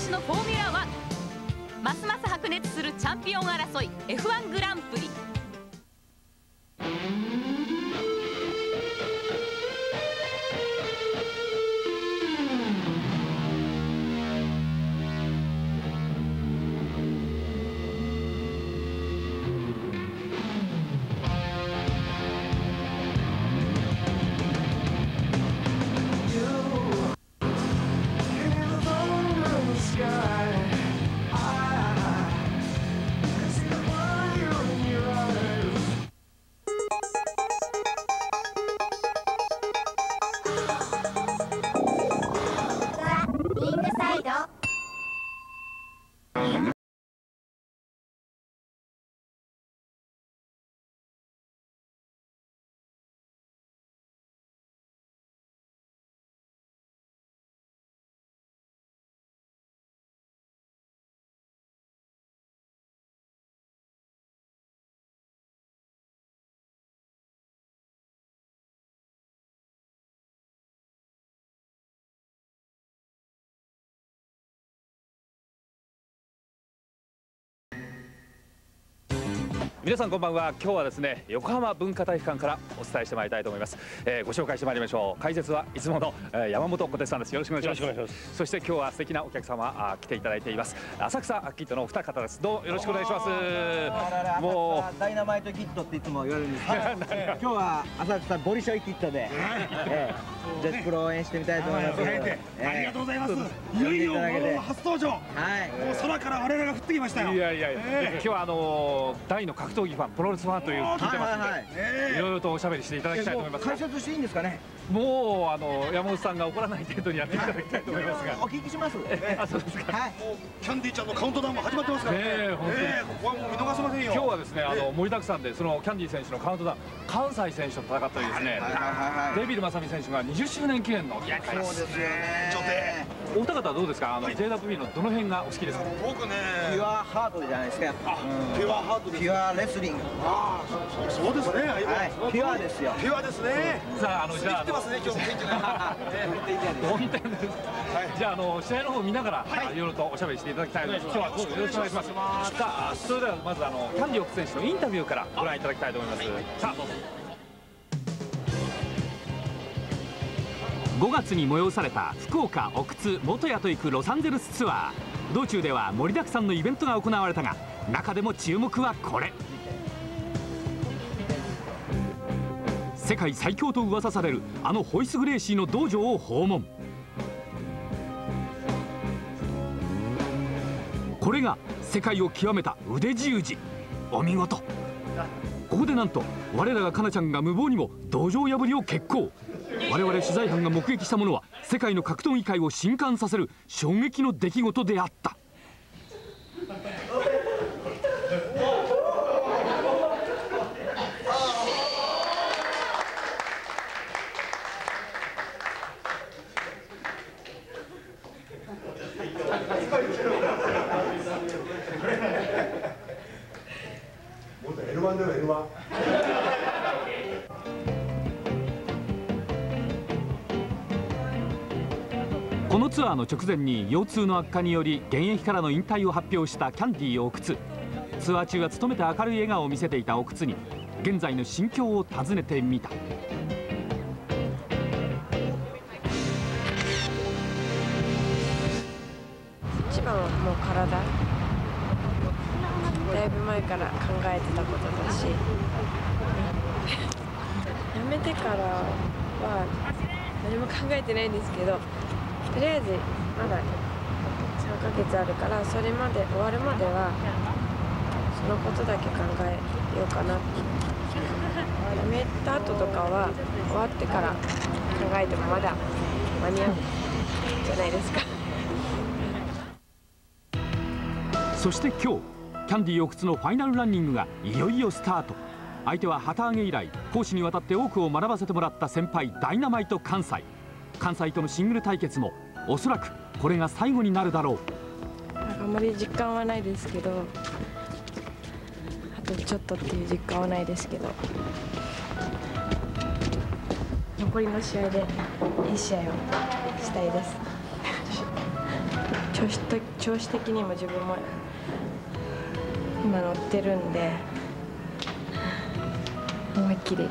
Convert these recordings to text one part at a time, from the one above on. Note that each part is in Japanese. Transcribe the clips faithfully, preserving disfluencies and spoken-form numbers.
年のフォーミュラワン、ますます白熱するチャンピオン争い エフワン グランプリ。 皆さんこんばんは。今日はですね、横浜文化体育館からお伝えしてまいりたいと思います。えー、ご紹介してまいりましょう。解説はいつもの、えー、山本小鉄さんです。よろしくお願いします。そして今日は素敵なお客様あ来ていただいています。浅草キッドのお二方です。どうもよろしくお願いします。 もうダイナマイトキッドっていつも言われるんですけど、今日は浅草ボリショイキッドでジェッツプロを応援してみたいと思います。 ありがとうございます。いよいよ初登場。はい。もう空から我らが降ってきましたよ。 いやいやいや。今日はあの大の格闘技ファン、プロレスファンという聞いてますので、いろいろとおしゃべりしていただきたいと思います。 解説していいんですかね。 もうあの山本さんが怒らない程度にやっていただきたいと思いますが。 お聞きします。 あ、そうですか。 はい。もうキャンディーちゃんのカウントダウンも始まってますから。ねえ、本当に。ここはもう見逃せませんよ。 今日はですね、あの盛りだくさんでそのキャンディー選手のカウントダウン、関西選手と戦ったりですね、デビル正美選手がにじゅっしゅうねん記念の試合会です。 そうですよね。 女帝。 お二方はどうですか。あの ジェイダブリュー のどの辺がお好きですか。 僕ね、 ピュアハートじゃないですか。 ピュアハートです。 ピュアレスリング。 ああ、そうですね。はい。 ピュアですよ。 ピュアですね。 さあ、あのじゃあ。 てますね、今日も天気が。 本当です。じゃあ、あの試合の方を見ながら、いろいろとおしゃべりしていただきたいので、今日はどうぞよろしくお願いします。さあ、それではまずあのキャンディー奥選手のインタビューからご覧いただきたいと思います。さあ、どうぞ。 ごがつに催された福岡奥津元谷と行くロサンゼルスツアー。道中では盛りだくさんのイベントが行われたが、中でも注目はこれ。世界最強と噂されるあのホイス・グレイシーの道場を訪問。これが世界を極めた腕十字。お見事。ここでなんと我らがかなちゃんが無謀にも道場破りを決行。我々取材班が目撃したものは世界の格闘技界を震撼させる衝撃の出来事であった。 エルワン だよ、エルワン。 このツアーの直前に腰痛の悪化により現役からの引退を発表したキャンディー奥津。ツアー中は努めて明るい笑顔を見せていた奥津に現在の心境を尋ねてみた。 一番はもう体、だいぶ前から考えてたことだしやめてからは何も考えてないんですけど、とりあえずまださんかげつあるから、それまで終わるまではそのことだけ考えようかな。やめた後とかは終わってから考えてもまだ間に合うじゃないですかそして今日キャンディー奥津のファイナルランニングがいよいよスタート。相手は旗揚げ以来講師にわたって多くを学ばせてもらった先輩ダイナマイト関西。関西とのシングル対決もおそらくこれが最後になるだろう。 あんまり実感はないですけど、あとちょっとっていう実感はないですけど、残りの試合でいい試合をしたいです。 調子と調子的にも自分も今乗ってるんで、思いっきり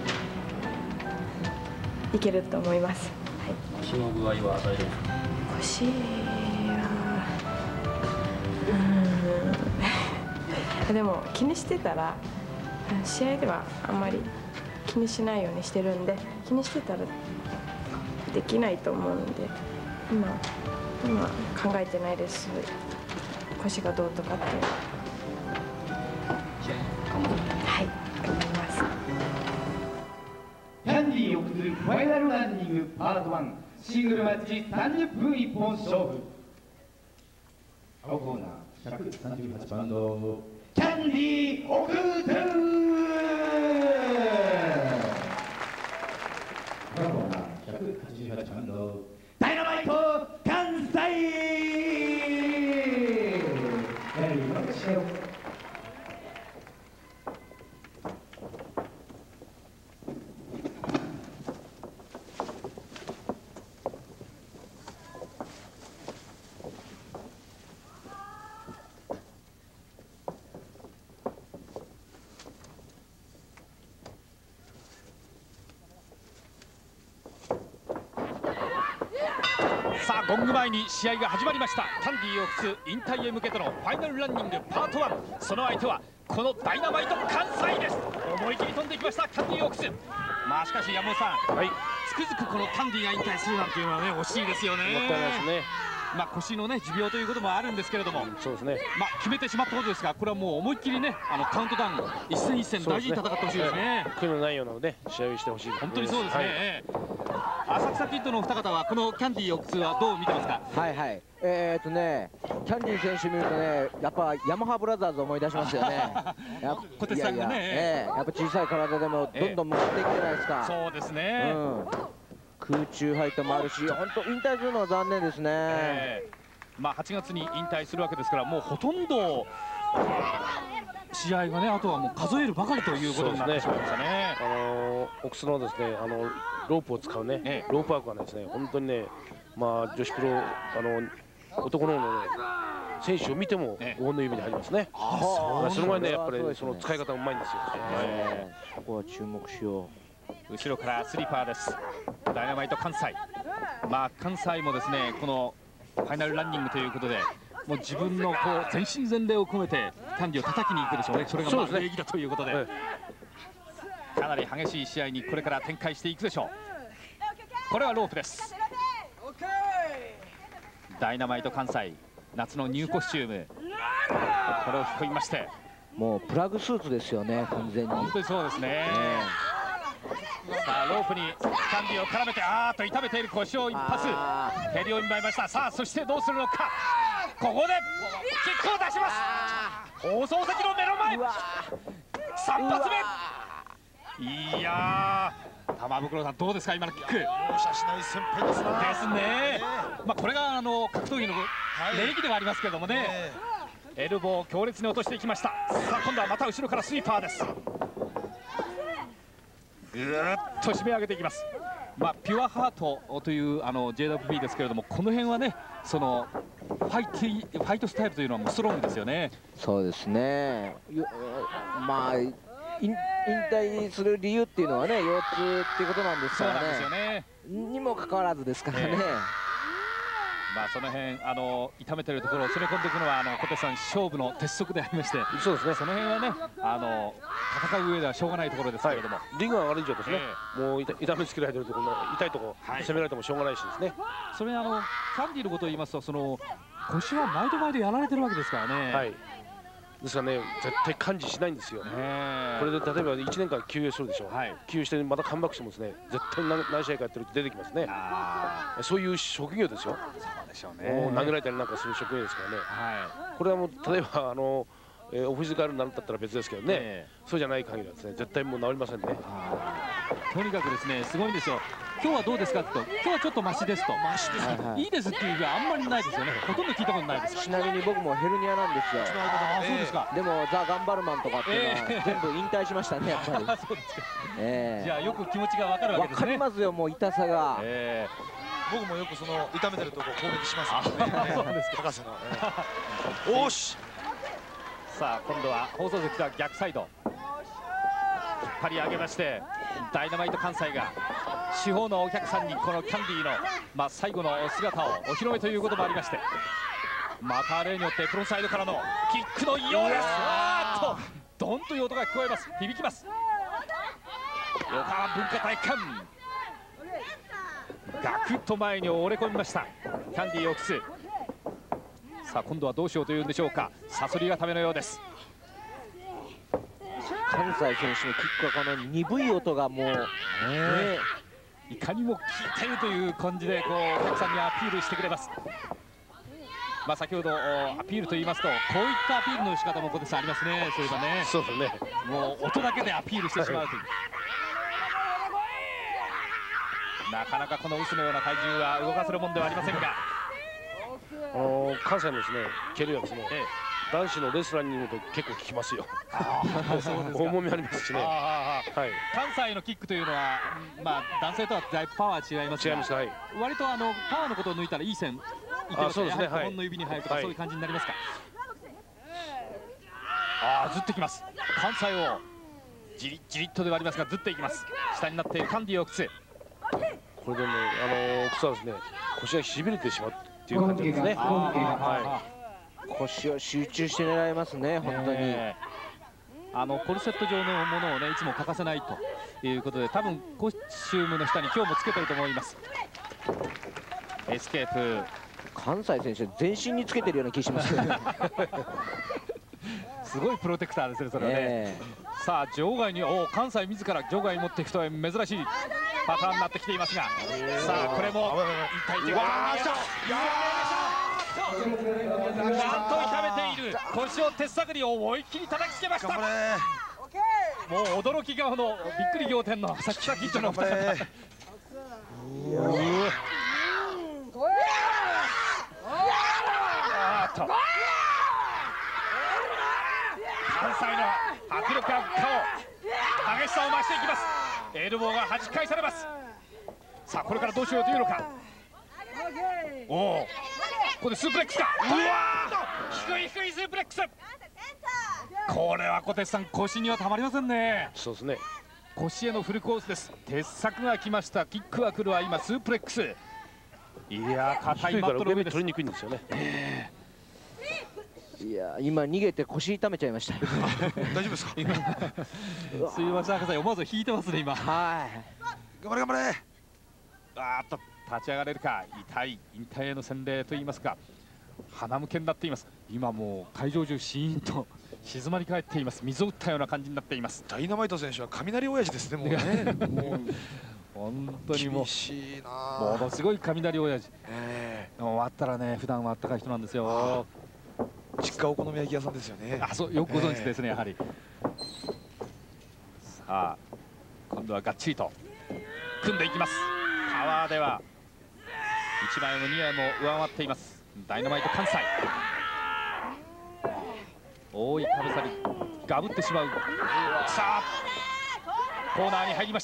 いけると思います。はい、 腰の具合は大丈夫ですか？ 腰はうんでも気にしてたら試合ではあんまり気にしないようにしてるんで、気にしてたらできないと思うんで、今今考えてないです。腰がどうとかっていう。はい、頑張ります。 キャンディーを送るファイナルランニングパートワン、シングルマッチさんじゅっぷん一本勝負。青コーナーひゃくさんじゅうはちばんのキャンディーオクトゥー。赤コーナーひゃくはちじゅうはちばんのダイナマイト関西。やはり今の試合をさあゴング前に試合が始まりました。キャンディーを普通引退へ向けてのファイナルランニングパートワン、その相手はこのダイナマイト関西です。思い切り飛んでいきましたキャンディーオークス。まあしかし山本さん、はい、つくづくこのキャンディーが引退するなんていうのはね、惜しいですよね。 もったいないですね。 まあ腰のね持病ということもあるんですけれども、うん、 そうですね。 まあ決めてしまったことですが、これはもう思いっきりね、あのカウントダウン一戦一戦大事に戦ってほしいですね。 悔いのないようなので試合をしてほしい。 本当にそうですね。はい、浅草キッドのお二方はこのキャンディーオークスはどう見てますか？ はいはい。えー、っとね、キャンディー選手見るとね、やっぱヤマハブラザーズを思い出しますよね。 小手さんがね、 えー、やっぱ小さい体でもどんどん向かっていくじゃないですか。 そうですね。うん、 空中ファイトもあるし、本当引退するのは残念ですね。えーまあはちがつに引退するわけですから、もうほとんど試合がね、あとはもう数えるばかりということになってしまいましたね。 あのオックスのですね、あのロープを使うね、ええ、ロープワークがですね、本当にね、まあ女子プロあの男ののね選手を見てもごほんの指に入りますね。ああ、その前ね、やっぱりその使い方うまいんですよ。 えー、ここは注目しよう。後ろからスリーパーです。ダイナマイト関西。まあ関西もですね、このファイナルランニングということで、もう自分のこう全身全霊を込めてキャンディーを叩きに行くでしょうね。それがまあ礼儀だということで、ね、かなり激しい試合にこれから展開していくでしょう。これはロープです。ダイナマイト関西、夏のニューコスチューム、これを引っ込みまして、 もうプラグスーツですよね、完全に。 本当にそうですね。ね、さあロープにキャンディーを絡めて、あーっと痛めている腰を一発蹴りを見舞いました。さあそしてどうするのか。ここでキックを出します。放送席の目の前、さん発目。いやー、玉袋さんどうですか、今のキック。 容赦しない先輩ですな。 ですね。まあこれがあの格闘技の礼儀ではありますけれどもね、エルボーを強烈に落としていきました。さあ今度はまた後ろからスイーパーです。ぐーっと締め上げていきます。まあ、ピュアハートというあの ジェイダブリュービー ですけれども、この辺はね、そのファイティファイトスタイルというのはもうストロングですよね。 そうですね。まあ引退する理由っていうのはね、腰痛っていうことなんですからね。そうなんですよね。にもかかわらずですからね。えーまあその辺あの痛めてるところを攻め込んでいくのはあの小手さん勝負の鉄則でありまして、 そうですね。 その辺はね、あの戦う上ではしょうがないところですけれども、はい、 リングが悪い状態ですね。えー、もう痛めつけられてるところ、痛いところ、はい、攻められてもしょうがないしですね。 それにあのキャンディーのことを言いますと、その腰は毎度毎度やられてるわけですからね。はい。 ですからね、絶対感知しないんですよ。これで例えばいちねんかん休養するでしょう、はい、休養してまたカムバックしてもですね、絶対何何試合かやってると出てきますね。そういう職業ですよ。 そうでしょうね。 もう投げられたりなんかする職業ですからね。はい、これはもう例えばあの、えー、オフィスガールになるんだったら別ですけどね、えー、そうじゃない限りはですね、絶対もう治りませんね。 とにかくですね、すごいんですよ。今日はどうですかと、今日はちょっとマシですと、マシです、はいはい、いいですっていうのはあんまりないですよね。ほとんど聞いたことないです。 ちなみに僕もヘルニアなんですよ。 あ、そうですか。 でもザ・ガンバルマンとかっていうのは全部引退しましたね、やっぱり。 そうですか。えー、じゃあよく気持ちがわかるわけですね。 わかりますよ、もう痛さが。 えー僕もよくその痛めてるとこ攻撃しますからね。そうですか。高瀬の。おし。 さあ今度は放送席とは逆サイド。引っ張り上げましてダイナマイト関西が四方のお客さんにこのキャンディーの、まあ、最後の姿をお披露目ということもありまして、また例によってフロントサイドからのキックのようです。あーっとドンという音が聞こえます。響きます。横浜文化体育館ガクッと前に折れ込みましたキャンディーを崩す。さあ今度はどうしようというんでしょうか。サソリ固めのようです。 関西選手のキックはこの鈍い音がもう、ね、 いかにも効いているという感じでこうお客さんにアピールしてくれます。まあ先ほどアピールと言いますとこういったアピールの仕方も小手さんありますね。そういえばね。 そうですね。 もう音だけでアピールしてしまうという。なかなかこの臼のような体重は動かせるもんではありませんが、 あのー、関西のですね蹴るやつね、ええ、男子のレスラーにいると結構効きますよ。重みありますしね。 はい、関西のキックというのは、まあ、男性とはだいぶパワー違いますが、違います、はい、割とあのパワーのことを抜いたらいい線いってますね。ごほんの指に入るとか、はい、そういう感じになりますか。ああ、ずってきます。関西をじりじりっとではありますがずっていきます。下になっているキャンディーを崩す。 これでね、あのー、靴はですね腰がしびれてしまうっていう感じですね。はい、 腰を集中して狙いますね、本当に。えー、あのコルセット状のものをねいつも欠かせないということで、多分コスチュームの下に今日もつけてると思います。エスケープ。 関西選手全身につけてるような気しますけどね。 すごいプロテクターですね、それはね。えー、さあ場外にお関西自ら場外に持っていくとは珍しいパターンになってきていますが、さあこれも一体手がなんと痛めている腰を鉄探りを思いっきり叩きつけました。もう驚き顔のびっくり仰天のサキサキッチョのふた方。あっと関西の迫力ある顔、激しさを増していきます。エルボーが弾き返されます。さあこれからどうしようというのか。おお、ここでスープレックスか。うわー、低い低いスープレックス。これは小鉄さん、腰にはたまりませんね。 そうですね。 腰へのフルコースです。鉄柵が来ました。キックは来るわ。今スープレックス。いやー、硬いマットの上です。 取りにくいんですよね。 えーいや今逃げて腰痛めちゃいました。 大丈夫ですか。 すいません、博士思わず引いてますね今。 はい。 頑張れ頑張れ。 あーっと立ち上がれるか。痛い引退への洗礼といいますか、鼻向けになっています。今もう会場中シーンと静まり返っています。水を打ったような感じになっています。 ダイナマイト選手は雷親父ですね、もうね。もう本当にもう厳しいな。 ものすごい雷親父。えー、終わったらね、普段はあったかい人なんですよ。 実家お好み焼き屋さんですよね。 あ、そう、よくご存知ですね、えー、やはり。さあ今度はがっちりと組んでいきます。パワーではいちまいもにまいも上回っていますダイナマイト関西。大いかぶさりガブってしまう。さあコーナーに入りました。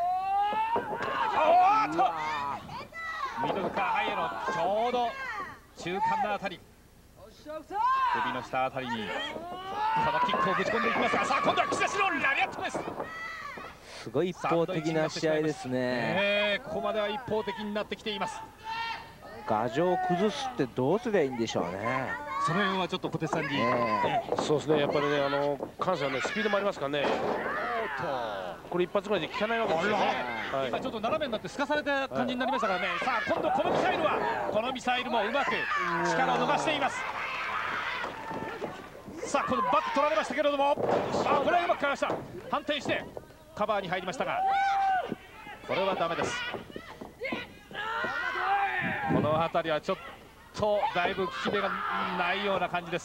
おーっとミドルからハイエロ、ちょうど中間のあたり、首の下あたりにこのキックをぶち込んでいきますが、さあ今度は岸田のラリアットです。 すごい一方的な試合ですね。 えー、ここまでは一方的になってきています。 牙城を崩すってどうすりゃいいんでしょうね。 その辺はちょっと小手さんに、 えー、そうですね、やっぱりね、あの関西はねスピードもありますからね。これ一発ぐらいで効かないわけですよね。 はい、今ちょっと斜めになってすかされた感じになりましたからね。はい、さあ今度このミサイルはこのミサイルもうまく力を伸ばしています。さあこのバック取られましたけれども、あこれはうまくかわした。反転してカバーに入りましたがこれはダメです。この辺りはちょっとだいぶ効き目がないような感じです。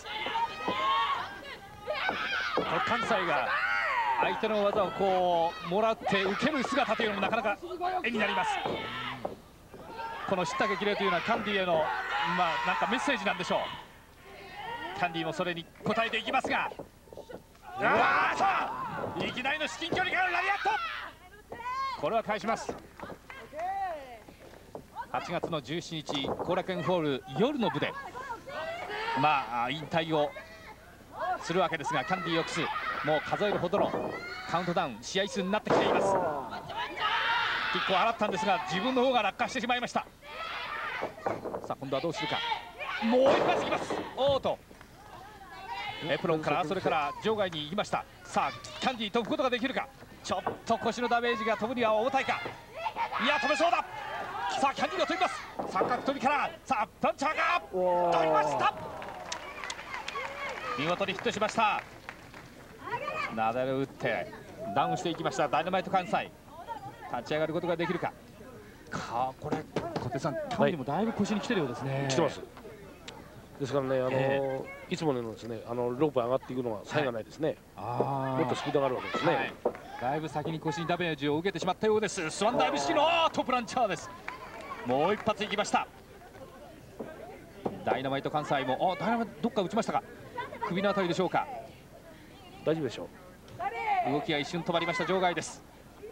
関西が相手の技をこうもらって受ける姿というのもなかなか絵になります。この知った激励というのはキャンディーへのまあなんかメッセージなんでしょう。キャンディーもそれに応えていきますが、あーっといきなりの至近距離からラリアット、これは返します。 はちがつのじゅうしちにち後楽園ホール夜の部でまあ引退をするわけですが、キャンディーオックスもう数えるほどのカウントダウン試合数になってきています。キックを払ったんですが自分の方が落下してしまいました。さあ今度はどうするか。もう一発いきます。おーとエプロンからそれから場外に行きました。さあキャンディー飛ぶことができるか。ちょっと腰のダメージが飛ぶには重たいか。いや飛べそうだ。さあキャンディーが飛びます。三角飛びからさあパンチャーが飛びました。見事にヒットしました。ナダルを打ってダウンしていきました。ダイナマイト関西立ち上がることができるか。かこれ小手さん、キャンディーもだいぶ腰に来てるようですね。 来てます。ですからね、あの、えー、いつものですね、あのロープ上がっていくのは差異がないですね。はい、もっとスピードがあるわけですね。はい、 だいぶ先に腰にダメージを受けてしまったようです。スワンダイブ式のトップランチャーです。もう一発いきました。ダイナマイト関西も、あ、ダイナマイトどっか打ちましたか。首のあたりでしょうか。 大丈夫でしょう。動きが一瞬止まりました。場外です。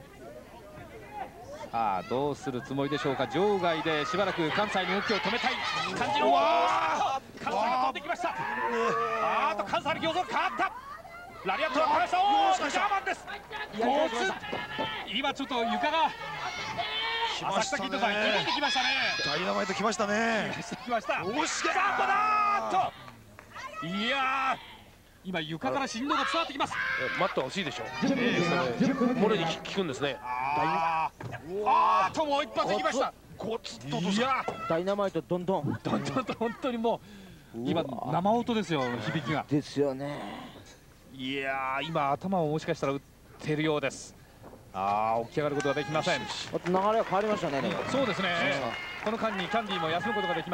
さあどうするつもりでしょうか。場外でしばらく関西の動きを止めたい感じの。関西が飛んできました。あーと関西の形状変わった。ラリアットが返した。おージャーマンです。ゴツ今ちょっと床が浅草キッドさん切れてきましたね。 ダイナマイト来ましたね。 来ました。 おしさあどだーっと。いやー今床から振動が伝わってきます。 マットは薄いでしょ。漏れに効くんですね。 ああともう一発いきました。ゴツッと。いやダイナマイトどんどんどんどんと本当にもう今生音ですよ、響きが。 ですよね。 いやー今頭をもしかしたら打ってるようです。ああ起き上がることができません。 流れが変わりましたね。 そうですね。この間にキャンディーも休むことができます。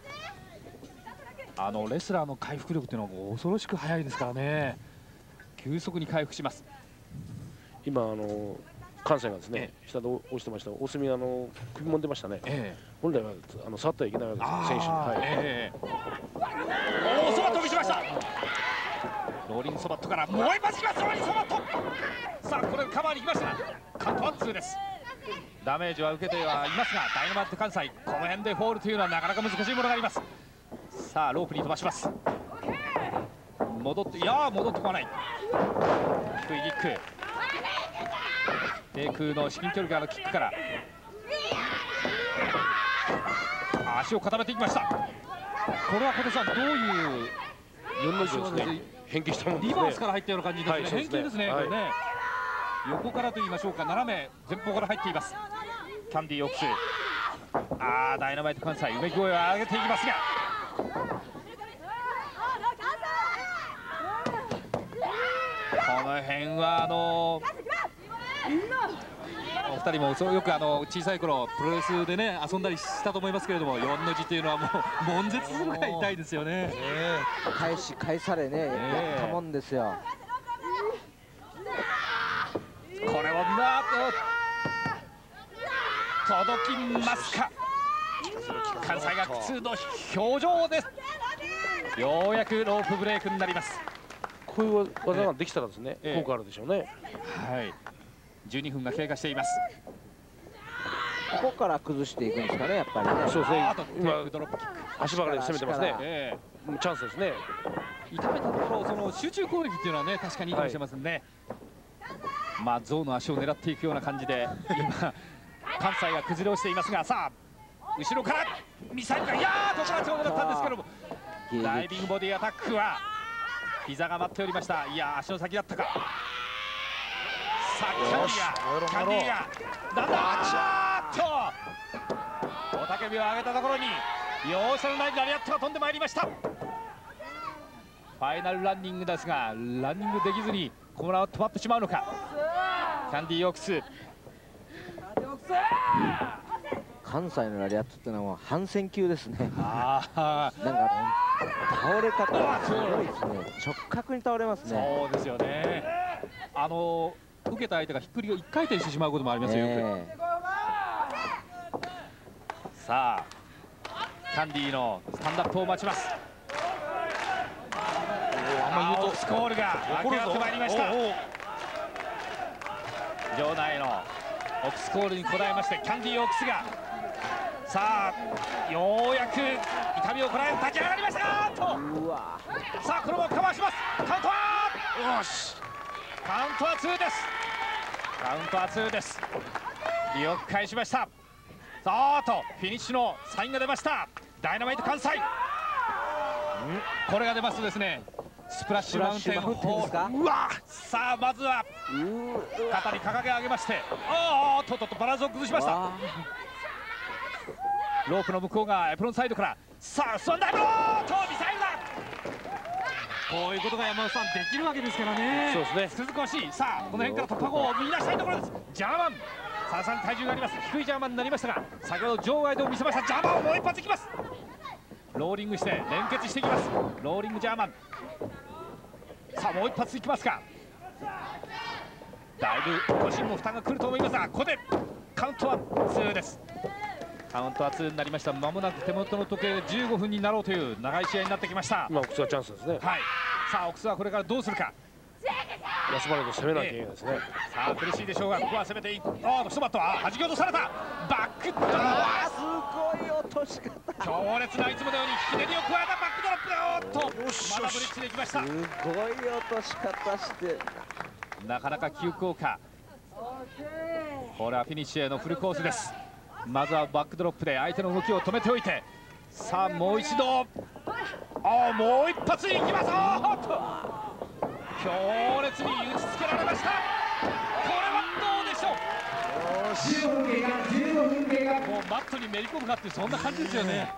あのレスラーの回復力というのは恐ろしく速いですからね。急速に回復します。 今あの関西がですね、下で押してました。大隅あの首もんでましたね。ええ、本来はあの触ってはいけないわけです選手。はい。ええ、 おおそば飛びしました。ローリングソバットからもう一発きます。ローリングソバット。さあこれカバーに行きましたがカットワンツーです。ダメージは受けてはいますがダイナマイト関西この辺でフォールというのはなかなか難しいものがあります。さあロープに飛ばします。戻っていやー戻ってこない。低いキック。低空の至近距離からのキックから足を固めていきました。これは小手さんどういうよんの字ですね。変形したもんですね。 リバースから入ったような感じですね。変形ですね。これね。横からと言いましょうか、斜め前方から入っています。キャンディーオックス。ああダイナマイト関西うめき声を上げていきますが。この辺はあのお二人もそうよくあの小さい頃プロレスでね遊んだりしたと思いますけれども、よんの字というのはもう悶絶するぐらい痛いですよね。 返し返されねやったもんですよ。 これをな届きますか。関西が苦痛の表情です。ようやくロープブレイクになります。 こういう技ができたらですね、効果あるでしょうね。 はい。じゅうにふんが経過しています。 ここから崩していくんですかね、やっぱりね。 そうですね。 今ドロップキック。 足場から攻めてますね。ええ、チャンスですね。 痛めたところその集中攻撃っていうのはね確かにいいかもしれませんね。はい、まあ象の足を狙っていくような感じで今関西が崩れ落ちていますが、さあ後ろからミサイルがいやーところがちょうどだったんですけども、ダイビングボディアタックは膝が待っておりました。いや足の先だったか。さあキャンディーがキャンディーがなんだーっと雄たけびを上げたところに容赦のないラリアットが飛んでまいりました。ファイナルランニングですがランニングできずにこのまま止まってしまうのか。キャンディーオックス。 関西のラリアットっていうのは反戦級ですね。 ああなんか倒れ方がすごいですね。直角に倒れますね。 そうですよね。あの受けた相手がひっくりを一回転してしまうこともありますよ、よく。さあキャンディーのスタンダップを待ちます。オフスコールが湧き上がってまいりました。場内のオフスコールに応えましてキャンディーオックスがさあようやく痛みをこらえ立ち上がりましたと。さあこれもカバーします。カウントはよし、カウントはツーです。カウントはツーです。よく返しました。さあとフィニッシュのサインが出ました。ダイナマイト関西、これが出ますとですね、スプラッシュマウンテンホール。うわ、さあまずは肩に掲げ上げまして、ああとっとっとバランスを崩しました。ロープの向こうがエプロンサイドから、さあスワンダイブローとミサイルだ。こういうことが山本さんできるわけですからね。そうですね、難しい。さあこの辺から突破口を見出したいところです。ジャーマン、さあさん体重があります。低いジャーマンになりましたが、先ほど場外でも見せましたジャーマンをもう一発いきます。ローリングして連結していきます。ローリングジャーマン、さあもう一発いきますか。だいぶ腰にも負担がくると思いますが、ここでカウントはツーです。カウントはツーになりました。まもなく手元の時計でじゅうごふんになろうという長い試合になってきました。 今奥津はチャンスですね。 はい、さあ奥津はこれからどうするか。 休まれて攻めなきゃいけないですね。 さあ苦しいでしょうが、ここは攻めていく。ああ一バットは弾き落とされた。バックドロップ、 すごい落とし方、 強烈ないつものようにひねりを加えたバックドロップ。おっとまだブリッジでいきました。 すごい落とし方して、 なかなか急降下。これはフィニッシュへのフルコースです。まずはバックドロップで相手の動きを止めておいて、さあもう一度、ああもう一発いきます。おっと強烈に打ちつけられました。これはどうでしょう。じゅうごふん経過、じゅうごふん経過。もうマットにめり込むかっていうそんな感じですよね。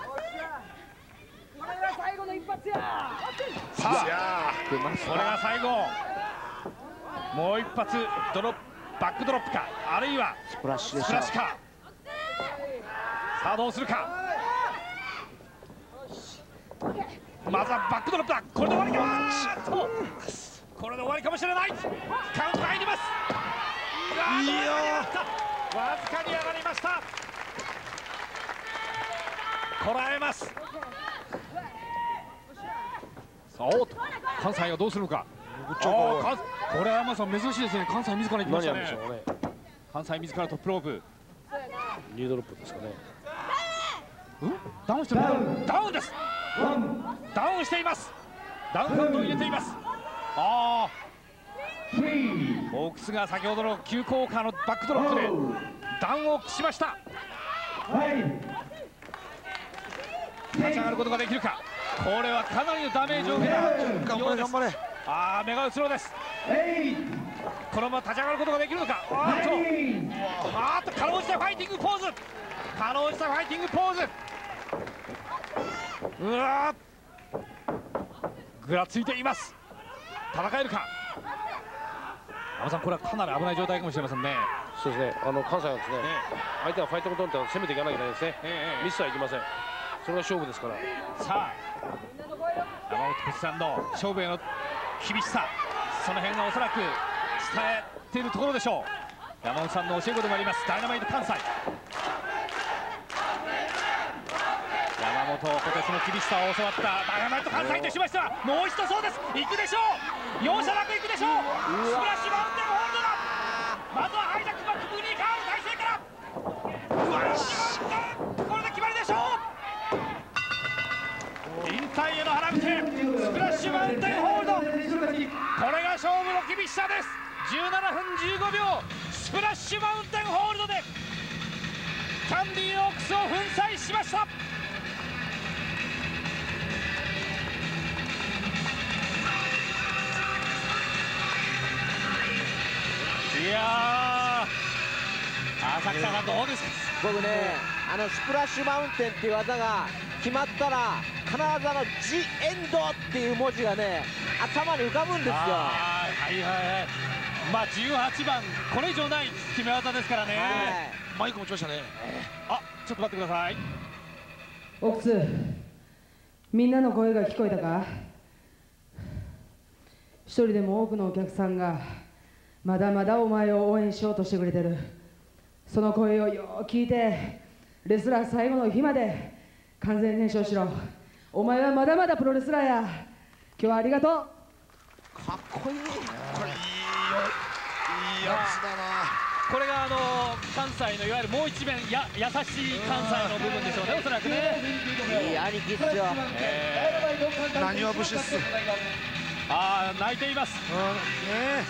これが最後の一発や。 さあこれが最後、もう一発ドロップ、バックドロップか、あるいはスプラッシュでスプラッシュか。さあどうするか。まずはバックドロップだ。これで終わりか。これで終わりかもしれない。カウント入ります。いやーわずかに上がりました。こらえます。さあおっと関西はどうするのか。これは山さん珍しいですね。関西自ら行きましたね。関西自らトップロープ、 ニードロップですかね。 ダウンしてる。ダウンです。ダウンしています。ダウンカウントを入れています。ああホークスが先ほどの急降下のバックドロップでダウンをしました。立ち上がることができるか。これはかなりのダメージを受けたようです。ああメガウスローです。このまま立ち上がることができるのか。あーっとあーっとかろうじてファイティングポーズ、かろうじたファイティングポーズ。うわぐらついています。戦えるか。山さんこれはかなり危ない状態かもしれませんね。 そうですね、あの関西はですね、相手はファイトコントロールって攻めていかなきゃいけないですね。ミスはいきません。それが勝負ですから。さあ山本哲さんの勝負への厳しさ、その辺がおそらく伝えているところでしょう。山本さんの教え子でもありますダイナマイト関西。山本小鉄の厳しさを教わったダイナマイト関西としましては、もう一度そうです、行くでしょう。容赦なく行くでしょう。スプラッシュマウンテンホールドだ。まずはハイジャックバックブニーカーの体勢から、スプラッシュマウンテン、これで決まりでしょう。引退への腹向け、スプラッシュマウンテンホールド、これが勝負の厳しさです。じゅうななふんじゅうごびょう、スプラッシュマウンテンホールドでキャンディーオークスを粉砕しました。いやー浅草さんどうですか。 僕ね、あのスプラッシュマウンテンっていう技が決まったら必ずあの「ジ・エンド」っていう文字がね頭に浮かぶんですよ。 はいはいはい。まあじゅうはちばん、これ以上ない決め技ですからね。マイク持ちましたね。あ、ちょっと待ってください。 オークス、みんなの声が聞こえたか。一人でも多くのお客さんがまだまだお前を応援しようとしてくれてる。その声をよく聞いて、レスラー最後の日まで完全燃焼しろ。お前はまだまだプロレスラーや。今日はありがとう。 かっこいい。 これいいよ、いいやつだな。 これがあの関西のいわゆるもう一面や優しい関西の部分でしょうね、おそらくね。 いい兄貴っすよ。 なにわ節っす。 ああ、泣いています。 うんね、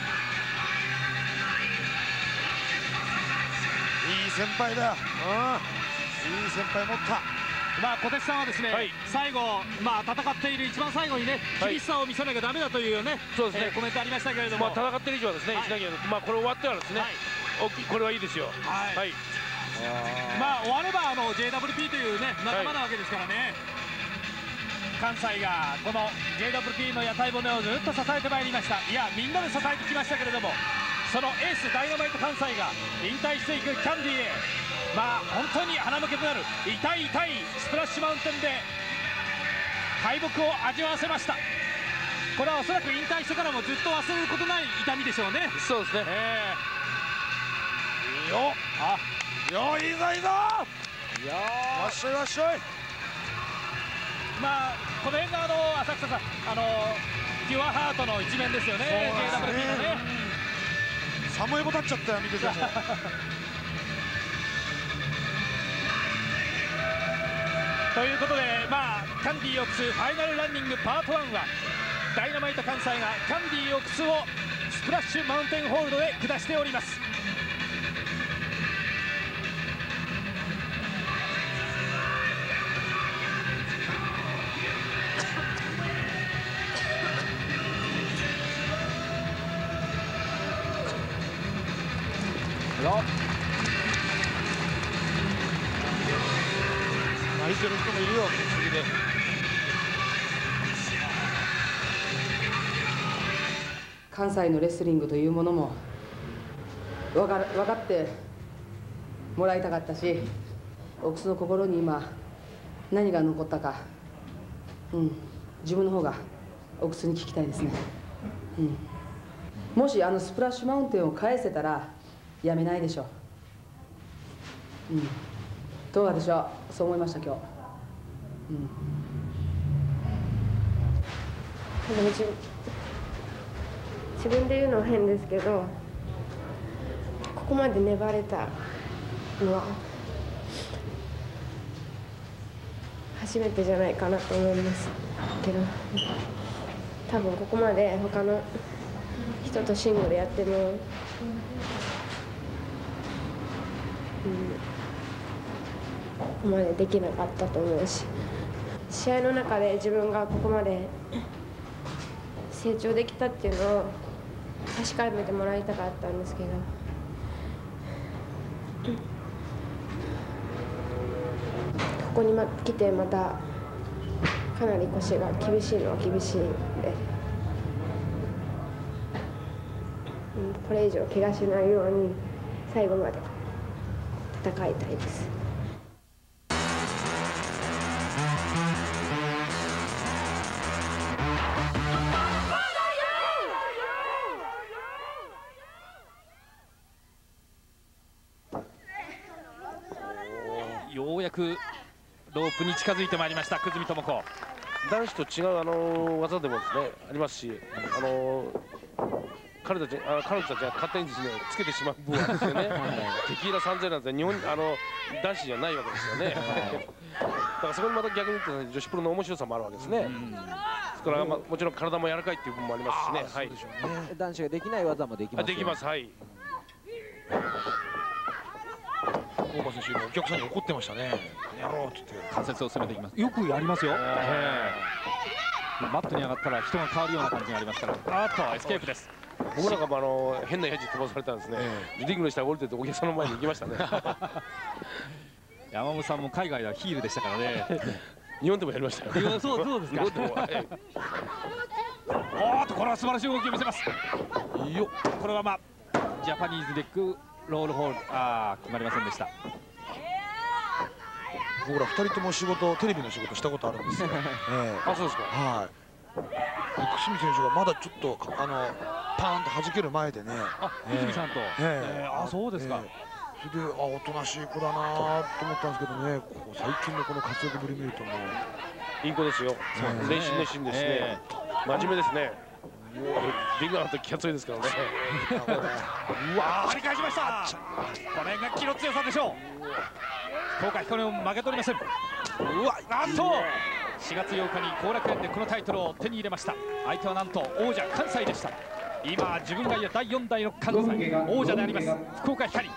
いい先輩だよ。うん、いい先輩持った。 まあ小鉄さんはですね、はい、最後、まあ、戦っている一番最後にね、はい、厳しさを見せなきゃだめだというね、そうですね、えー、コメントありましたけれども、 まあ、戦ってる以上はですね、はい、しなきゃ、まあ、これ終わってはですね、はい、大きい、これはいいですよ。はい、はい、 まあ終わればあの ジェイダブリューピー というね仲間なわけですからね、はい、関西がこの ジェイダブリューピー の屋台骨をずっと支えてまいりました。いや、みんなで支えてきましたけれども、そのエースダイナマイト関西が引退していくキャンディーへ、まあ本当に鼻向けとなる痛い痛いスプラッシュマウンテンで敗北を味わわせました。これはおそらく引退してからもずっと忘れることない痛みでしょうね。 そうですね、えー、いいよ、あよいいぞいいぞ、わっしょいわっしょい。 まあこの辺があの浅草さん、あのピュアハートの一面ですよね、ジェイダブリューピー のね。 サムエボ立っちゃったよ、見てても。 ということで、まあ、キャンディーオクスファイナルランニングパートワンはダイナマイト関西がキャンディーオクスをスプラッシュマウンテンホールドで下しております。 泣いてる人もいるよ、次で。 関西のレスリングというものも分か分かってもらいたかったし、オクスの心に今何が残ったか、うん、自分の方がオクスに聞きたいですね、うん、もしあのスプラッシュマウンテンを返せたらやめないでしょう、うん、どうなんでしょう、そう思いました今日、うん、 でも自自分で言うのは変ですけど、ここまで粘れたのは初めてじゃないかなと思いますけど、多分ここまで他の人とシングルやっても、うん、ここまでできなかったと思うし、試合の中で自分がここまで成長できたっていうのを確かめてもらいたかったんですけど、ここに来てまたかなり腰が厳しいのは厳しいんで、これ以上怪我しないように最後まで戦いたいです。 ようやくロープに近づいてまいりました久住智子。 男子と違うあの技でもですねありますし、あの彼たちあ彼女たちが勝手にですねつけてしまう部分ですよね。テキーラさんぜんなんて日本あの男子じゃないわけですよね。だからそこにまた逆に言うと女子プロの面白さもあるわけですね。ですから、まあ、もちろん体も柔らかいっていう部分もありますしね。はい。 男子ができない技もできます。 できます。はい。 大場選手、お客さんに怒ってましたね。やろうって言って関節を攻めていきます。よくやりますよ。マットに上がったら人が変わるような感じがありますから。あっとエスケープです。 僕なんかもあの変なヤジ飛ばされたんですね。リングの下降りててお客さんの前に行きましたね。 山本さんも海外ではヒールでしたからね。 日本でもやりましたよ。 そうそうですか。おっとこれは素晴らしい動きを見せます。いいよ。これはまあジャパニーズレッグロールホール、ああ決まりませんでした。 僕らふたりとも仕事、テレビの仕事したことあるんですよ。 あ、そうですか。 はい。久住選手がまだちょっとあのパーンと弾ける前でね。 あ、久住さんと。あ、そうですか。 それであおとなしい子だなと思ったんですけどね、最近のこの活躍ぶり見るともういい子ですよ。熱心熱心ですね。真面目ですね。 リンガーの時気が強いですからね。 うわー、張り返しました。これが気の強さでしょう。福岡彦根も負けておりません。うわ、なんとしがつようかに後楽園でこのタイトルを手に入れました。相手はなんと王者関西でした。今自分がだいよん代の関西王者であります福岡ひかり。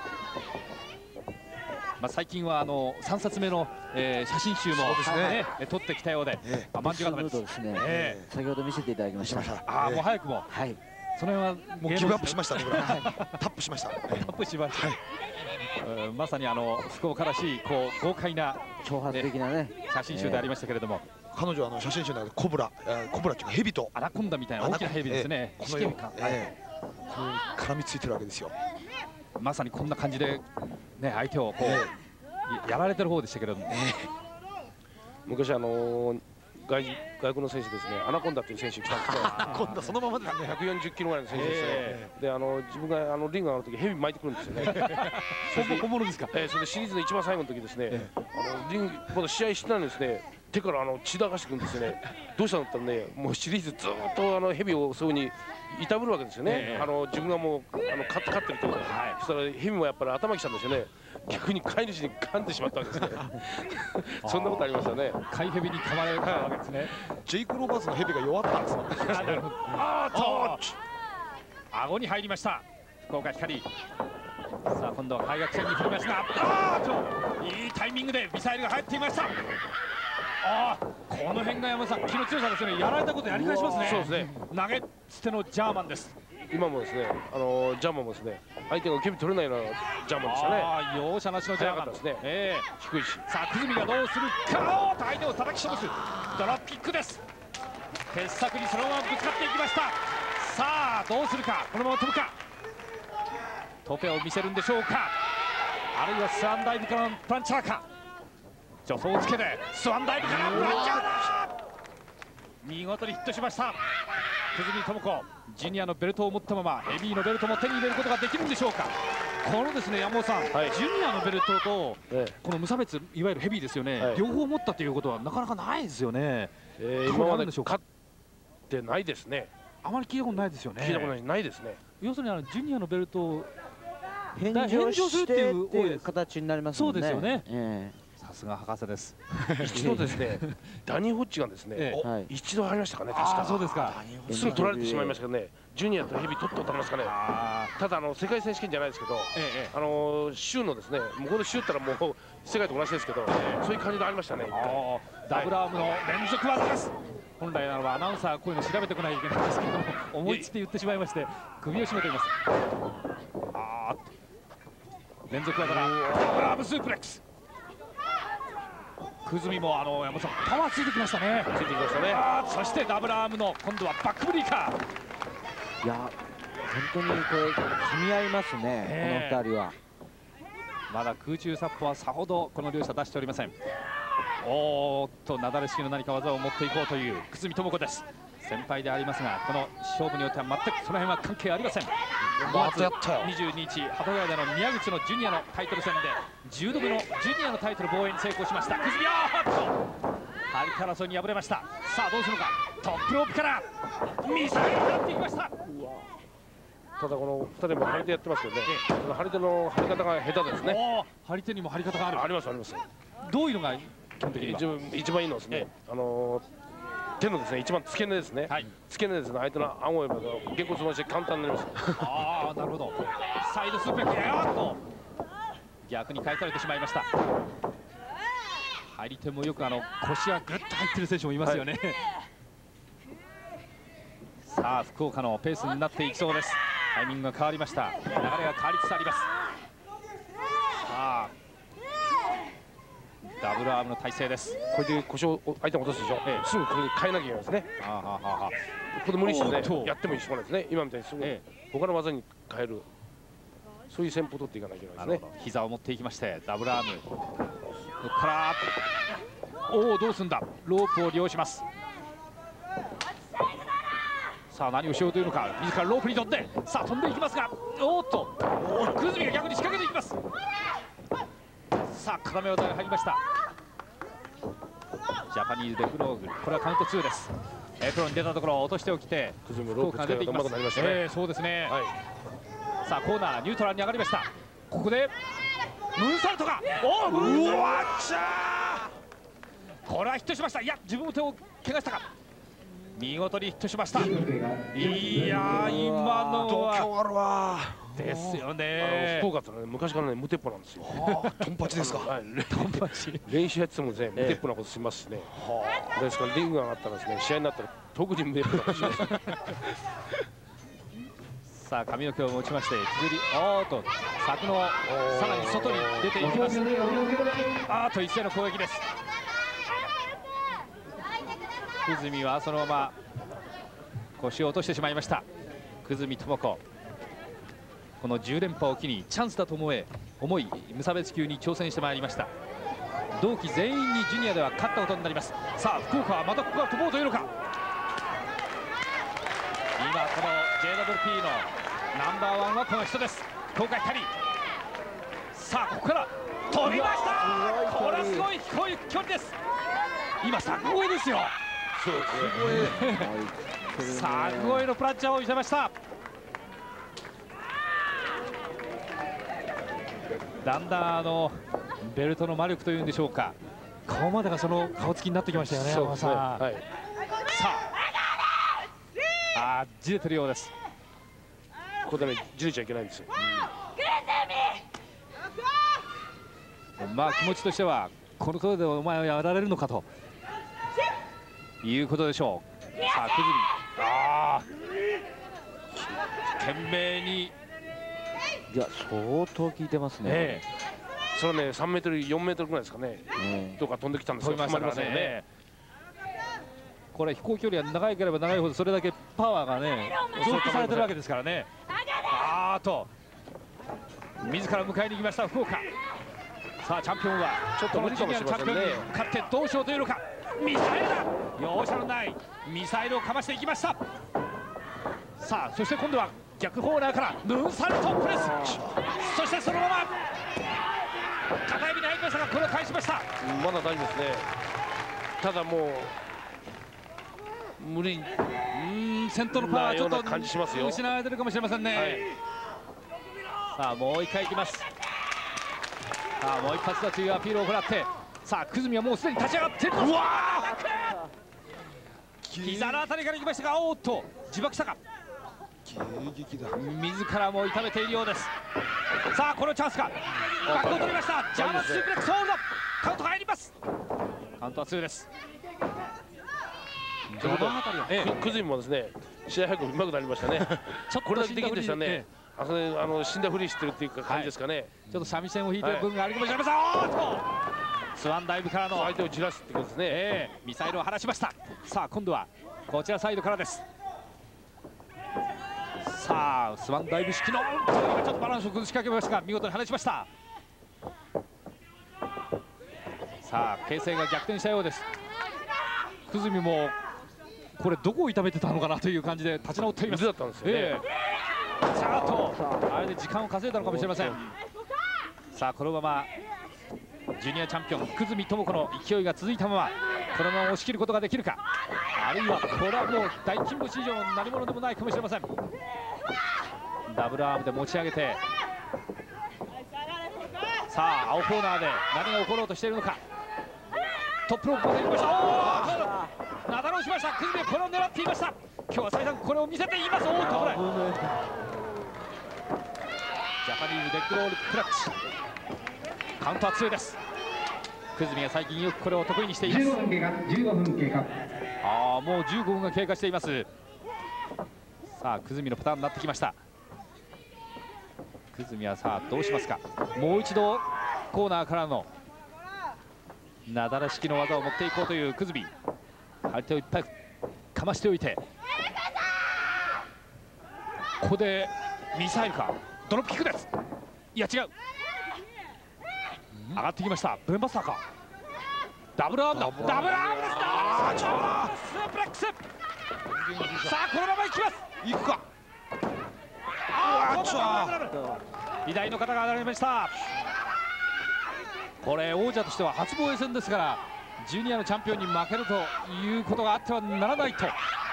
まあ最近はあのさんさつめの、えー、写真集も、ねね、撮ってきたようで、えー、まんじゅう固めですね、えー、 先ほど見せていただきました。 ああ、もう早くも、はい、その辺はもうギブアップしましたね、これ。タップしました。タップしました。はい、まさにあの福岡らしいこう豪快な挑発的なね写真集でありましたけれども、 彼女はあの写真集の中でコブラ、コブラっていうかヘビとアナコンダみたいな大きなヘビですね。 このように絡みついてるわけですよ。 まさにこんな感じでね、相手をこうやられてる方でしたけれども、 昔あの外外国の選手ですね、アナコンダという選手来たんですけど、 アナコンダそのままですね。 ひゃくよんじゅっキロぐらいの選手ですね。で、あの自分があのリング上がる時ヘビ巻いてくるんですよね。 本物ですか。 えー、それでシリーズの一番最後の時ですね、あのリングまだ試合してないんですね。手からあの血流してくるんですよね。どうしたのって言ったらね、もうシリーズずっとあのヘビをそういう風にいたぶるわけですよね。あの自分がもうあの勝ってるというか、そしたらヘビもやっぱり頭きたんですよね。逆に飼い主に噛んでしまったわけですね。そんなことありましたね。 飼いヘビに噛まれたわけですね。 ジェイク・ロバーツのヘビが弱ったんですね。 あーっと顎に入りました福岡ひかり。さあ今度は開幕戦に振りますが、あーっといいタイミングでミサイルが入っていました。ああ、この辺が山田さん気の強さですね。やられたことやり返しますね。 そうですね。 投げ捨てのジャーマンです。 今もですね、あのジャーマンもですね、相手が受け身取れないようなジャーマンでしたね。 ああ、容赦なしのジャーマンですね。ええ、 低いし。 さあ久住がどうするか。おーっと相手を叩き潰すドロップキックです。傑作にそのままぶつかっていきました。さあどうするか、このまま飛ぶか、トペを見せるんでしょうか、あるいはスワンダイブからのプランチャーか。助走をつけてスワンダイブからプランチャーだ。見事にヒットしました久住智子。ジュニアのベルトを持ったままヘビーのベルトも手に入れることができるんでしょうか。このですね、山本さん、はい、ジュニアのベルトと、ええ、この無差別いわゆるヘビーですよね、はい、両方持ったということはなかなかないですよね。 えー、今まで勝ってないですね。 あまり聞いたことないですよね。 聞いたことないないですね。 要するにあのジュニアのベルトを返上するっていう形になりますもんね。 そうですよね。 えーさすが博士です。 一度ですね、ダニー・ホッジがですね、ええ、一度入りましたかね、確か。 そうですか。 すぐ取られてしまいましたけどね、ジュニアとヘビ取って取れますかね。ただあの世界選手権じゃないですけど、ええ、あの州のですね、向こうで州ったらもう世界と同じですけど、ええ、そういう感じでありましたね。 ダブルアームの連続技です。本来ならばアナウンサーこういうの調べてこないといけないんですけども、思いつって言ってしまいまして首を絞めています。あー、連続技だ。ダブルアームスープレックス。久住もあの山本さんパワーついてきましたね。 ついてきましたね。 そしてダブルアームの今度はバックブリーカー。いや本当にこれ噛み合いますね、えー、このふたりは。 まだ空中殺法はさほどこの両者出しておりません。おーっとなだれ式の何か技を持っていこうという久住智子です。先輩でありますがこの勝負によっては全くその辺は関係ありません。ごがつにじゅうににち鳩ヶ谷での宮口のジュニアのタイトル戦でじゅうどめのジュニアのタイトル防衛に成功しました久住。あーっと張り手争いに敗れました。さあどうするのか、トップロープからミサイルになっていきました。 ただこのふたりも張り手やってますけどね、この張り手の張り方が下手ですね。 張り手にも張り方がある。 ありますあります。 どういうのが基本的に一番一番いいのはですね、あの手のですね一番付け根ですね、はい、付け根ですね、相手の顎を言えばげんこつ回して簡単になります。 ああなるほど。サイドスープレックス、やっと逆に返されてしまいました。入り手もよくあの腰がぐっと入ってる選手もいますよね、はい、さあ福岡のペースになっていきそうです。タイミングが変わりました。流れが変わりつつあります。さあダブルアームの体勢です。 これで腰を相手を落とすでしょ、ええ、すぐこれで変えなきゃいけないですね。ああはあはあ、ここで無理してねやってもいいしもないですね。今みたいにすぐ、ええ、他の技に変える、そういう戦法を取っていかなきゃいけないですね。 膝を持っていきましてダブルアーム、ここからおおどうすんだ、ロープを利用します。さあ何をしようというのか、自らロープに乗ってさあ飛んでいきますが、おっと久住が逆に仕掛けていきます。さあ要技が入りました。ジャパニーズデフローグ、これはカウントツーです。 エプロンに出たところを落としておきて福岡が出ていきます。 えー、そうですね、はい、さあコーナーニュートラルに上がりました。ここでムーンサルトがおおムーンサルト、うわっちゃー、これはヒットしました。いや自分も手を怪我したか、見事にヒットしました。いやー今のは度胸あるわですよね。 福岡ってのは昔からね無鉄砲なんですよ。 トンパチですか。 トンパチ。練習やっててもね無鉄砲なことしますしね。ですからリングが上がったらですね試合になったら特に無鉄砲なことします。 さあ髪の毛を持ちましてくぐり、おーっと柵のさらに外に出ていきます。あーっと一斉の攻撃です。久住はそのまま腰を落としてしまいました。久住智子、このじゅう連覇を機にチャンスだと思え思い無差別級に挑戦してまいりました。同期全員にジュニアでは勝ったことになります。さあ福岡はまたここから飛ぼうというのか。今この ジェイダブリューピー のナンバーワンはこの人です、福岡光。さあここから飛びました。これすごいこういう距離です。今柵越えですよ。柵越えのプラッチャーを見せました。だんだんあのベルトの魔力というんでしょうか、顔までがその顔つきになってきましたよね。山本さん、はい、さああじれてるようです。 ここでねじれちゃいけないんですよ。 うん、まあ気持ちとしてはこのことでお前をやられるのかということでしょう。さあ久住、ああ懸命に、 いや相当効いてますね。ええ、それねさんメートルよんメートルぐらいですかね、うん、とか飛んできたんですけど、止まりませんね。これ飛行距離が長ければ長いほどそれだけパワーがね増幅されてるわけですからね。あーっと自ら迎えに行きました福岡。さあチャンピオンはちょっと無理かもしれませんね。勝ってどうしようというのか。ミサイルだ、容赦のないミサイルをかましていきました。さあそして今度は逆コーナーからムーンサルトプレス、そしてそのまま片指に入りましたがこれを返しました。 まだ大丈夫ですね。ただもう無理、 うん先頭のパワーちょっと感じしますよ。 失われてるかもしれませんね。はい、さあもう一回いきます。さあもう一発だというアピールを行って、さあ久住はもうすでに立ち上がっている。うわ膝のあたりからいきましたが、おっと自爆したか。自らも痛めているようです。さあこのチャンスか、バックを取りました。ジャーマンスープレックスホールド、カウントが入ります。カウントはツーです。 ということは久住もですね試合早く上手くなりましたね。ちょっとこれだけできるんですよね。あの死んだふりしてるっていうか感じですかね。 ちょっと三味線を弾いてる部分があるかもしれません。おーっとスワンダイブからの相手をじらすってことですね。 えー、ミサイルを放ちました。さあ今度はこちらサイドからです。さあスワンダイブ式のちょっとバランスを崩しかけましたが見事に放ちました。さあ形勢が逆転したようです。久住もこれどこを痛めてたのかなという感じで立ち直っています。 だったんですよね。えー、さあとあれで時間を稼いだのかもしれません。さあこのままジュニアチャンピオン久住智子の勢いが続いたままこのまま押し切ることができるか、あるいはこれはもう大金星以上の何者でもないかもしれません。ダブルアームで持ち上げて、さあ青コーナーで何が起ころうとしているのか。トップロープを入れました。おおなだろうしました。久住はこれを狙っていました。今日は再三これを見せています。おおっとこれジャパニーズデッグロールクラッチ、カウントはツーです。久住が最近よくこれを得意にしています。じゅうごふん経過、じゅうごふん経過。ああもうじゅうごふんが経過しています。さあ久住のパターンになってきました。久住はさあどうしますか。もう一度コーナーからのなだら式の技を持っていこうという久住、相手をいっぱいかましておいて、ここでミサイルかドロップキックです。いや違う、上がってきました。ブレンバスターかダブルアームだ。ダブルアームです。あースープレックス。さあこのままいきます。いくか。ああ左の方が上がりました。これ王者としては初防衛戦ですからジュニアのチャンピオンに負けるということがあってはならないと、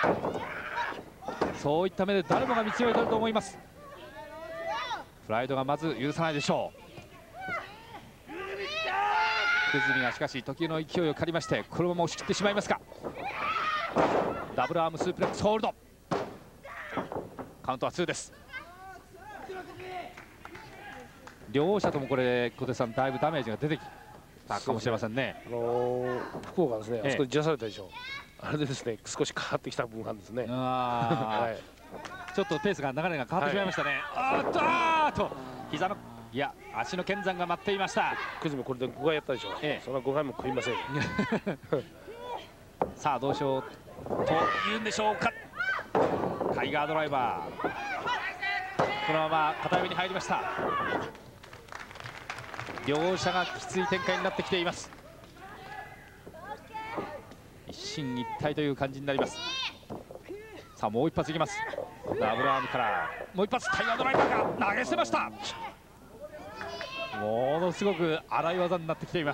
そういった目で誰もが見つめていると思います。プライドがまず許さないでしょう。久住がしかし時の勢いを借りまして、このまま押し切ってしまいますか。ダブルアームスープレックスホールド、カウントはツーです。両者ともこれ小手さん、だいぶダメージが出てきたかもしれませんね。 あのー、福岡ですね、あそこでじらされたでしょう、ええ、あれでですね少し変わってきた部分があるんですね。 あ、はい、ちょっとペースが流れが変わってしまいましたね。はい、あっとあーっと膝のいや足の剣山が待っていました。 久住もこれでごかいやったでしょう、ええ、そのごかいも食いませんよさあどうしようというんでしょうか。タイガードライバーこのまま片指に入りました。両者がきつい展開になってきています。一進一退という感じになります。さあもう一発いきます。ダブルアームからもう一発タイガードライバーが投げ捨てました。ものすごく荒い技になってきています。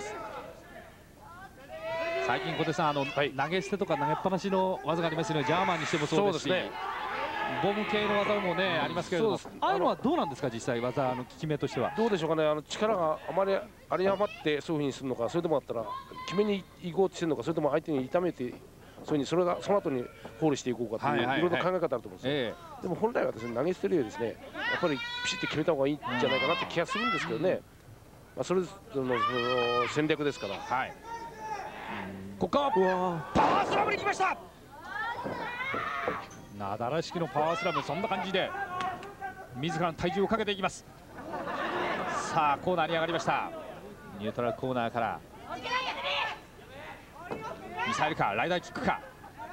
最近小手さん、あの、はい、投げ捨てとか投げっぱなしの技がありますよね。ジャーマンにしてもそうですし、そうですね、ボム系の技もね、うん、ありますけれども、ああいうのはどうなんですか、実際技の効き目としては。 どうでしょうかね、あの力があまり有り余ってそういうふうにするのか、それともあったら決めに行こうとしてるのか、それとも相手に痛めて、そういうふうにそれがその後にホールしていこうかという、いろいろ考え方あると思うんですよ。えー、でも本来はですね、投げ捨てるよりですね、やっぱりピシッと決めた方がいいんじゃないかなって気がするんですけどね。うん、まあそれぞれの戦略ですから。はい。 ここからパワースラムに来ました。なだら式のパワースラム、そんな感じで自らの体重をかけていきます。さあコーナーに上がりました。ニュートラルコーナーからミサイルかライダーキックか。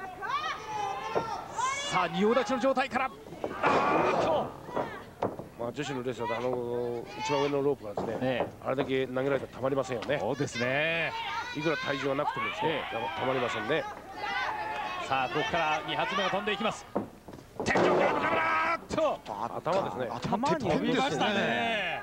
さあ仁王立ちの状態から、あーっとまあ女子のレースだとあの一番上のロープがですね、ええ、あれだけ投げられたらたまりませんよね。 そうですね、 いくら体重がなくてもですね、ええ、たまりませんね。 さあここからに発目が飛んでいきます。天井からのカメラーと頭ですね、 頭に飛びましたね。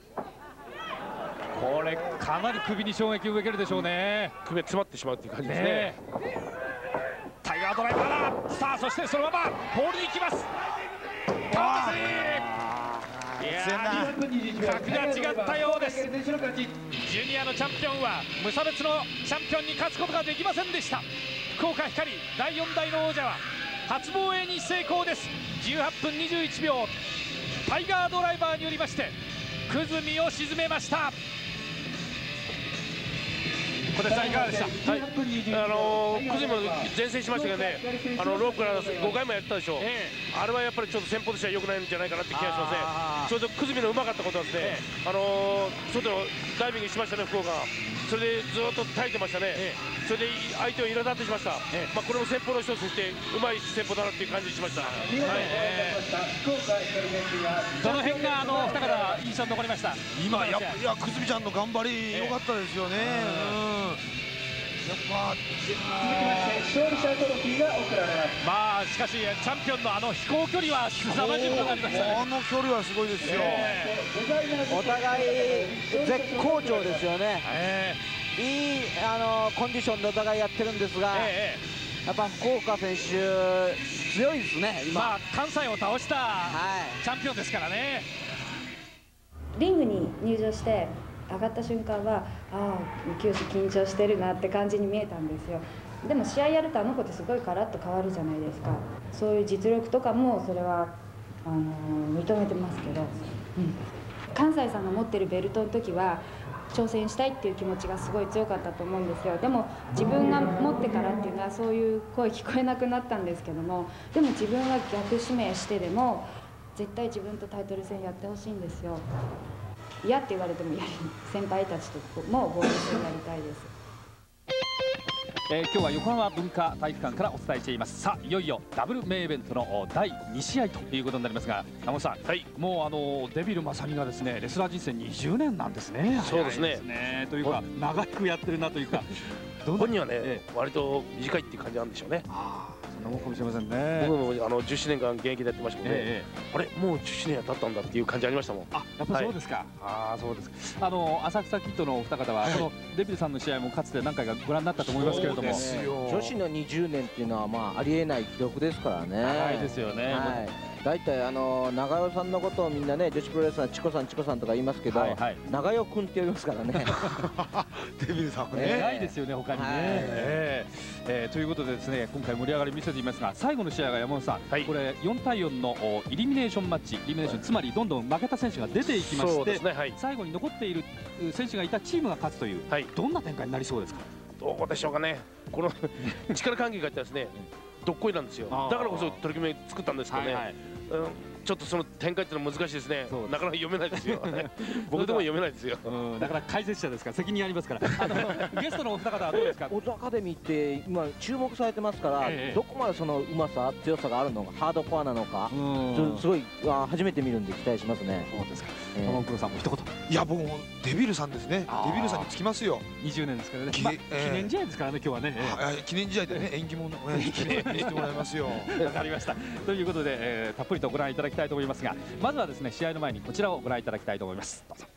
これかなり首に衝撃を受けるでしょうね。 首が詰まってしまうっていう感じですね。ね、 タイガードライバーだ。さあそしてそのままホールに行きます。カウントスリー、いやー格が違ったようです。ジュニアのチャンピオンは無差別のチャンピオンに勝つことができませんでした。福岡ひかりだいよん代の王者は初防衛に成功です。じゅうはっぷんにじゅういちびょう、タイガードライバーによりまして久住を沈めました。小手さんいかがでした？ はい、あのー、久住も前線しましたけどね、あのロープからごかいもやったでしょう、えー、あれはやっぱりちょっと戦法としては良くないんじゃないかなって気がしますね。ちょうど久住のうまかったことはですね、えー、あのー、外ダイビングしましたね、福岡。それでずっと耐えてましたね、えー、それで相手を苛立ってしました、えー、まあこれも戦法の一つとしてうまい戦法だなっていう感じにしました。はい、えー、どの辺があの二方印象に残りました？ 今やいや久住ちゃんの頑張り良かったですよね。うん、やっぱ勝利者トロフィーが贈られます。まあしかしチャンピオンのあの飛行距離は凄まじいことになりましたね。 あの距離はすごいですよ。えー、お互い絶好調ですよね。えー、いいあのコンディションでお互いやってるんですが、えー、やっぱ福岡選手強いですね。 今、まあ、関西を倒したチャンピオンですからね。 リングに入場して上がった瞬間は、ああ球種緊張してるなって感じに見えたんですよ。でも試合やるとあの子ってすごいカラッと変わるじゃないですか。そういう実力とかもそれはあの認めてますけど、うん、関西さんが持ってるベルトの時は挑戦したいっていう気持ちがすごい強かったと思うんですよ。でも自分が持ってからっていうのはそういう声聞こえなくなったんですけども、でも自分は逆指名してでも絶対自分とタイトル戦やってほしいんですよ。嫌って言われてもやり先輩たちとも合流してやりたいです。 えー、今日は横浜文化体育館からお伝えしています。さあいよいよダブルメインイベントのだいに試合ということになりますが、山本さん、はい、もうあのデビル正美がですねレスラー人生にじゅうねんなんですね。 そうですね。 ねというか長くやってるなというか本人はね、ええ、割と短いっていう感じなんでしょうね。 あそんのかもしれませんね。 僕もあのじゅうななねんかん現役でやってましたもんね。あれもうじゅうななねん経ったんだっていう感じありましたもん。 あ、やっぱそうですか。ああ、そうですか。あの浅草キッドのお二方はこのデビルさんの試合もかつて何回かご覧になったと思いますけれども、 女子のにじゅうねんっていうのはまあありえない記録ですからね。 長いですよね。はい。 大体あの長代さんのことをみんなね、女子プロレスラーチコさんチコさんとか言いますけど、長代君って呼びますからね。 デビルさんね。 ないですよね、他にね。ええということでですね、今回盛り上がり見せていますが、最後の試合が山本さん、これよんたいよんのイリミネーションマッチ、イリミネーション、つまりどんどん負けた選手が出ていきまして、最後に残っている選手がいたチームが勝つという、どんな展開になりそうですか。 どうでしょうかね。この力関係があってですね、どっこいなんですよ。だからこそ取り組み作ったんですけどね。うん、ちょっとその展開っていうのは難しいですね。なかなか読めないですよ。僕でも読めないですよ。 だから解説者ですから責任ありますから。あのゲストのお二方はどうですか。 オズアカデミーって今注目されてますから、どこまでそのうまさ強さがあるのか、ハードコアなのか、すごい初めて見るんで期待しますね。 そうですか。玉黒さんも一言。 いや僕もデビルさんですね。デビルさんにつきますよ。 にじゅうねんですからね。記念試合ですからね、今日はね。 記念試合でね、縁起物してもらいますよ。 わかりました。ということでたっぷりとご覧いただきたいと思いますが、まずはですね、試合の前にこちらをご覧いただきたいと思います。どうぞ。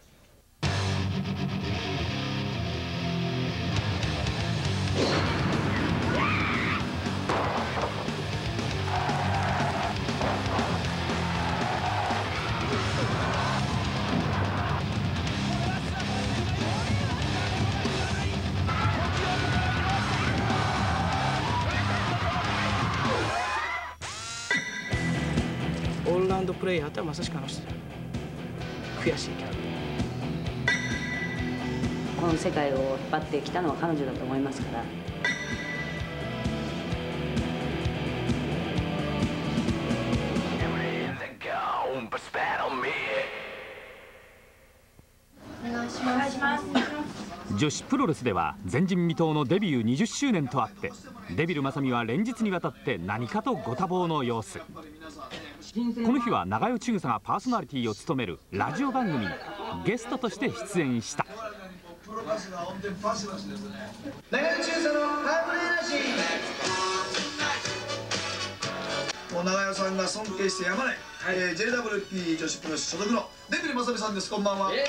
オールラウンドプレイヤーとはまさしくあの人だ。悔しいけどこの世界を引っ張ってきたのは彼女だと思いますから。 お願いします。 女子プロレスでは前人未到のデビューにじゅっしゅうねんとあって、デビル正美は連日にわたって何かとご多忙の様子。この日は長与千草がパーソナリティを務めるラジオ番組にゲストとして出演した。 長与千草のハーブエナジー。もう長与さんが尊敬してやまない、はい、えー、ジェイダブリューピー 女子プロレス所属のデビル正美さんです。こんばんは。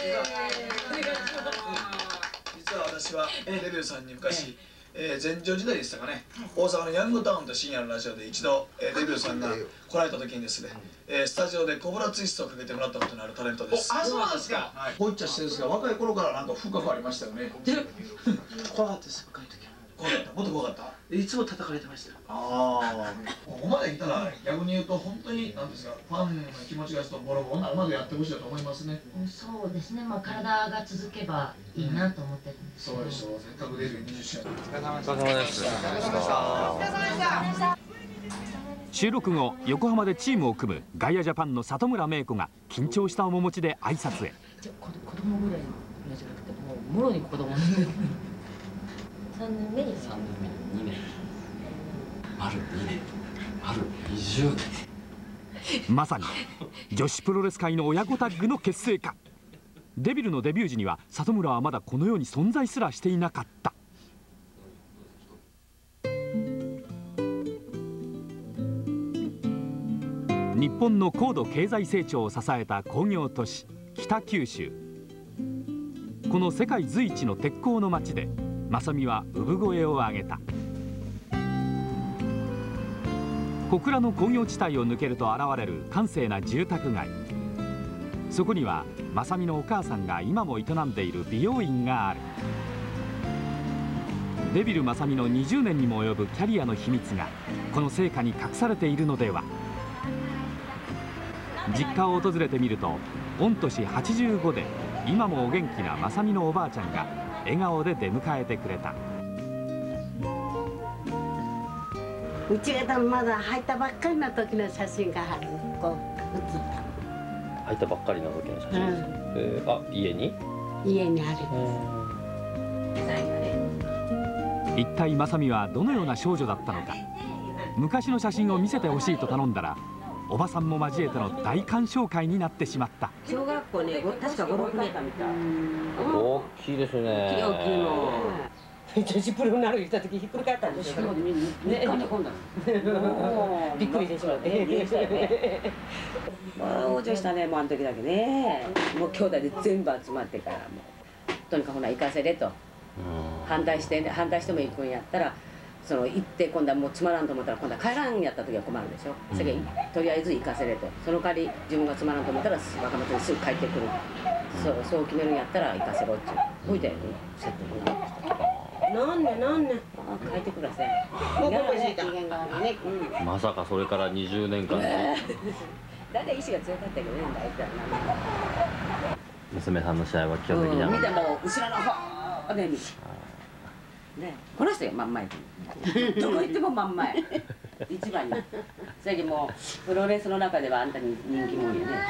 実は私はデビルさんに昔、えー、前女時代でしたかね、大阪のヤングタウンと深夜のラジオで一度、えー、デビルさんが来られた時にですね、えー、スタジオでコブラツイストをかけてもらったことのあるタレントです。あ、そうなんですか。はい、こういっちゃしてるんですが、若い頃からなんか風格ありましたよね。 怖かったです、若い時は。 怖かった。もっと怖かった。 いつも叩かれてました。 ああ、ここまで来たら逆に言うと本当に何ですか、ファンの気持ちがちょっとボロボロなるまでやってほしいと思いますね。 そうですね。まあ体が続けばいいなと思ってるんですけど。 そうでしょう。せっかくデビューにじゅっしゅうねん。お疲れ様でした。 お疲れ様です。収録後、横浜でチームを組むガイアジャパンの里村芽衣子が緊張した面持ちで挨拶へ。 じゃ子供ぐらいのじゃなくて、もうもろに子供。三年目に三年目、二年。 丸にねん、丸にじゅうねん。まさに女子プロレス界の親子タッグの結成か。デビルのデビュー時には里村はまだこの世に存在すらしていなかった。日本の高度経済成長を支えた工業都市北九州。この世界随一の鉄鋼の町で正美は産声を上げた。小倉の工業地帯を抜けると現れる閑静な住宅街。そこには正美のお母さんが今も営んでいる美容院がある。デビル正美のにじゅうねんにも及ぶキャリアの秘密がこの成果に隠されているのでは。実家を訪れてみると、御年はちじゅうごで今もお元気な正美のおばあちゃんが笑顔で出迎えてくれた。 うちがまだ入ったばっかりの時の写真がある。こう写った。 入ったばっかりの時の写真ですか。うん、えー、あ、家に？ 家にある。 一体正美はどのような少女だったのか。昔の写真を見せてほしいと頼んだら、おばさんも交えての大鑑賞会になってしまった。 小学校ね、確かご、ろくねんかみたい。 大きいですね。 大きいの。 女子プロになる言った時ひっくり返ったんですよ。ね、びっくりしてしまって。往生したね、もうあの時だけね。もう兄弟で全部集まってからもうとにかくほな行かせれと。反対して反対しても行くんやったら。その行って今度はもうつまらんと思ったら今度は帰らんやった時は困るでしょ、うん、それとりあえず行かせれとその代わり自分がつまらんと思ったら若松にすぐ帰ってくる、うん、そうそう決めるんやったら行かせろってほいで説得がしたなんねなんねあ帰ってください機嫌が悪いね、 うん、まさかそれからにじゅうねんかんねだいたい意志が強かったけどね大体娘さんの試合は基本的には、 うん、見ても後ろの方で見てね、この人よ真ん前どこ行っても真ん前一番にそれでもうプロレスの中ではあんたに人気者よね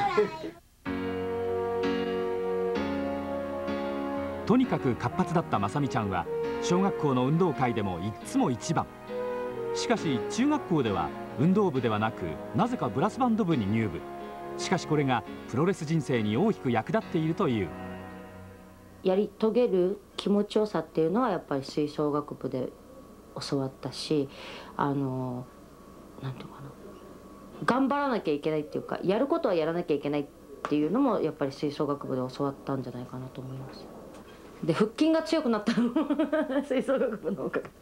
とにかく活発だったまさみちゃんは小学校の運動会でもいつも一番。しかし中学校では運動部ではなくなぜかブラスバンド部に入部。しかしこれがプロレス人生に大きく役立っているという。 やり遂げる気持ちよさっていうのはやっぱり吹奏楽部で教わったし、あのなんていうかな、頑張らなきゃいけないっていうかやることはやらなきゃいけないっていうのもやっぱり吹奏楽部で教わったんじゃないかなと思います。で腹筋が強くなったの吹奏楽部のおかげ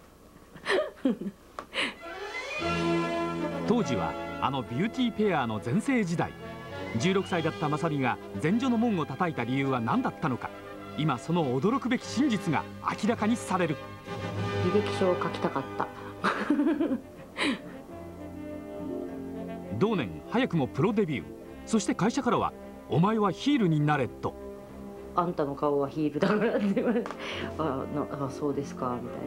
当時はあのビューティーペアの全盛時代、じゅうろくさいだったまさみが前女の門を叩いた理由は何だったのか。今その驚くべき真実が明らかにされる。 履歴書を書きたかった同年早くもプロデビュー。そして会社からは「お前はヒールになれ」と。 あんたの顔はヒールだからって言われてあなあそうですかみた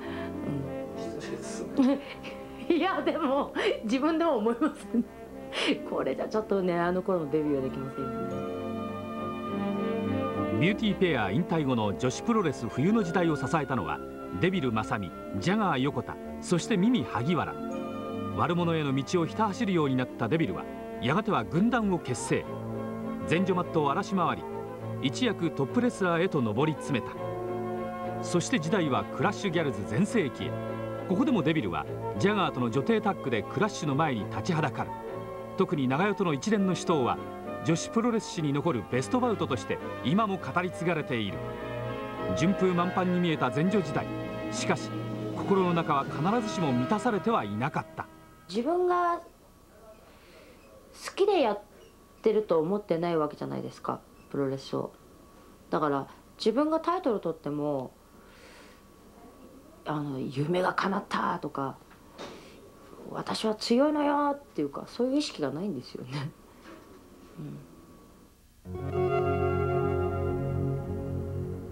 いなね、うん、いやでも自分でも思いますねこれじゃちょっとねあの頃のデビューはできませんよね。 ビューティーペア引退後の女子プロレス冬の時代を支えたのはデビル正美、ジャガー横田、そしてミミ萩原。悪者への道をひた走るようになったデビルはやがては軍団を結成。前女マットを荒らし回り一躍トップレスラーへと上り詰めた。そして時代はクラッシュギャルズ全盛期へ。ここでもデビルはジャガーとの女帝タッグでクラッシュの前に立ちはだかる。特に長与との一連の死闘は女子プロレス史に残るベストバウトとして今も語り継がれている。順風満帆に見えた前女時代。しかし心の中は必ずしも満たされてはいなかった。 自分が好きでやってると思ってないわけじゃないですかプロレスを。だから自分がタイトル取ってもあの夢が叶ったとか私は強いのよっていうかそういう意識がないんですよね。 うん、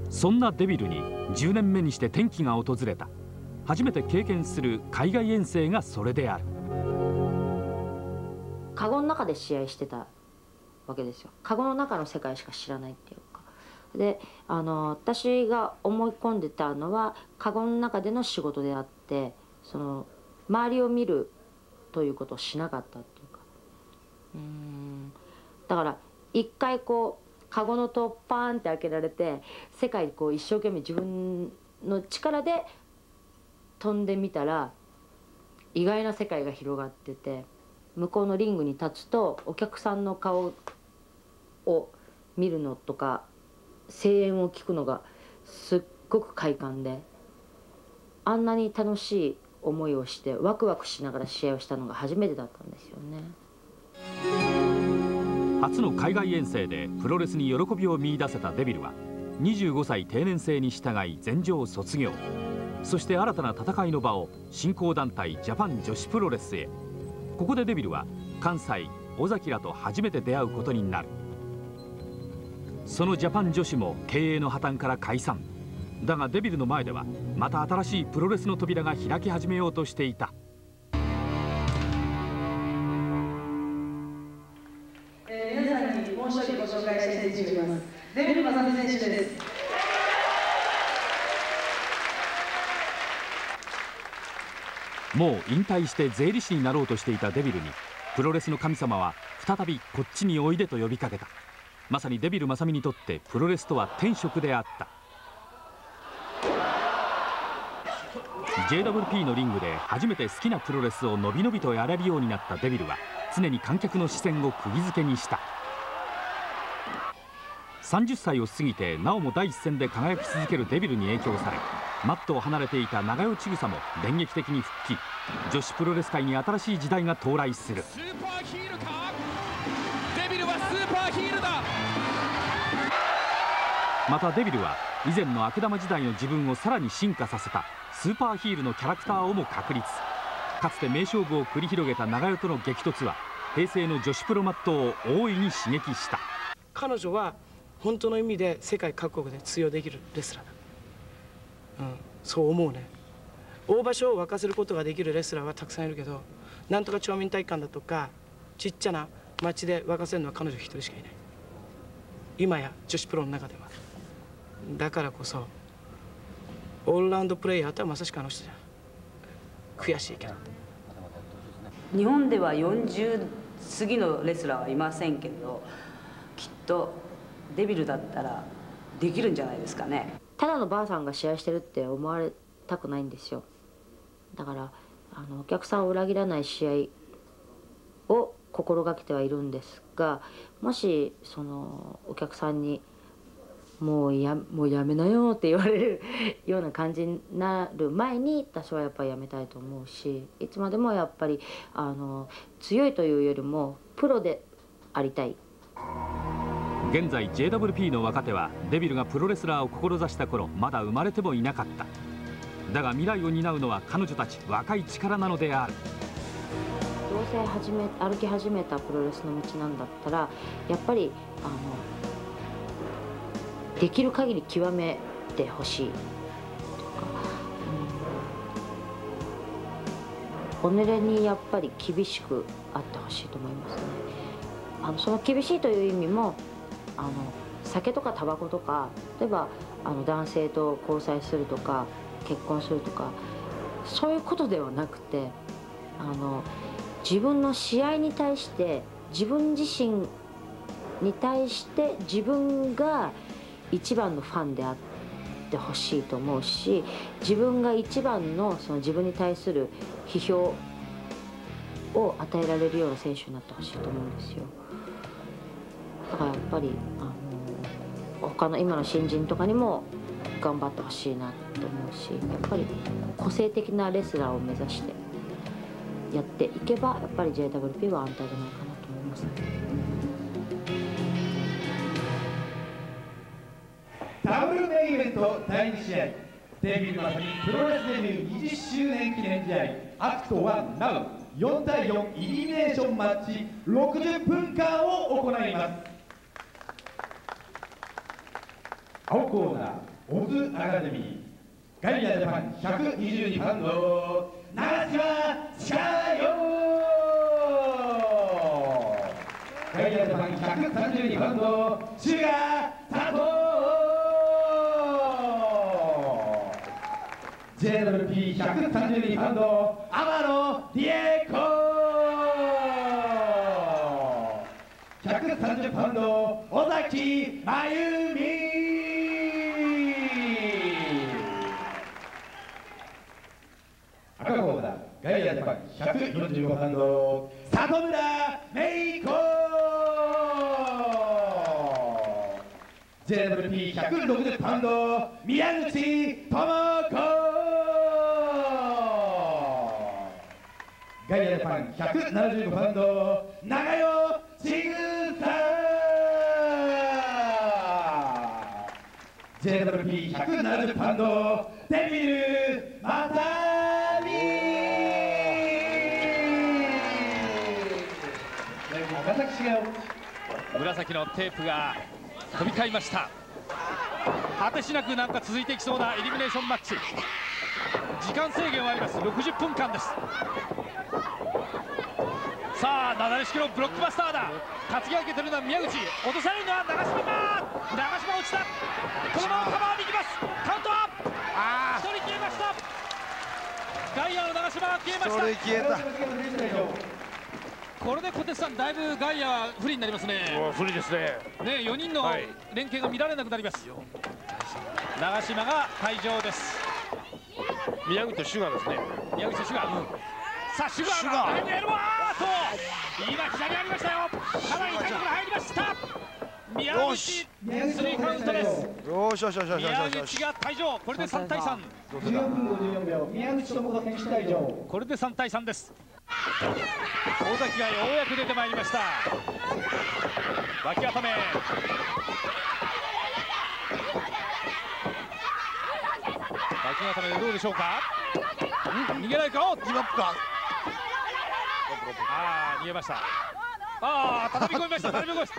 そんなデビルにじゅうねんめにして転機が訪れた。初めて経験する海外遠征がそれである。 カゴの中で試合してたわけですよ。カゴの中の世界しか知らないっていうか。であの私が思い込んでたのはカゴの中での仕事であってその周りを見るということをしなかったっていうか。うーんだから一回こうカゴの戸をパーンって開けられて世界にこう一生懸命自分の力で飛んでみたら意外な世界が広がってて向こうのリングに立つとお客さんの顔を見るのとか声援を聞くのがすっごく快感であんなに楽しい思いをしてワクワクしながら試合をしたのが初めてだったんですよね。 初の海外遠征でプロレスに喜びを見出せたデビルはにじゅうごさい定年制に従い前女を卒業。そして新たな戦いの場を新興団体ジャパン女子プロレスへ。ここでデビルは関西尾崎らと初めて出会うことになる。そのジャパン女子も経営の破綻から解散。だがデビルの前ではまた新しいプロレスの扉が開き始めようとしていた。 えー、皆さんにもう一人ご紹介したい選手がいます。デビル正美選手です。 もう引退して税理士になろうとしていたデビルにプロレスの神様は再びこっちにおいでと呼びかけた。まさにデビル正美にとってプロレスとは天職であった。 ジェイダブリューピー のリングで初めて好きなプロレスをのびのびとやれるようになったデビルは常に観客の視線を釘付けにした。さんじゅっさいを過ぎてなおも第一線で輝き続けるデビルに影響され、マットを離れていた長与千草も電撃的に復帰。女子プロレス界に新しい時代が到来する。 スーパーヒールか。デビルはスーパーヒールだ。 またデビルは以前の悪玉時代の自分をさらに進化させたスーパーヒールのキャラクターをも確立。かつて名勝負を繰り広げた長与との激突は平成の女子プロマットを大いに刺激した。 彼女は本当の意味で世界各国で通用できるレスラーだ、うん、そう思うね。大場所を沸かせることができるレスラーはたくさんいるけど、なんとか町民体育館だとかちっちゃな町で沸かせるのは彼女一人しかいない。今や女子プロの中では。だからこそオールラウンドプレイヤーとはまさしくあの人じゃん。悔しいけど。 日本ではよんじゅう過ぎのレスラーはいませんけど、きっとデビルだったらできるんじゃないですかね。 ただのばあさんが試合してるって思われたくないんですよ。だからあのお客さんを裏切らない試合を心がけてはいるんですが、もしそのお客さんにもうやもうやめなよって言われるような感じになる前に私はやっぱりやめたいと思うし、いつまでもやっぱりあの強いというよりもプロでありたい。 現在 ジェイダブリューピー の若手はデビルがプロレスラーを志した頃まだ生まれてもいなかった。だが未来を担うのは彼女たち若い力なのである。 どうせ始め歩き始めたプロレスの道なんだったらやっぱりあのできる限り極めてほしいとか、うん、己にやっぱり厳しくあってほしいと思いますね。あのその厳しいという意味もあの酒とかタバコとか、例えばあの男性と交際するとか結婚するとかそういうことではなくて、あの自分の試合に対して自分自身に対して自分が一番のファンであってほしいと思うし、自分が一番のその自分に対する批評を与えられるような選手になってほしいと思うんですよ。だからやっぱりあの他の今の新人とかにも頑張ってほしいなって思うし、やっぱり個性的なレスラーを目指してやっていけばやっぱり ジェイダブリューピー は安泰じゃないかなと思います。 ダブルメインイベントだいに試合、デビルまさにプロレスデビューにじゅっしゅうねん記念試合アクトワンナウよんたいよんイリミネーションマッチろくじゅっぷんかんを行います。青コーナーオズアカデミーガイアジャパンひゃくにじゅうにパウンド長島千佳代、ガイアジャパンひゃくさんじゅうにパウンドシュガー佐藤、 ジェイダブリューピーひゃくさんじゅうにパウンド天野ディエコ、ひゃくさんじゅうパウンド尾崎真由美、赤コーナーガイアジャパンひゃくよんじゅうごパウンド里村芽衣子、 ジェイダブリューピーひゃくろくじゅうパウンド宮口智子、ガイアジャパンひゃくななじゅうごパウンド長与千草、 ジェイダブリューピーひゃくななじゅうパウンドデビルまさみ、 紫のテープが飛び交いました。果てしなくなんか続いていきそうなエリミネーションマッチ。時間制限はあります。ろくじゅっぷんかんです。さあなだれ式のブロックバスターだ。担ぎ上げてるのは宮口、落とされるのは長島か。長島落ちた。このままカバーに行きます。カウントアップ。ああひとり消えました。ガイアの長島が消えました。ひとり消えた。これで小手さんだいぶガイア不利になりますね。 不利ですね。 ね、よにんの連携が見られなくなります。長島が退場です。 宮口とシュガーですね。 宮口とシュガー、うん、さあシュガーが入るわーと今左ありましたよ。かなり痛いところ入りました。宮口スリーカウントです。 よしよしよしよしよしよし。 宮口が退場。これでさんたいさん。 じゅうよんぷんごじゅうよんびょう、宮口智子選手退場。 これでさんたいさんです。大崎がようやく出てまいりました。脇固め。脇固めでどうでしょうか。逃げないか。ギブアップか。ああ逃げました。ああ畳み込みました。畳み込みました。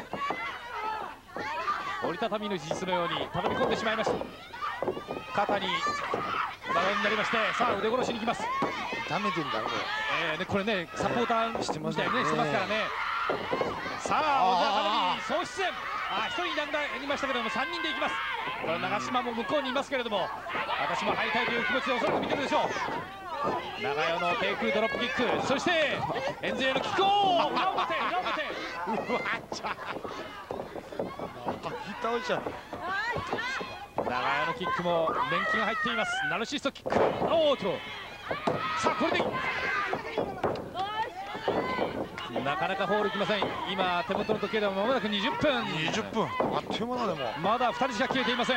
折りたたみの実のように畳み込んでしまいました。肩にバラになりまして、さあ腕殺しに行きます。 痛めてんだろこれ。えー、ねこれねサポーターしてますねしてますからね。さあ小田に総出演。あ一人になりましたけれどもさんにんでいきます。これ長島も向こうにいますけれども、私も入りたいという気持ちでおそらく見てるでしょう。長代の低空ドロップキック、そして円勢のキックを裏表裏表。うわっちゃ倒しちゃう。 長屋のキックも年季が入っています。ナルシストキック。おおとさあこれでなかなかホールきません。今手元の時計ではまもなくにじゅっぷん。 にじゅっぷんあっという間だでも。 まだふたりしか消えていません。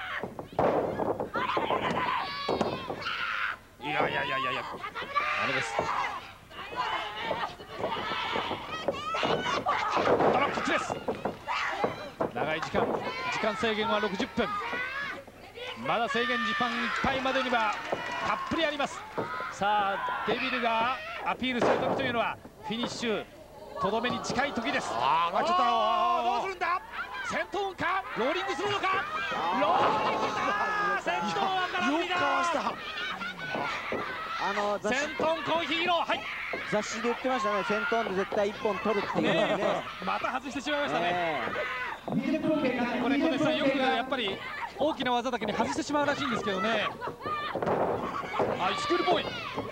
いやいやいやいやいやあれです。ドロップキックです。長い時間時間制限はろくじゅっぷん。まだ制限時間いっぱいまでにはたっぷりあります。さあデビルがアピールする時というのはフィニッシュとどめに近い時です。 ああ上がっちゃった。 どうするんだ。先頭かローリングするのか。ローリングだ。先頭は空振りだ。よくかわした。 あのセントンコーヒーロー、はい、 雑誌で言ってましたね。セントンで絶対いっぽん取るっていうね。 ねまた外してしまいましたね。 ねこれ小手さんよくやっぱり大きな技だけに外してしまうらしいんですけどね。あスクールボーイ、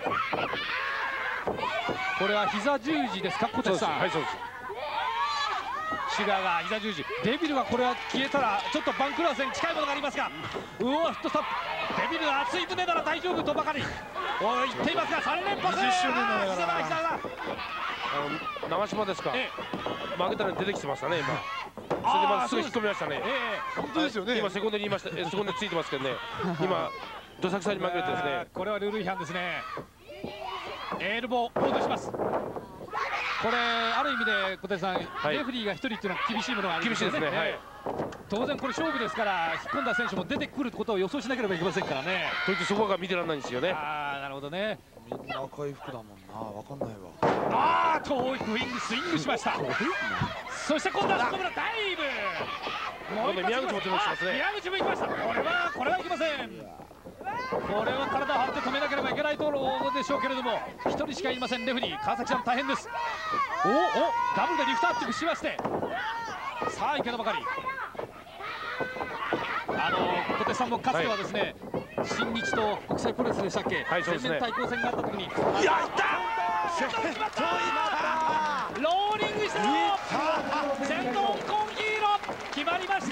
これは膝十字ですか小手さん。 はいそうです。 シュガーが膝十字。デビルはこれは消えたらちょっと番狂わせに近いものがありますが、うおフットスタップ。デビルが熱い胸なら大丈夫とばかりおい言っていますがさん連発。 にじゅっしゅうねんだから。 あの長島ですか、ええ、負けたら出てきてましたね今。それでまたすぐ引っ込みましたね。ええ本当ですよね。 今セコンドに言いました。セコンドついてますけどね。今どさくさに負けてですね。 これはルール違反ですね。エルボーコードします。これある意味で小手さん、はい、レフェリーがひとりっていうのは厳しいものがあるんですよね。厳しいですね、はい、当然これ勝負ですから引っ込んだ選手も出てくることを予想しなければいけませんからね。 といってそこが見てられないんですよね。 ああなるほどね。 みんな赤い服だもんな。わかんないわ。 ああ遠いウィングスイングしました。そして今度はそこからダイブ。 もう宮口も手をしますね。 宮口も行きました。これはこれはいきません。これは体を張って止めなければいけないところでしょうけれどもひとりしかいません。レフェリー川崎さん大変です。おおダブルでリフトアップしまして、さあ池田ばかり。あの小手さんもかつてはですね、はい、新日と国際プロレスでしたっけ、はい、全面対抗戦があった時に、いやいった先頭いったローリングしたの先頭コンヒーロ決まりました。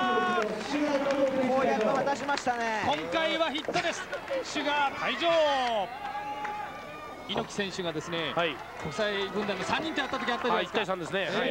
公約は出しましたね。 今回はヒットです。シュガー退場。猪木選手がですね、はい、国際軍団のさんにんとやった時あったじゃないですか。いちたいさんですね、はい、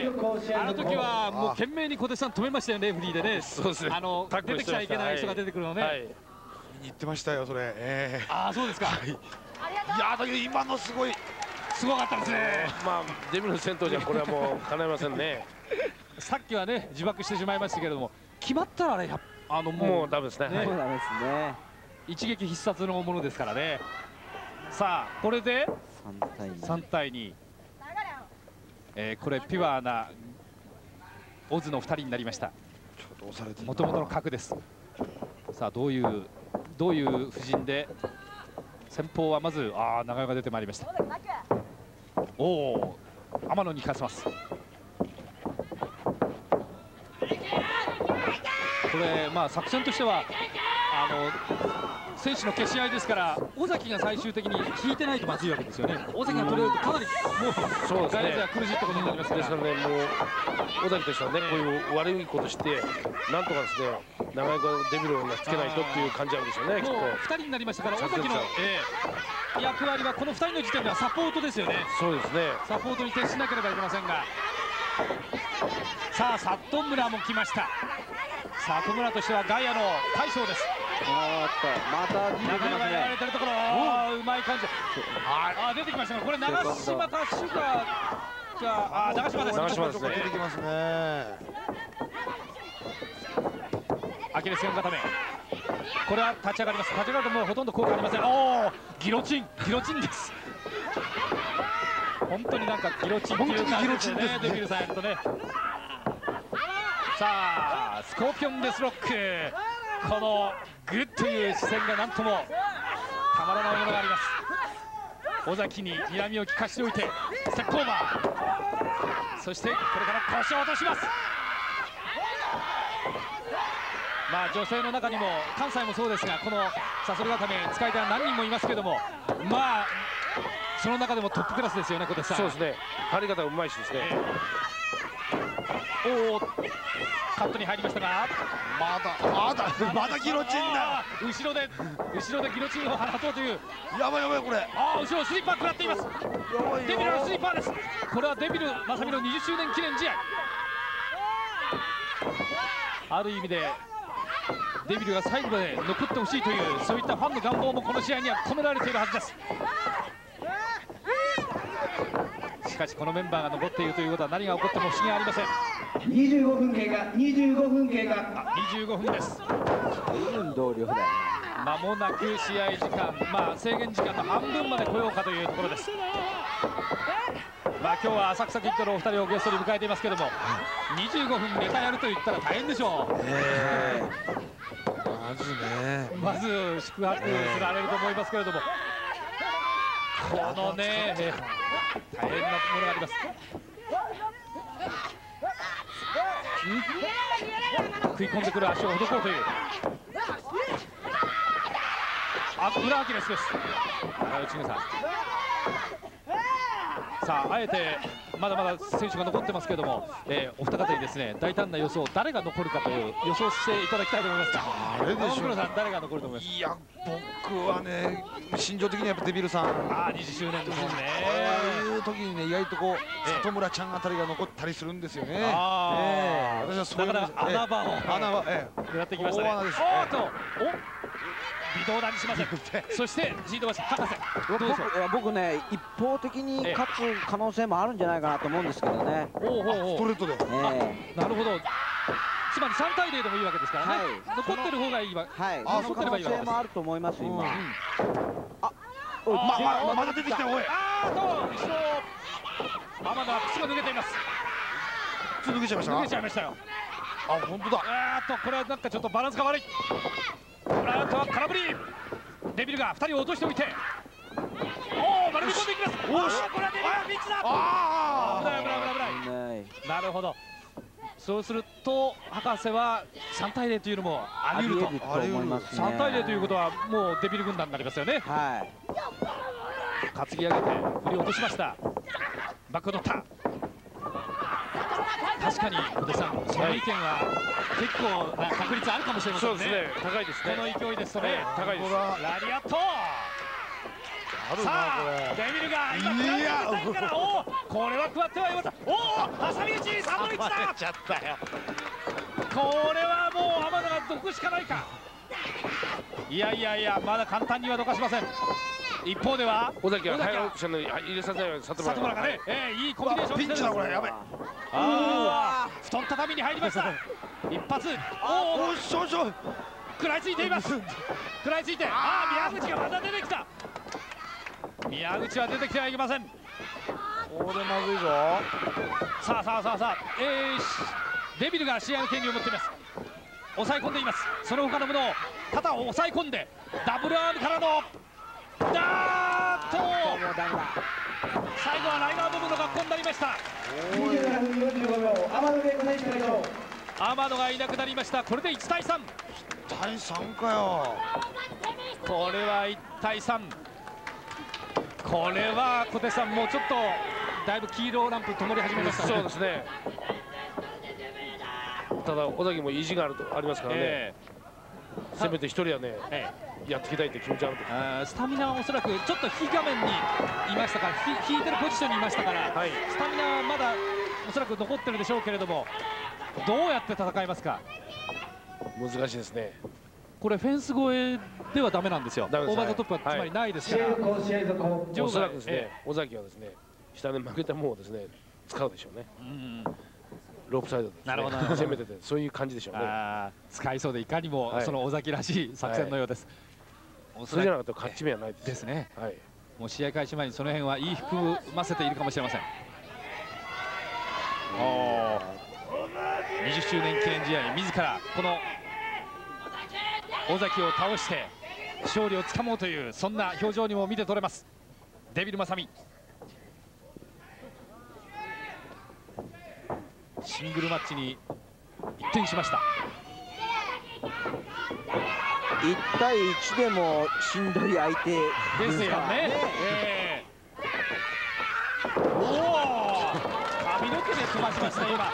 あの時はもう懸命に小手さん止めましたよね、レフリーでね。そうですね、あの出てきちゃいけない人が出てくるのね、はいはい、 見に行ってましたよそれ、えー、 ああそうですか、はい、いやだけど今のすごいすごかったですね。 まあデビルの先頭じゃこれはもう叶いませんね。 さっきはね自爆してしまいましたけれども、決まったらねあのもうもうダメですね。 もうダメですね。 一撃必殺のものですからね。さあこれでさんたいに、えー、これピュアなオズのふたりになりました。もともとの角です。さあどういうどういう布陣で先方はまずああ長与が出てまいりました。おお天野に聞かせます。これまあ作戦としてはあの選手の消し合いですから、尾崎が最終的に引いてないとまずいわけですよね。尾崎が取れるとかなりもうそうですね、 外野は苦しいってことになりますから。 ですからね、もう尾崎としてはね、こういう悪いことして、なんとかですね、長いデビルをつけないとっていう感じなんでしょうね、きっと。 もうふたりになりましたから、尾崎の、えー、役割はこのふたりの時点ではサポートですよね。 そうですね。 サポートに徹しなければいけませんが。さあ、里村も来ました。里村としては外野の大将です。 あっとまた出てきますね。 やられてるところ、あうまい感じ。あ出てきましたが、これ長嶋かシュガーが、あ長嶋です。 長嶋ですね。 出てきますね。 アキレス腱固め。これは立ち上がります。立ち上がるともうほとんど効果ありません。おお、ギロチン、ギロチンです。本当になんかギロチンっていう感じですね。デビルさんやるとね。さあ、スコーピオンデスロック。このグッという視線がなんともたまらないものがあります。尾崎に睨みを利かしておいてステップオーバー、そしてこれから腰を落とします。まあ女性の中にも関西もそうですが、このサソリ固め使い手は何人もいますけども、まあその中でもトップクラスですよね、小手さん。 そうですね、張り方うまいしですね。 えー、おお、カットに入りましたが、 まだまだまだギロチンだ。 後ろで後ろでギロチンを放とうという。 やばいやばい、これ。 ああ、後ろスリッパー食らっています。デビルのスリッパーです。これはデビル正美のにじゅっしゅうねん記念試合。ある意味でデビルが最後まで残ってほしいという、そういったファンの願望もこの試合には込められているはずです。しかしこのメンバーが残っているということは、何が起こっても不思議はありません。 にじゅうごふん経過、にじゅうごふん経過。 にじゅうごふんです。 運動量だよ。 まもなく試合時間、まあ制限時間の半分まで来ようかというところです。まあ今日は浅草キッドのお二人をゲストに迎えていますけども、にじゅうごふんネタやると言ったら大変でしょう。 えー、まずね、 まず宿泊すられると思いますけれども、このね、えー大変なものがあります。食い込んでくる足をほどこうという。あ、裏アキレスです。内村さん。さあ、あえてまだまだ選手が残ってますけれども、えー、お二方にですね、大胆な予想、誰が残るかという予想していただきたいと思いますが、 誰でしょう。 さん、誰が残ると思いますか。 いや、僕はね、心情的にはやっぱデビルさん。 ああ、にじゅっしゅうねんですもんね。 ああいう時にね、意外とこう、里村ちゃんあたりが残ったりするんですよね。 ああ、 えー、私はそういうだから穴場を、 穴場、ええ、狙ってきましたね。 大穴です。 おっと、お、微動だにしません。そしてジードバシ博士、どうでしょう。 僕ね、一方的に勝つ可能性もあるんじゃないかなと思うんですけどね。 おうおうおう、 ストレートで。 なるほど。つまりさんたいゼロでもいいわけですからね。残ってる方がいいわ。 はい。 残ってればいいわけです。 可能性もあると思います今。あ、 ままだ出てきた。おい。 あーと後ろ、浜田靴が抜けています。 靴抜けちゃいました。 抜けちゃいましたよ。 あ、本当だ。 あーとこれはなんかちょっとバランスが悪い。あとは空振り。デビルがふたりを落としておいて、おお、丸め込んでいきます。おお、これはデビルがピンチだ。ああ、危ない危ない危ない。なるほど。そうすると博士はさんたいゼロというのもあり得ると。さんたいゼロということはもうデビル軍団になりますよね。はい。担ぎ上げて振り落としました。バックを取った。確かに小手さん、その意見は結構な確率あるかもしれませんね。 そうですね、高いですね。 この勢いですとね、 高いです。 ラリアット。さあ、デビルが今食らいついたから、おお、これは食わってはいません。おお、挟み撃ち、サンドイッチだ。ちゃったよ。これはもう浜田がどくしかないか。いやいやいや、まだ簡単にはどかしません。一方では尾崎は早く入れさせないように里村里村がね、えー、いいコンビネーションピンチだこれ、やばい。 ああ、布団畳に入りました。一発。おお、少々 食らいついています。食らいついて、ああ、宮口がまた出てきた。宮口は出てきてはいけません。 これまずいぞ。 さあさあさあさあ、えー、デビルが試合の権利を持っています。抑え込んでいます。その他のものを肩を抑え込んでダブルアームからのダーッと最後はライナーボムの学校になりました。 にじゅうななふんよんじゅうごびょう、天野玲子選手会長。 天野がいなくなりました。これでいちたいさん。 いちたいさんかよ。 これはいったいさん。これは小手さんもうちょっとだいぶ黄色ランプ灯り始めましたね。 そうですね。ただ尾崎も意地があるとありますからね、えー、せめて一人はね、えー、やっていきたいって気持ちあると。 あスタミナはおそらくちょっと引き画面にいましたから、引いてるポジションにいましたから、はい、スタミナはまだおそらく残ってるでしょうけれども、どうやって戦いますか。 難しいですね。 これフェンス越えではダメなんですよ。オーバーザトップはつまりないですから、はい、 おそらくですね、えー、尾崎はですね下で負けたものをですね使うでしょうね。うんロープサイドで、ね、なるほど攻めててそういう感じでしょうね。あ使いそうでいかにも、はい、その尾崎らしい作戦のようです。 はい、それじゃなかったら勝ち目はないです。 ですね。はい。もう試合開始前にその辺は言い含ませているかもしれません。おお。にじゅっしゅうねん記念試合に自らこの尾崎を倒して勝利をつかもうというそんな表情にも見て取れます。デビル正美。シングルマッチに一転しました。 いちたいいちでもしんどい相手ですよね。えー、おお髪の毛で飛ばしましたね今。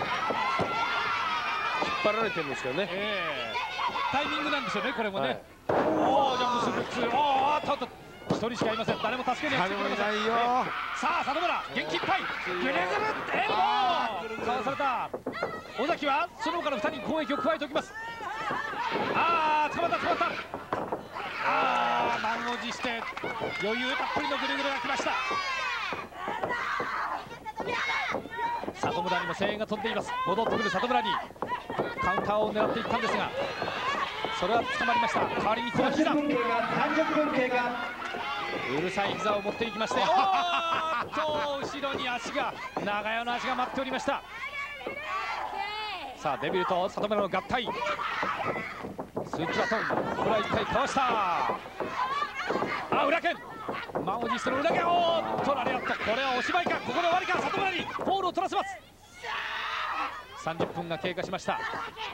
引っ張られてるんですけどね、 えー、タイミングなんですよねこれもね。はい、おおジャンプする普通。おおっとっと一人しかいません。誰も助けに来てくれません。さあ里村元気いっぱいグレズルエルボーかわされた。尾崎はその他のふたりに攻撃を加えておきます。ああ捕まった捕まった。ああ満を持して余裕たっぷりのぐるぐるが来ました。里村にも声援が飛んでいます。戻ってくる里村にカウンターを狙っていったんですがそれは捕まりました。代わりにこの膝うるさい膝を持っていきまして、おーっと後ろに足が長屋の足が待っておりました。さあデビルと里村の合体、鈴木バトンこれは一回かわした。あ裏剣満を持しての裏剣、おーっとラリアット、これはおしまいか。ここで終わりか。里村にポールを取らせます。さんじゅっぷんが経過しました。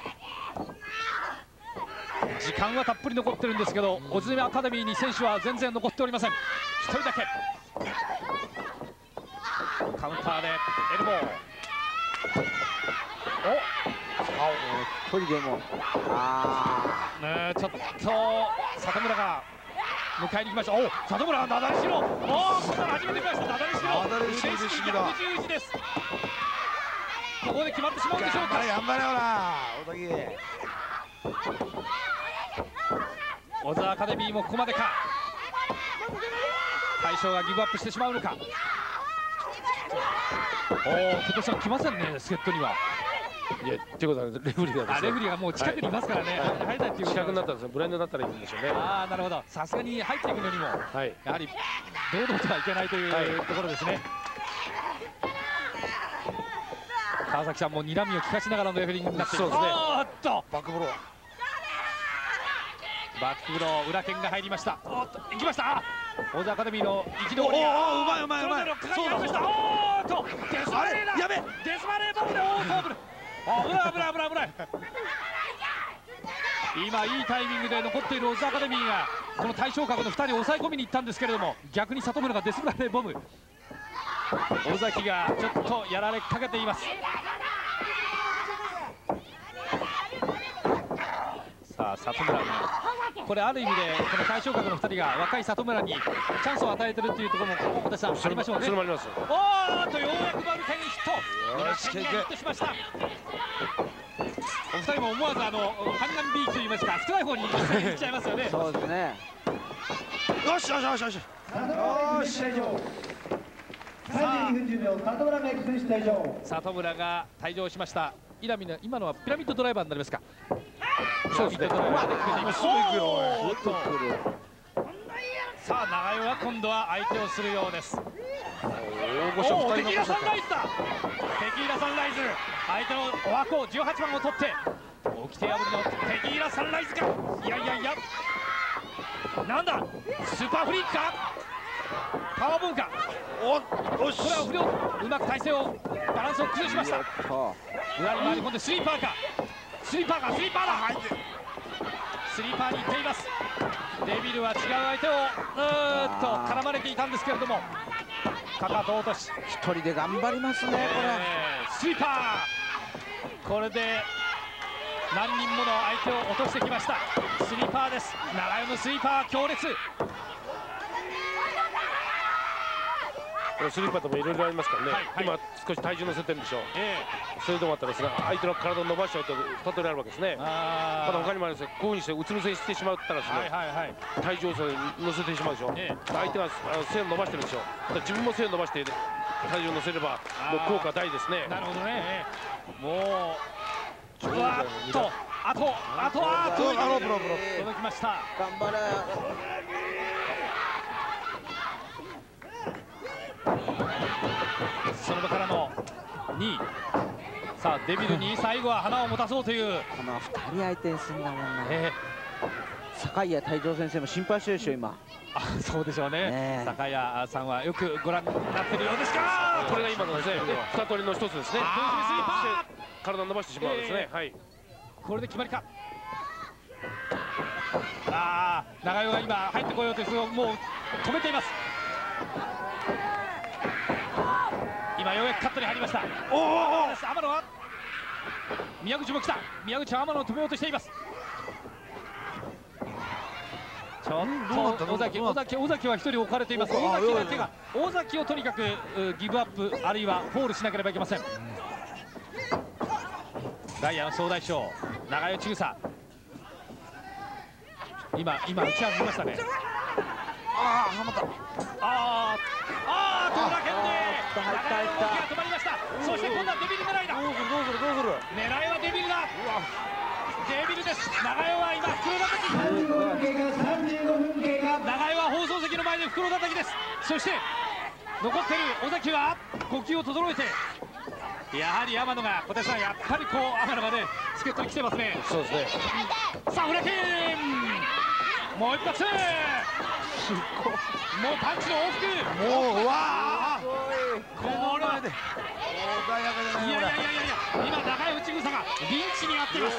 時間はたっぷり残ってるんですけど小津アカデミーに選手は全然残っておりません。ひとりだけカウンターでエルボー。 お一人でもあーちょっと里村が迎えに来ました。お里村なだれしろ。おおこんなの初めて見ました。なだれしろなだれしろです逆十字です。ここで決まってしまうんでしょうか。 頑張れよな小崎。小津アカデミーもここまでか。大将がギブアップしてしまうのか。おお今年は来ませんね助っ人には。 いやっていうことはレフリーがレフリーがもう近くにいますからね、はい、入れないっていう近くになったんですよ。ブラインドだったらいいんでしょうね。 ああなるほど。さすがに入っていくのにも、はい、やはり堂々とはいけないという、はい、ところですね。川崎さんも睨みを利かしながらのレフェリングになっています。そうですね。おっとバックブローバックブロー裏剣が入りました。おっと行きました。小津アカデミーの憤り。 おおうまいうまいうまい。 そうだそうだ。おっとデスマレーだ。やべデスマレーボムでおおそう危ない危ない危ない危ない危ない。今いいタイミングで残っている小津アカデミーがこの対象格のふたりを抑え込みに行ったんですけれども逆に里村がデスマレーボム。尾崎がちょっとやられかけています。さあ里村がこれある意味でこの対象格のふたりが若い里村にチャンスを与えてるっていうところも小田さんありましょうね。 それもあります。 おーっとようやくバルテンヒット。よしヒットしました。お二人も思わずあのハンガンビーチといいますか少ない方に行っちゃいますよね。 そうですね。 よしよしよしよしよし。 さんじゅうにふんじゅうびょう里村メイク選手退場。 里村が退場しました。イラミの今のはピラミッドドライバーになりますか。そうですね。ドライバーで決めています。さあ長与が今度は相手をするようです。おおテキーラサンライズだ。テキーラサンライズ相手のお枠をじゅうはちばんを取って掟破りのテキーラサンライズか。いやいやいやなんだスーパーフリークかパワーボムか。おこれは不良うまく体勢をバランスを崩しました。裏に回り込んでスリーパーかスリーパーかスリーパーだ。スリーパーにいっています。 デビルは違う相手をうーっと絡まれていたんですけれども、かかと落とし、 一人で頑張りますね、これ。 スイーパー、これで何人もの相手を落としてきました。スリーパーです。長与のスイーパー強烈。 スリーパーでもいろいろありますからね、はいはい、今少し体重乗せてるんでしょう、えー、それでもあったらですね、相手の体を伸ばしちゃうとふた通りあるわけですね。まだ他にもあるんですが、こういうふうにしてうつ伏せしてしまったらですね、はいはいはい、体重を乗せてしまうでしょう、えー、相手があの背を伸ばしてるでしょう、自分も背を伸ばして体重を乗せればもう効果大ですね。 なるほどね、もううわっとあとあとは届きました。 頑張れ。 その場からのにい、さあデビルに最後は花を持たそうというこのふたり相手にすんだもんな、えー、坂井谷先生も心配してるでしょ今。 あ、そうでしょうね、ね、坂谷さんはよくご覧になってるようですか。 これが今のですね二通りの一つですね。体を伸ばしてしまうんですね、えー、はい、 これで決まりか。ああ、長与が今入ってこようとしてもう止めています。今ようやくカットに入りました。おお、天野は宮口も来た。宮口は天野を止めようとしています。ちょっと尾崎尾崎尾崎は一人置かれています。尾崎だけが尾崎をとにかくギブアップあるいはフォールしなければいけません。ダイヤの総大将長与千草、今今打ち外しましたね。 ああ、はまった。 ああああ、東田健で長与の動きが止まりました。そして今度はデビル狙いだ。どうするどうするどうする。狙いはデビルだ。デビルです。長与は今袋叩き。長与は放送席の前で袋叩きです。そして残っている尾崎は呼吸を整えて、やはり天野が小手さん、やっぱりこう天野がね助っ人に来てますね。 そうですね。 さあ裏剣、もう一発。もうパンチの往復。もううわあ、これは。いやいやいやいや、今長与千草がリンチにあっています。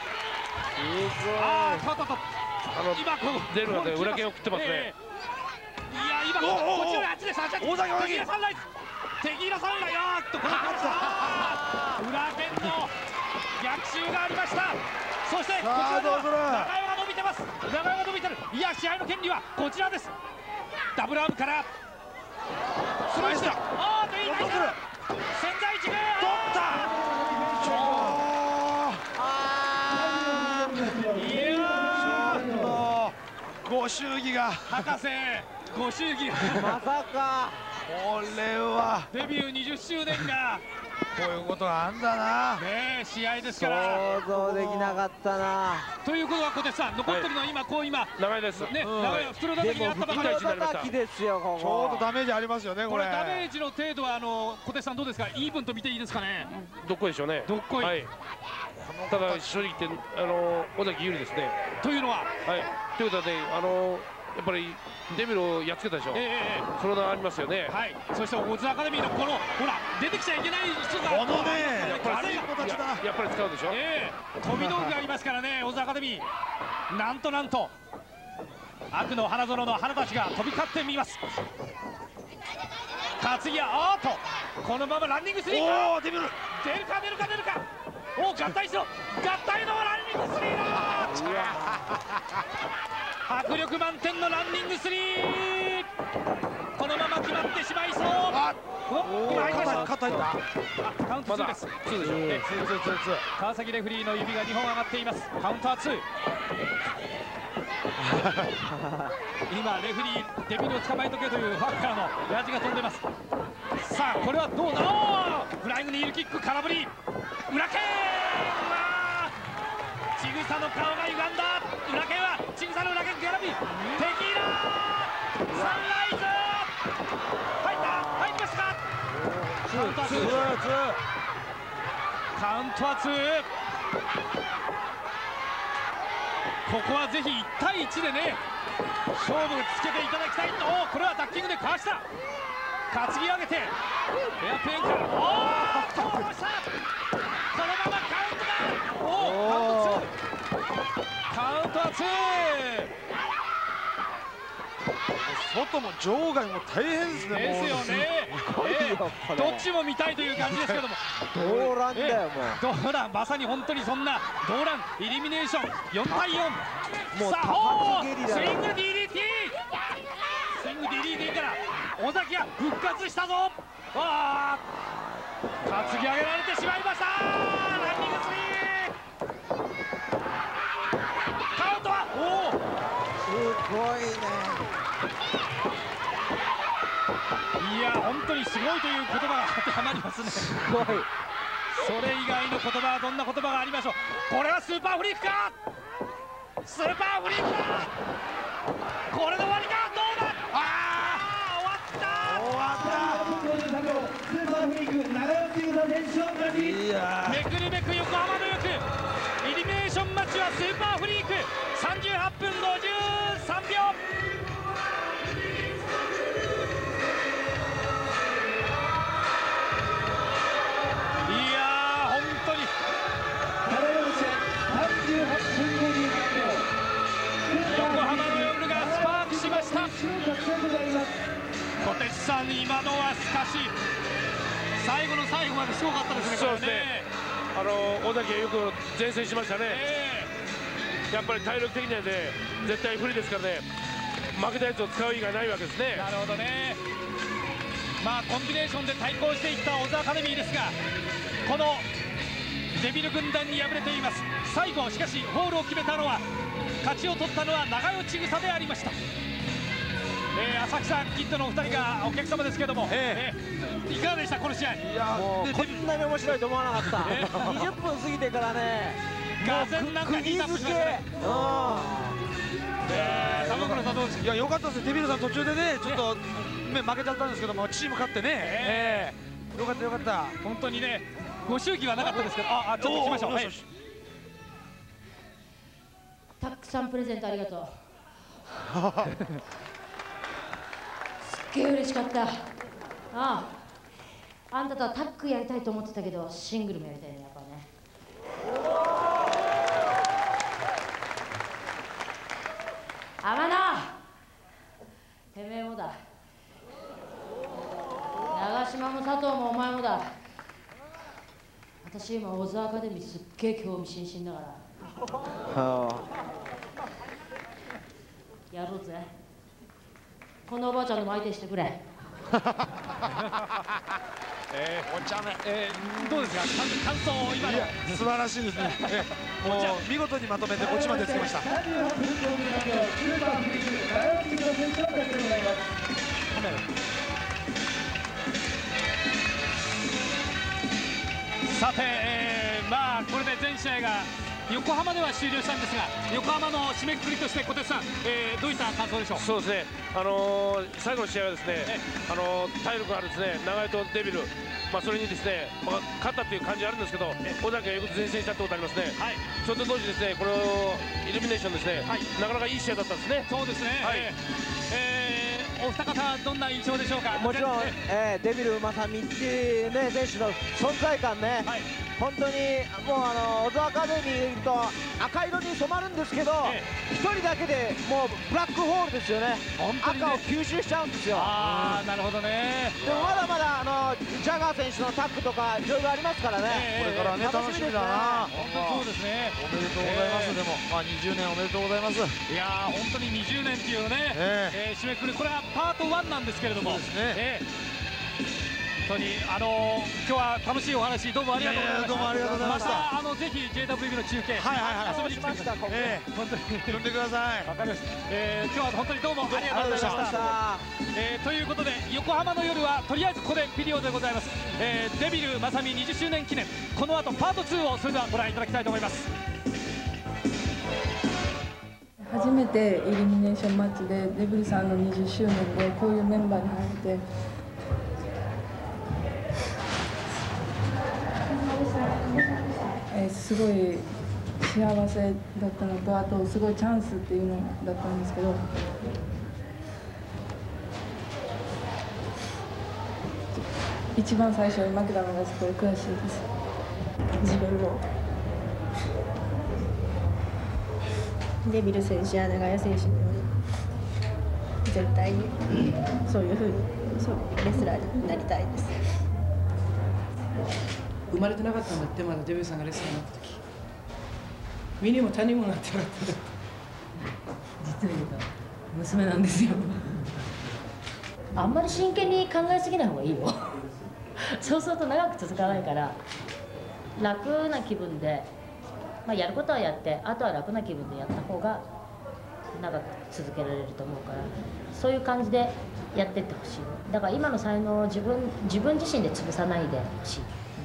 ああ、とっとっと。今こう出るので裏剣を食ってますね。 いや今こちらあっちです。あっちです。テキーラサンライズ。テキーラサンライズ。あーっとこの裏剣の逆襲がありました。そしてこちらでは長与が伸びてます。長与が伸びてる。いや、試合の権利はこちらです。ダブルアームからスローインした。ああ、といい返し。千載一遇。取った。いやー、 ご祝儀が博士、ご祝儀がまさか。 これはデビューにじゅっしゅうねんがこういうことがあんだな。 ねえ、試合ですから。 想像できなかったな。 ということは小手さん、残ってるのは今こう今長いですね、長い袋叩きにあったばかり。 袋叩きですよ、ここ。 ちょうどダメージありますよね、これ。 これダメージの程度はあの小手さんどうですか。イーブンと見ていいですかね。 どっこいでしょうね。 どっこい。 はい。ただ正直言ってあの尾崎有利ですね。 というのは。 はい。ということであの。やっぱりデビルをやっつけたでしょ、えー、それがありますよね。 はい、そしてオズアカデミーのこのほら出てきちゃいけない人がこのねやっぱりやっぱり使うでしょ、 えー、飛び道具がありますからねオズアカデミー。なんとなんと悪の花園の花たちが飛び交ってみます。担ぎやあーっとこのままランニングスリーか。 おーデビル出るか出るか出るか。お合体しろ。合体のランニングスリーだ。迫力満点のランニングスリー。このまま決まってしまいそう。お今入りました。 肩いった。 カウントツーです。ツーでしょうね。ツーツーツーツー。川崎レフリーの指がにほん上がっています。カウンターツー。今レフリーデビルを捕まえとけというファッカーのヤジが飛んでます。さあこれはどうだ。フライングニールキック空振り。裏剣。ちぐさの顔が歪んだ。裏剣はちぐさの裏剣ギャラビー。テキーラサンライズ入った入りましたか。カウントはツー。カウントはツー。ここはぜひいちたいいちでね勝負つけていただきたい。おお、これはダッキングでかわした。担ぎ上げてエアペンからおお通した。このままカウントだ。おおカウントツー。カウントはツー。 外も場外も大変ですね。 ですよね。どっちも見たいという感じですけども。 動乱だよもう。 動乱、まさに本当にそんな動乱、イリミネーションよんたいよん。 もうさあ、おー、スイング ディーディーティー。スイング ディーディーティーから尾崎が復活したぞ。わあ、担ぎ上げられてしまいました。ランニングスリー。カウントは、おお。 すごいね。 いや、本当にすごいという言葉が当てはまりますね。すごい。それ以外の言葉はどんな言葉がありましょう。これはスーパーフリックか。スーパーフリックか。これで終わりか。どうだ。ああ、終わった。終わった。スーパーフリック長吉優太選手の勝ち。いや。めくるめく横浜の欲。イリミネーションマッチはスーパーフリークさんじゅうはっぷんごじゅうさんびょう。小鉄さん、今のはしかし最後の最後まですごかったですね。 そうですね。あの尾崎がよく前線しましたね。えー、やっぱり体力的にはね絶対不利ですからね、負けたやつを使う以外ないわけですね。 なるほどね。まあコンビネーションで対抗していった小津アカデミーですが、このデビル軍団に敗れています。最後しかしホールを決めたのは、勝ちを取ったのは長与千草でありました。えー、浅木さん、キッドのお二人がお客様ですけども、えーえー、いかがでしたこの試合。いや、 もうこんなに面白いと思わなかった。えー、にじゅっぷん過ぎてからね、 がぜんなんかヒートアップしましたね。田所さんどうですか。 いや、良かったですね。デビルさん途中でねちょっと、ね、負けちゃったんですけども、チーム勝ってね、えー、よかったよかった。 本当にね、ご祝儀はなかったですけど、ああ、ちょっと来ましょう。はい、 たくさんプレゼントありがとう。すっげえ嬉しかった。ああ、あんたとはタッグやりたいと思ってたけど、シングルもやりたいね、やっぱね。天野、てめえもだ。長島も佐藤もお前もだ。私今小津アカデミーすっげえ興味津々だから。やろうぜ。このおばあちゃんのも相手してくれ。 えー、お茶目、えー、どうですか感想今の。 素晴らしいですね。えー、もう見事にまとめてオチまでつけました。 さて、えー、まあこれで全試合が横浜では終了したんですが、横浜の締めくくりとして小鉄さん、えー、どういった感想でしょう。 そうですね、あのー、最後の試合はですね、あのー、体力があるですね長井とデビル、まあ、それにですね、まあ、勝ったという感じはあるんですけど、小崎がよく前線したってことありますね。はい、それと同時にですね、このイルミネーションですね、はい、なかなかいい試合だったんですね。 そうですね、はい、えー、お二方どんな印象でしょうか。 もちろん、えー、デビル正美っていうね選手の存在感ね、はい、本当にもうあの小津アカデミーと赤色に染まるんですけど、一、ええ、人だけでもうブラックホールですよね。ね、赤を吸収しちゃうんですよ。 ああ、なるほどね。 でもまだまだあのジャガー選手のタッグとかいろいろありますからね、えー、これからね楽しみだな。 本当にそうですね。 おめでとうございます。えー、でもまあにじゅうねんおめでとうございます。 いやー本当ににじゅうねんっていうね、えーえー、締めくくり、これはパートワンなんですけれども、そうですね、えー本当にあのー、今日は楽しいお話どうもありがとうございました。どうもありがとうございました。またあのぜひ ジェイダブリュービー の中継、はいはいはい、遊びに来てください。えー、本当に呼んでください。わかりました。えー、今日は本当にどうもありがとうございました。えー、ということで横浜の夜はとりあえずここでピリオドでございます。えー、デビル正美にじゅっしゅうねん記念、この後パートツーをそれではご覧いただきたいと思います。 初めてイルミネーションマッチでデビルさんのにじゅっしゅうねんでこういうメンバーに入って。えー、すごい幸せだったのと、あとすごいチャンスっていうのだったんですけど、一番最初に負けたのがすごい悔しいです。自分もデビル選手や長屋選手に絶対にそういう風にそうレスラーになりたいです。 生まれてなかったんだって、まだデビューさんがレスラーになった時。身にも他にもなってなかった。 実を言うと娘なんですよ。あんまり真剣に考えすぎない方がいいよ。そうすると長く続かないから楽な気分で、まあ、やることはやってあとは楽な気分でやった方が長く続けられると思うから、そういう感じでやってってほしい。だから今の才能を自分自分自身で潰さないでほしい。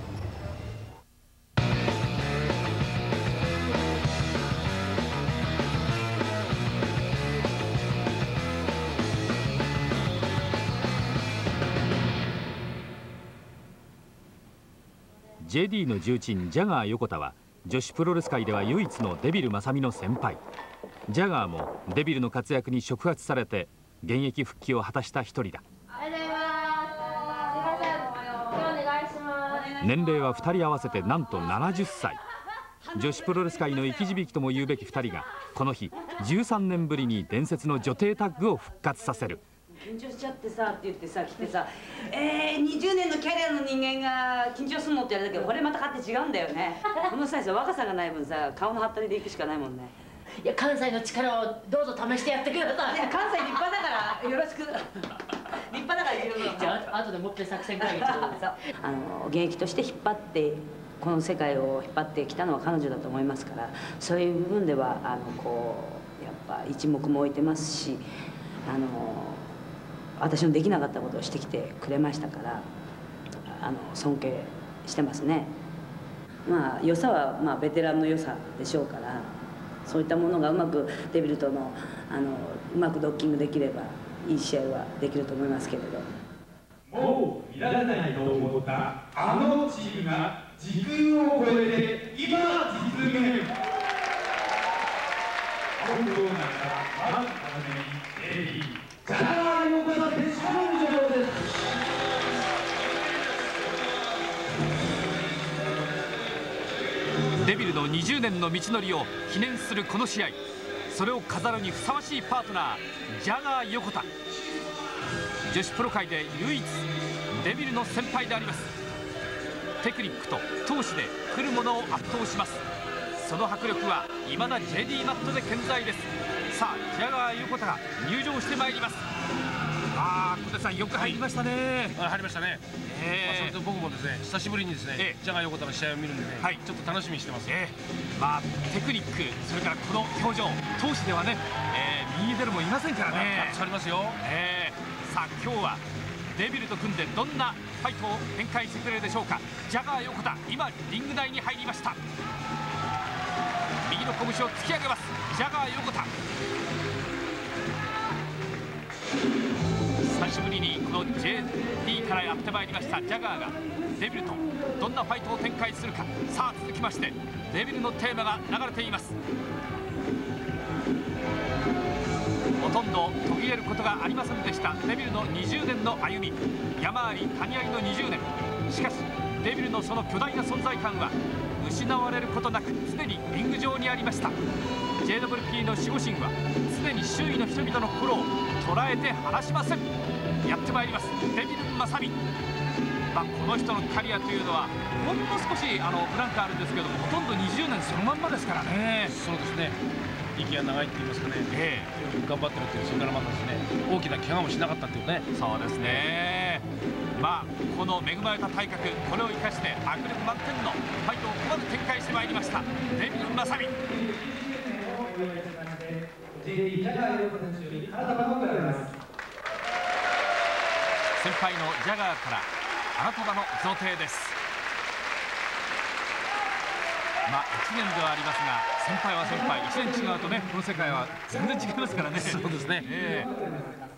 ジェーディー の重鎮ジャガー横田は女子プロレス界では唯一のデビル正美の先輩。ジャガーもデビルの活躍に触発されて現役復帰を果たした一人だ。年齢はふたり合わせてなんとななじゅっさい。女子プロレス界の生き字引とも言うべきふたりがこの日じゅうさんねんぶりに伝説の女帝タッグを復活させる。 緊張しちゃってさって言ってさ来てさ「えー、にじゅうねんのキャリアの人間が緊張するの?」って言われたけど、これまた勝手違うんだよね。この際さ若さがない分さ顔のハったりでいくしかないもんね。 いや関西の力をどうぞ試してやってください。 いや関西立派だからよろしく。立派だからいろいろ。 じゃあ後でもっぺん作戦会議してください。 あの現役として引っ張ってこの世界を引っ張ってきたのは彼女だと思いますから、そういう部分ではあのこうやっぱ一目も置いてますし、あの私のできなかったことをしてきてくれましたから、あの尊敬してますね。まあ良さはまあベテランの良さでしょうから、そういったものがうまくデビルとのあのうまくドッキングできればいい試合はできると思いますけれど。 もう見られないと思ったあのチームが時空を超えて今実現。本当ならばまずはじめにデビージャガー横田選手の入場です。 デビルのにじゅうねんの道のりを記念するこの試合、それを飾るにふさわしいパートナージャガー横田。女子プロ界で唯一デビルの先輩であります。テクニックと闘志で来るものを圧倒します。その迫力は未だ ジェーディー マットで健在です。さあジャガー横田が入場してまいります。ああ小手さんよく入りましたね。 入りましたね。えー、それと僕もですね久しぶりにですね、えー、ジャガー横田の試合を見るんでね、はい、ちょっと楽しみにしてます。 えー、まあテクニック、それからこの表情、闘志ではね、えー、右出るもいませんからね。 ありますよ。 えー、さあ今日はデビルと組んでどんなファイトを展開してくれるでしょうか。ジャガー横田今リング内に入りました。右の拳を突き上げます。ジャガー横田、久しぶりにこの ジェーディー からやってまいりましたジャガーがデビルとどんなファイトを展開するか。さあ続きましてデビルのテーマが流れています。ほとんど途切れることがありませんでしたデビルのにじゅうねんの歩み。山あり谷ありのにじゅうねん。しかしデビルのその巨大な存在感は失われることなく常にリング上にありました。 ジェイダブリューティー の守護神は常に周囲の人々の心を捉えて離しません。やってまいりますデビル正美。まあ、この人のキャリアというのはほんの少しあのブランクあるんですけども、ほとんどにじゅうねんそのまんまですからね。 そうですね、息が長いって言いますかね、えー、頑張ってるっていう、それからまたですね大きな怪我もしなかったっていうね。 そうですね。まあこの恵まれた体格、これを生かして迫力満点のファイトをここまで展開してまいりましたデビル正美。先輩のジャガーから花束の贈呈です。まあいちねんではありますが、先輩は先輩、いちねん違うとねこの世界は全然違いますからね。 そうですね、えー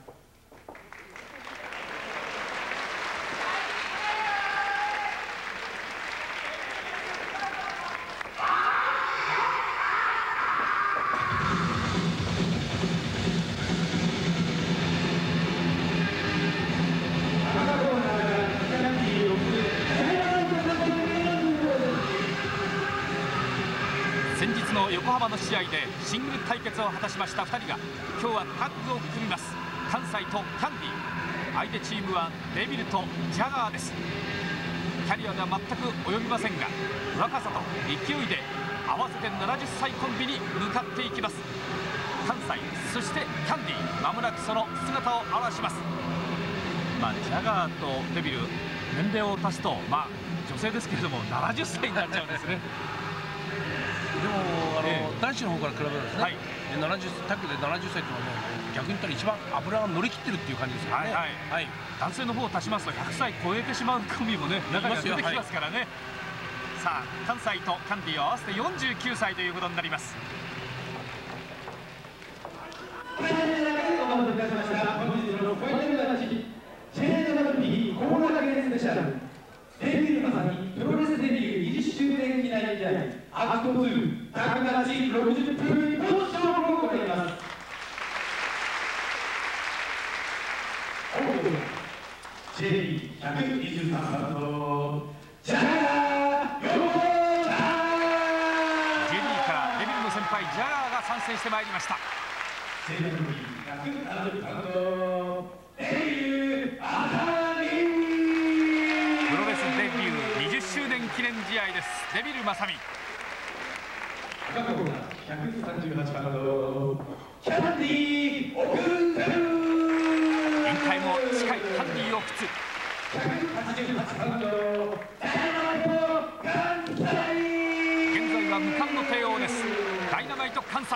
横浜の試合でシングル対決を果たしましたふたりが今日はタッグを組みます。 関西とキャンディー、相手チームはデビルとジャガーです。キャリアでは全く及びませんが、若さと勢いで合わせてななじゅっさいコンビに向かっていきます。関西、そしてキャンディー、まもなくその姿を現します。まあ、ジャガーとデビル、年齢を足すと、まあ、女性ですけれどもななじゅっさいになっちゃうんですね。 でもあの、 ええ、 男子の方から比べるとですね、はい、ななじゅうタックでななじゅっさいというのはね、逆に言ったら一番脂が乗り切ってるっていう感じですよね。はいはいはい、 男性の方を足しますとひゃくさい超えてしまうコンビもね、中には出てきますからね。はい、さあ関西とキャンディーを合わせてよんじゅうきゅうさいということになります。 お待たせいたしました。本日のファイナルマッチ、チェーンジャブリーコーナーゲームスペシャル、デビューまさにプロレスデビューにじゅっしゅうねん記念試合アクトツータッグマッチろくじゅっぷん一本勝負を行います。ジェイビーひゃくにじゅうさんばんのジャガーヨコタ。 ジェイビー からデビルの先輩ジャガーが参戦してまいりました。 ジェイビーひゃくななじゅうさんのデビューアタミー。 プロレスデビューにじゅっしゅうねん記念試合です。デビル正美。 赤コーナーひゃくさんじゅうはちばんのキャンディーオクタル。 引退も近いキャンディーを靴。 ひゃくはちじゅうはちばんのダイナマイト関西。 現在は無冠の帝王です。ダイナマイト関西。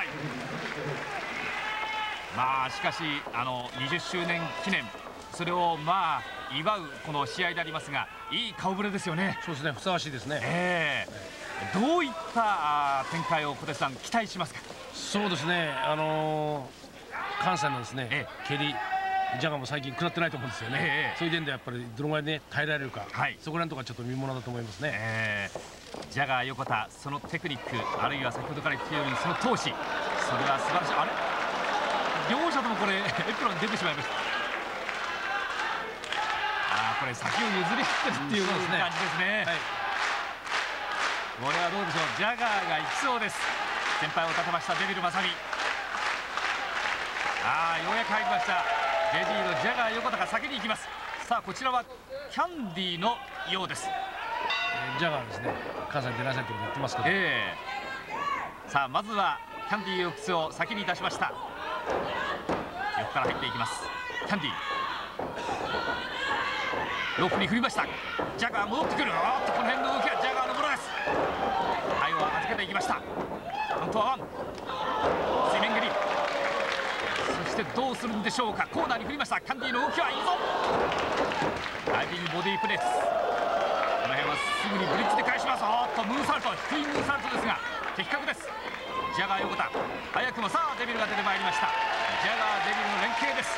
まあしかしあのにじゅっしゅうねん記念、それをまあ祝うこの試合でありますが、いい顔ぶれですよね。 そうですね、ふさわしいですね。 えー、どういった展開を小手さん期待しますか。 そうですね、あのー、関西のですね、ええ、蹴りジャガーも最近食らってないと思うんですよね。ええ、そういう点でやっぱりどのぐらいね耐えられるか、はい、そこらのところはちょっと見ものだと思いますね。 えー、ジャガー横田、そのテクニック、あるいは先ほどから言っているようにその闘志、それは素晴らしい。あれ、両者ともこれエプロン出てしまいました。ああ、これ先を譲り合ってるっていう感じですね。はい、これはどうでしょう、ジャガーがいきそうです。先輩を立てましたデビル正美。ああ、ようやく入りました。ジェイジー のジャガー横田が先に行きます。さあこちらはキャンディーのようです。 えー、ジャガーですね、関西に出なさいと言ってますけど、 えー、さあまずはキャンディーを靴を先に出しました。横から入っていきます。キャンディーロープに振りました。ジャガー戻ってくる。おっと、この辺の動きはジャガーのものです。背後を預けていきました。カウントはワン、水面蹴り。そしてどうするんでしょうか。コーナーに振りました。キャンディーの動きはいいぞ。ダイビングボディープレス、この辺はすぐにブリッジで返します。おっと、ムーンサルト、低いムーンサルトですが的確です。ジャガー横田、早くもさあデビルが出てまいりました。ジャガーデビルの連携です。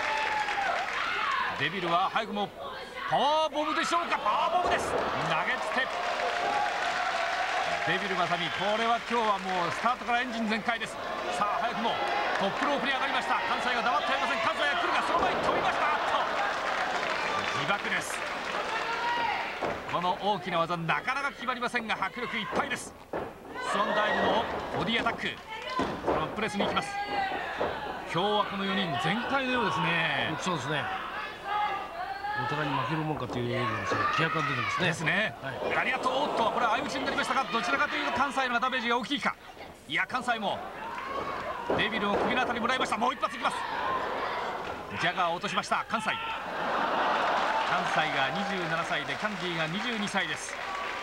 デビルは早くもパワーボムでしょうか。パワーボムです。投げつけデビル正美、これは今日はもうスタートからエンジン全開です。さあ早くもトップロープに上がりました。関西が黙ってはいません。関西が来るがその前に飛びました。あっと自爆です。この大きな技なかなか決まりませんが迫力いっぱいです。スワンダイブのボディアタック、このプレスに行きます。今日はこのよにん全開のようですね。 そうですね、お互いに負けるもんかというような気迫が出てますね。 ですね、はい、ありがとう。おっと、これは相打ちになりましたが、どちらかというと関西のダメージが大きいか。いや、関西もデビルの首のあたりもらいました。もう一発いきます。ジャガーを落としました関西。関西がにじゅうななさいでキャンディーがにじゅうにさいです。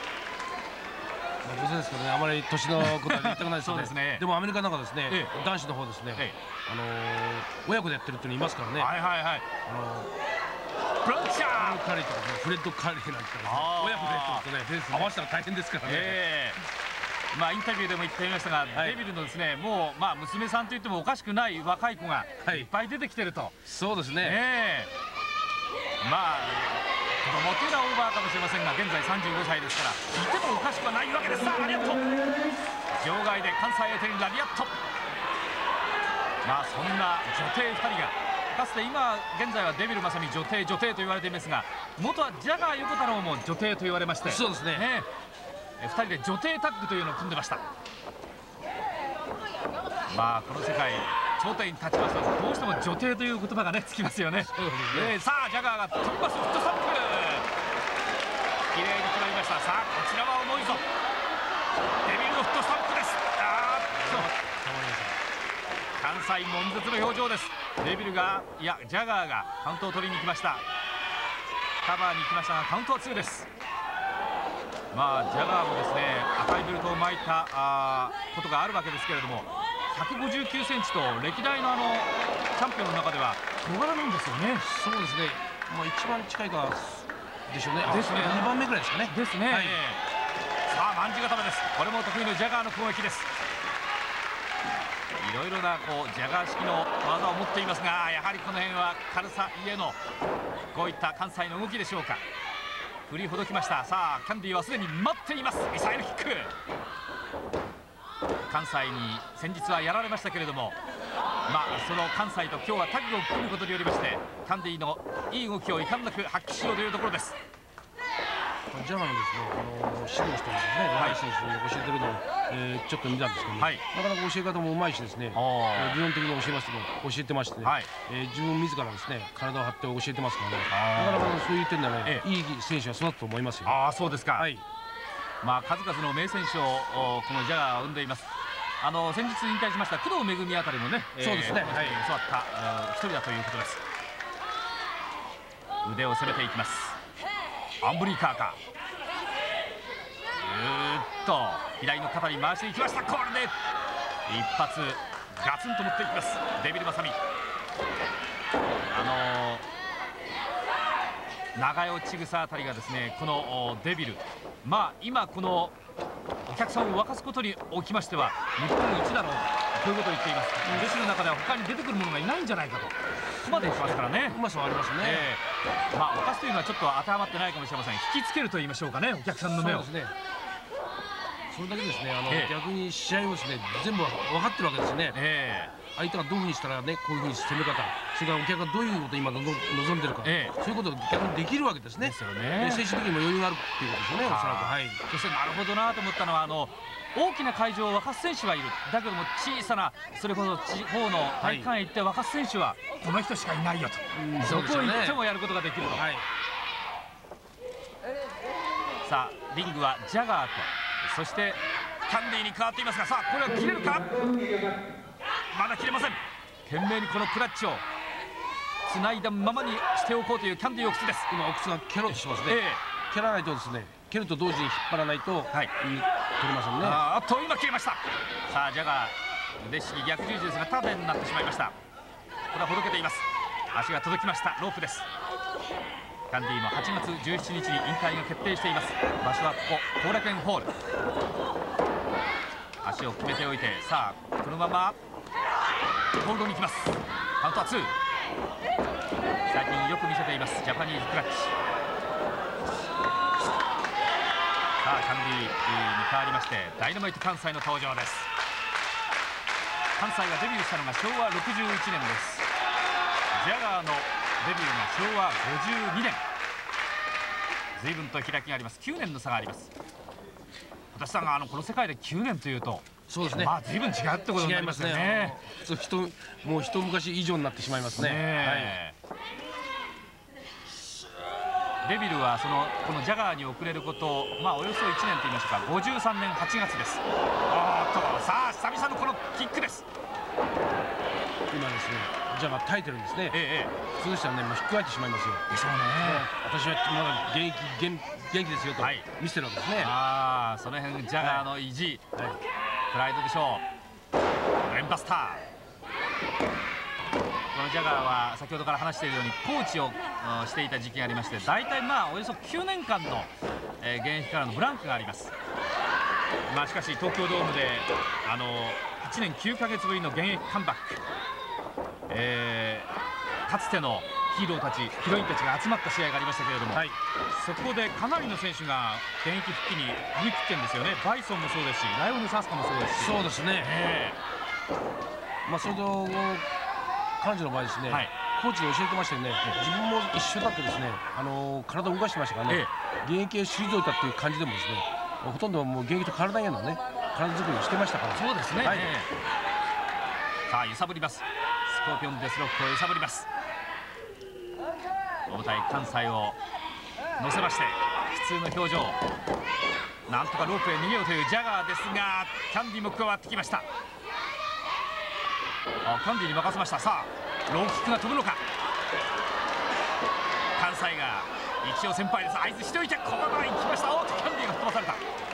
ご存知ですけどね、あまり年のことは言いたくないですよね。 そうですね。 でもアメリカなんかですね、 ええ、 男子の方ですね、ええ、あのー、親子でやってるっていうのいますからね。 はいはいはい。 あのー、 プランチャーカリーとか、ね、フレッド・カリーなんて親子でやってるとね、合わせたら大変ですからね。えー、まあインタビューでも言っていましたが、はい、デビルのですね、もうまあ娘さんといってもおかしくない若い子がいっぱい出てきてると。はい、 そうですね。 えー、まあ子供というのはオーバーかもしれませんが、現在さんじゅうごさいですからいてもおかしくはないわけです。さあラリアット、場外で関西相手にラリアット。まあそんな女帝ふたりが、かつて今現在はデビル正美女帝女帝と言われていますが、元はジャガー横太郎も女帝と言われまして、 そうですね、ね、 ふたりで女帝タッグというのを組んでました。まあこの世界頂点に立ちますとどうしても女帝という言葉がねつきますよね。えー、さあジャガーが飛びますフットサンプル、綺麗に決まりました。さあこちらは重いぞ、デビルのフットサンプルです。あーっと関西悶絶の表情です。デビルがいやジャガーがカウントを取りに行きました。カバーに行きましたがカウントはツーです。まあジャガーもですね赤いベルトを巻いたあことがあるわけですけれども、ひゃくごじゅうきゅうセンチと歴代のあのチャンピオンの中では小柄なんですよね。 そうですね、まあ、一番近いかでしょうね。 ですね、 にばんめぐらいですかね。 ですね、 はい、 さあまんじ固めです。これも得意のジャガーの攻撃です。いろいろなこうジャガー式の技を持っていますが、やはりこの辺は軽さゆえのこういった関西の動きでしょうか。振りほどきました。さあキャンディーはすでに待っています。ミサイルキック、関西に先日はやられましたけれども、まあその関西と今日はタッグを組むことによりましてキャンディーのいい動きを遺憾なく発揮しようというところです。 ジャガーのですね、あの指導してるんですね、若い選手に教えてるのを、えー、ちょっと見たんですけど、ね、はい、なかなか教え方もうまいしですね、えー、理論的に教えますけど教えてましてね、はい、えー、自分自らですね体を張って教えてますからね、なかなかそういう点ではね、ええ、いい選手は育つと思いますよ。 ああそうですか。はい、まあ数々の名選手をこのジャガーは生んでいます。あの先日引退しました工藤めぐみあたりもね、 そうですね、 はい、教わった一人だということです。腕を攻めていきます。アンブリーカーか、ぐーっと左の肩に回していきました。これで一発ガツンと持っていきます。デビル・マサミ、あのー、長与千草あたりがですねこのデビル、まあ今このお客さんを沸かすことにおきましては日本一だろうということを言っています。女子の中では他に出てくるものがいないんじゃないかと、ここまでいきますからね。 うまさはありますね。 えー、まあ沸かすというのはちょっと当てはまってないかもしれません。引きつけると言いましょうかね、お客さんの目を。 そうですね、それだけですね、あの、えー、逆に試合をですね全部分かってるわけですね。えー相手がどういうふうにしたらねこういうふうに攻め方、それからお客がどういうことを今望んでるか、ええ、そういうことが逆にできるわけですね。ですよね。精神的にも余裕があるっていうことですよね、おそらく。はい。 そしてなるほどなと思ったのは、あの大きな会場を沸かす選手はいる、だけども小さなそれこそ地方の体育館へ行って沸かす選手はこの人しかいないよと、はい、そこを行ってもやることができると。はい、さあリングはジャガーとそしてキャンディーに変わっていますが、さあこれは切れるか。まだ切れません。懸命にこのクラッチをつないだままにしておこうというキャンディーオクスです。 今オクスが蹴ろうとしますね、えー、蹴らないとですね、蹴ると同時に引っ張らないと、はい、取れませんね。 あっと今切れました。さあジャガー腕式逆十字ですが縦になってしまいました。これはほどけています。足が届きました。ロープです。キャンディーのはちがつじゅうしちにちに引退が決定しています。場所はここ後楽園ホール。足を決めておいて、さあこのままホールドに行きます。カウントはツー。最近よく見せていますジャパニーズクラッチ。さあキャンディーに変わりましてダイナマイト関西の登場です。関西がデビューしたのがしょうわろくじゅういちねんです。ジャガーのデビューがしょうわごじゅうにねん。随分と開きがあります。きゅうねんの差があります。私さんがあのこの世界できゅうねんというと、そうですね、まあ随分違うってことになりますね。 そう、人もう一昔以上になってしまいますね。はい、 デビルはそのこのジャガーに遅れることを、まあおよそいちねんと言いましょうか、ごじゅうさんねんはちがつです。おーっとさあ久々のこのキックです。 今ですねジャガー耐えてるんですね。ええ、普通でしたらねもう引っかえてしまいますよ。 でしょうね。 私はまだ現役元元気ですよと見せてるわけですね。 ああその辺ジャガーの意地、はい、プライドでしょう。レンバスター。このジャガーは先ほどから話しているようにコーチをしていた時期がありまして、大体まあおよそきゅうねんかんの、えー、現役からのブランクがあります。まあしかし東京ドームであのいちねんきゅうかげつぶりの現役カムバック、えー、かつてのヒーローたちヒロインたちが集まった試合がありましたけれども、はい、そこでかなりの選手が現役復帰に踏み切ってるんですよね。バイソンもそうですしライオネス・アスカもそうですし。 そうですね、えー、まあそれと彼女の場合ですね、はい、コーチに教えてましたよね、自分も一緒だってですね、あのー、体を動かしてましたからね、えー、現役を退いたっていう感じでもですね、ほとんどもう現役と体へのね体作りをしてましたから。 そうですね、はい、 さあ揺さぶります。スコーピオンデスロックを揺さぶります。重たい関西を乗せまして普通の表情、なんとかロープへ逃げようというジャガーですが、キャンディも加わってきました。あ、キャンディに任せました。さあローキックが飛ぶのか。関西が一応先輩です。合図しておいてこのまま行きました。おっとキャンディが吹っ飛ばされた。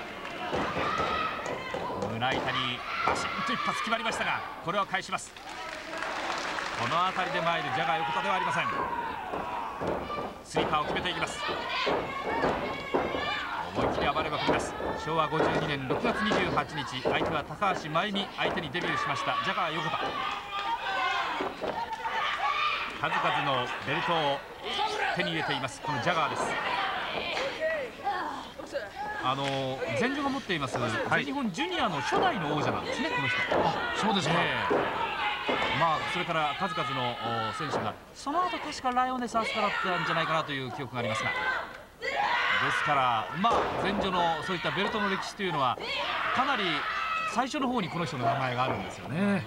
胸板にバシッと一発決まりましたが、これは返します。この辺りで参るジャガー横田ではありません。スリーパーを決めていきます。思い切り暴れまくります。しょうわごじゅうにねんろくがつにじゅうはちにち、相手は高橋真由美相手にデビューしましたジャガー横田。数々のベルトを手に入れていますこのジャガーです。あの前女が持っています全日本ジュニアの初代の王者なんですね、この人。 あ、そうですか。 えー、まあそれから数々の選手がその後確かライオネス・アスカだったんじゃないかなという記憶がありますが、ですからまあ前女のそういったベルトの歴史というのはかなり最初の方にこの人の名前があるんですよね。ね、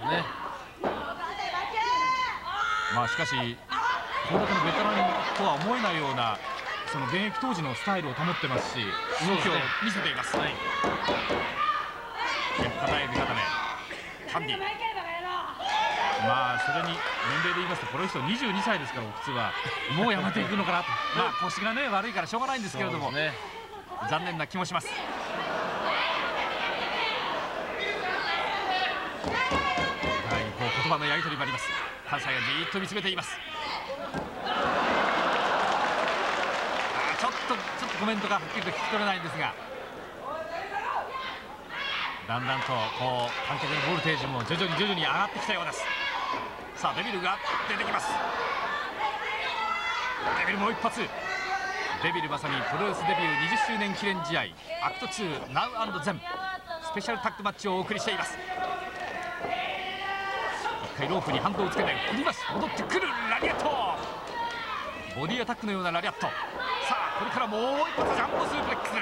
まあしかしこれだけのベテランとは思えないようなその現役当時のスタイルを保ってますし、動きを見せています。はい、硬い味方でキャンディ、まあそれに年齢で言いますとこの人にじゅうにさいですから、普通はもうやめていくのかなとまあ腰がね悪いからしょうがないんですけれども、ね、残念な気もします。はい、こう言葉のやり取りもあります。関西がじーっと見つめています。ちょっとちょっとコメントがはっきりと聞き取れないんですが、だんだんとこう観客のボルテージも徐々に徐々に上がってきたようです。さあデビルが出てきます。デビルもう一発。デビルまさにプロレスデビューにじゅっしゅうねん記念試合アクトツーナウ&ゼンスペシャルタッグマッチをお送りしています。一回ロープにハンドをつけて振ります。戻ってくるラリアット、ボディアタックのようなラリアット。さあこれからもう一発ジャンボスープレックスです。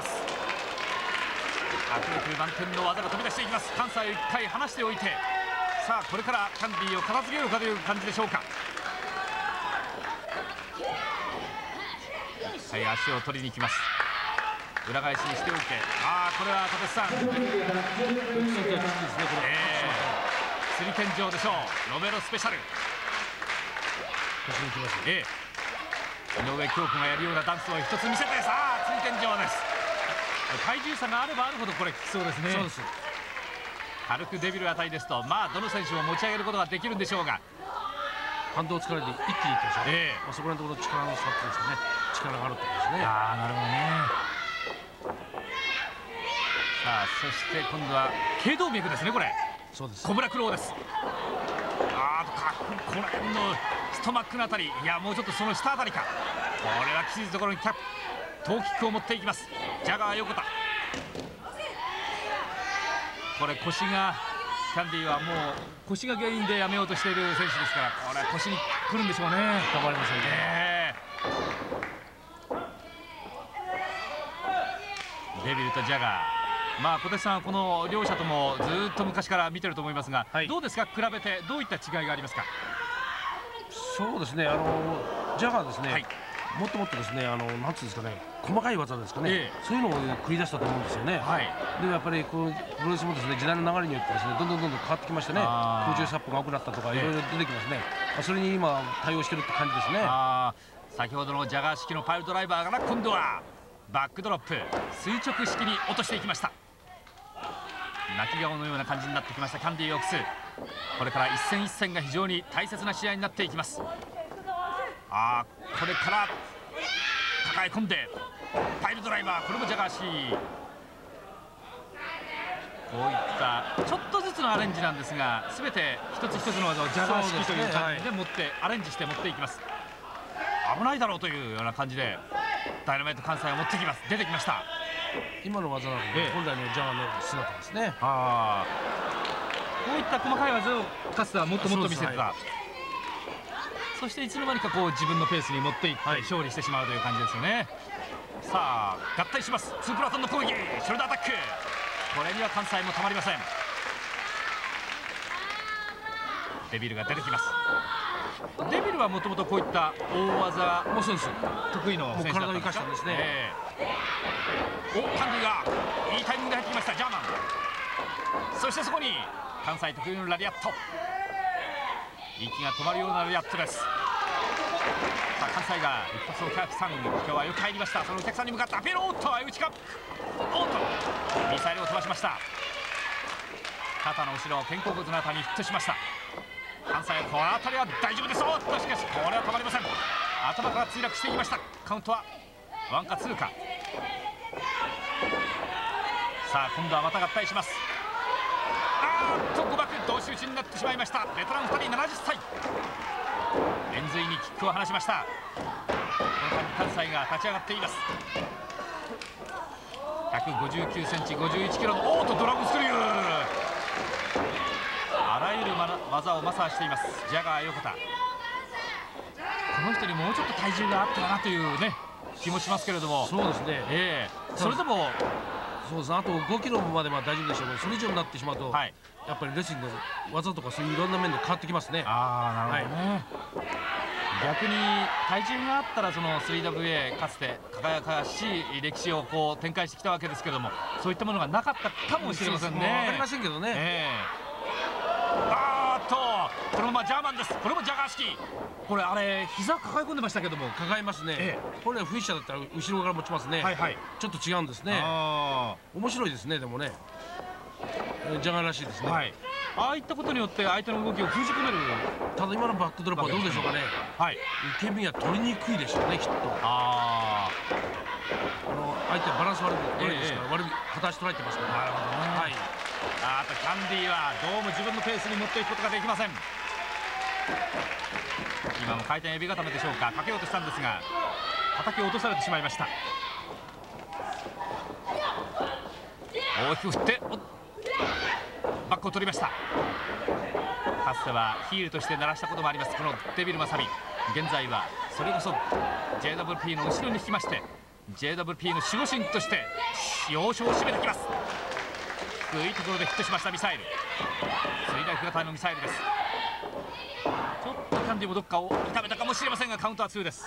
迫力満点の技が飛び出していきます。関西をいっかい離しておいて、さあこれからキャンディーを片付けようかという感じでしょうか。はい、足を取りに行きます。裏返しにしておいて、ああこれは立さん、えー、釣り天井でしょう。ロメロスペシャル。ええ井上京子がやるようなダンスを一つ見せて、さあ釣り天井です。体重差があればあるほどこれきつそうですね。そうです。軽くデビルあたりですとまあどの選手も持ち上げることができるんでしょうが、 反動をつかれて一気にいってましたね。えーまあ、そこらのところ力の差っていうんですかね、力があるってことですね。 ああなるほどね。さあそして今度は頸動脈ですね、これ。そうです。コブラクローです。ああかこの辺のストマックのあたり、いやもうちょっとその下あたりか。これはきついところにキャップトーキックを持っていきます。ジャガー横田。これ腰がキャンディーはもう腰が原因でやめようとしている選手ですから、これは腰にくるんでしょうね。 たまりませんね。 えー、デビルとジャガー、まあ小手さんはこの両者ともずっと昔から見てると思いますが、はい、どうですか、比べてどういった違いがありますか。 そうですね、あのジャガーですね、はい、もっともっとですね、あのなんつうんですかね、細かい技ですかね、えー、そういうのを繰り出したと思うんですよね。はい、でもやっぱりこうプロレスもですね、時代の流れによってですね、どんどんどんどん変わってきましてね、空中サップが多くなったとかいろいろ出てきますね。えー、それに今対応してるって感じですね。あ先ほどのジャガー式のパイルドライバーから今度はバックドロップ垂直式に落としていきました。泣き顔のような感じになってきましたキャンディーオークス。これから一戦一戦が非常に大切な試合になっていきます。ああこれから抱え込んでパイルドライバー、これもジャガー式。こういったちょっとずつのアレンジなんですが、全て一つ一つの技をジャガー式という感じで持ってアレンジして持っていきます。危ないだろうというような感じでダイナマイト関西を持ってきます。出てきました。 今の技なので、ええ、本来のジャガーの姿ですね。 あこういった細かい技をかつてはもっともっと見せてた。 そしていつの間にかこう自分のペースに持っていって勝利してしまうという感じですよね。さあ合体します。ツープラトンの攻撃、ショルダーアタック、これには関西もたまりません。 デビルが出てきます。デビルはもともとこういった大技もうそうです得意の選手だったんですか。 もう体を生かしたんですね。 えー、おカンディがいいタイミングで入ってきました。ジャーマン、そしてそこに関西特有のラリアット、息が止まるようなラリアットです。さあ関西が一発お客さん、今日はよく入りました。そのお客さんに向かったアピール、おっと相打ちか、おっとミサイルを飛ばしました。肩の後ろ肩甲骨のあたりにヒットしました。関西はこの辺りは大丈夫です。おっとしかしこれは止まりません。頭から墜落していきました。カウントはワンかツーか。さあ今度はまた合体します。あーっと誤爆同士打ちになってしまいました。ベテランふたりななじゅっさい、円髄にキックを放しました。この間関西が立ち上がっています。ひゃくごじゅうきゅうセンチごじゅういちキロのおーっとドラゴンスクリュー、あらゆる技をマスターしていますジャガー横田。この人にもうちょっと体重があったなというね気もしますけれども。 そうですね、 えー、それでもそうです、あとごキロまでは大丈夫でしょうけど、それ以上になってしまうと、はい、やっぱりレスリングの技とかそういういろんな面で変わってきますね。 ああ、なるほどね、はい、逆に体重があったらその スリーダブリューエー かつて輝かしい歴史をこう展開してきたわけですけども、そういったものがなかったかもしれませんね。 分かりませんけどね、 えー、あーっとこのままジャーマンです。これもジャガー式、これあれ膝抱え込んでましたけども、 抱えますね、ええ、これフィッシャーだったら後ろから持ちますね。はいはい、ちょっと違うんですね。面白いですね。でもねジャガーらしいですね。はい、 ああいったことによって相手の動きを封じ込める。 ただ今のバックドロップはどうでしょうかね。はい、受け身は取りにくいでしょうねきっと。ああの相手はバランス悪く悪いですから、ええ、悪い片足取られてますから。なるほどね。はい、 あとキャンディーはどうも自分のペースに持っていくことができません。今も回転エビ固めでしょうか、かけようとしたんですが叩き落とされてしまいました。大きく振ってバックを取りました。かつてはヒールとして鳴らしたこともありますこのデビル・マサビ。現在はそれこそ ジェイダブリューピー の後ろに引きまして ジェイダブリューピー の守護神として要所を締めてきます。低いところでヒットしましたミサイル、水大型のミサイルです。ちょっとキャンディもどっかを痛めたかもしれませんがカウントはツーです。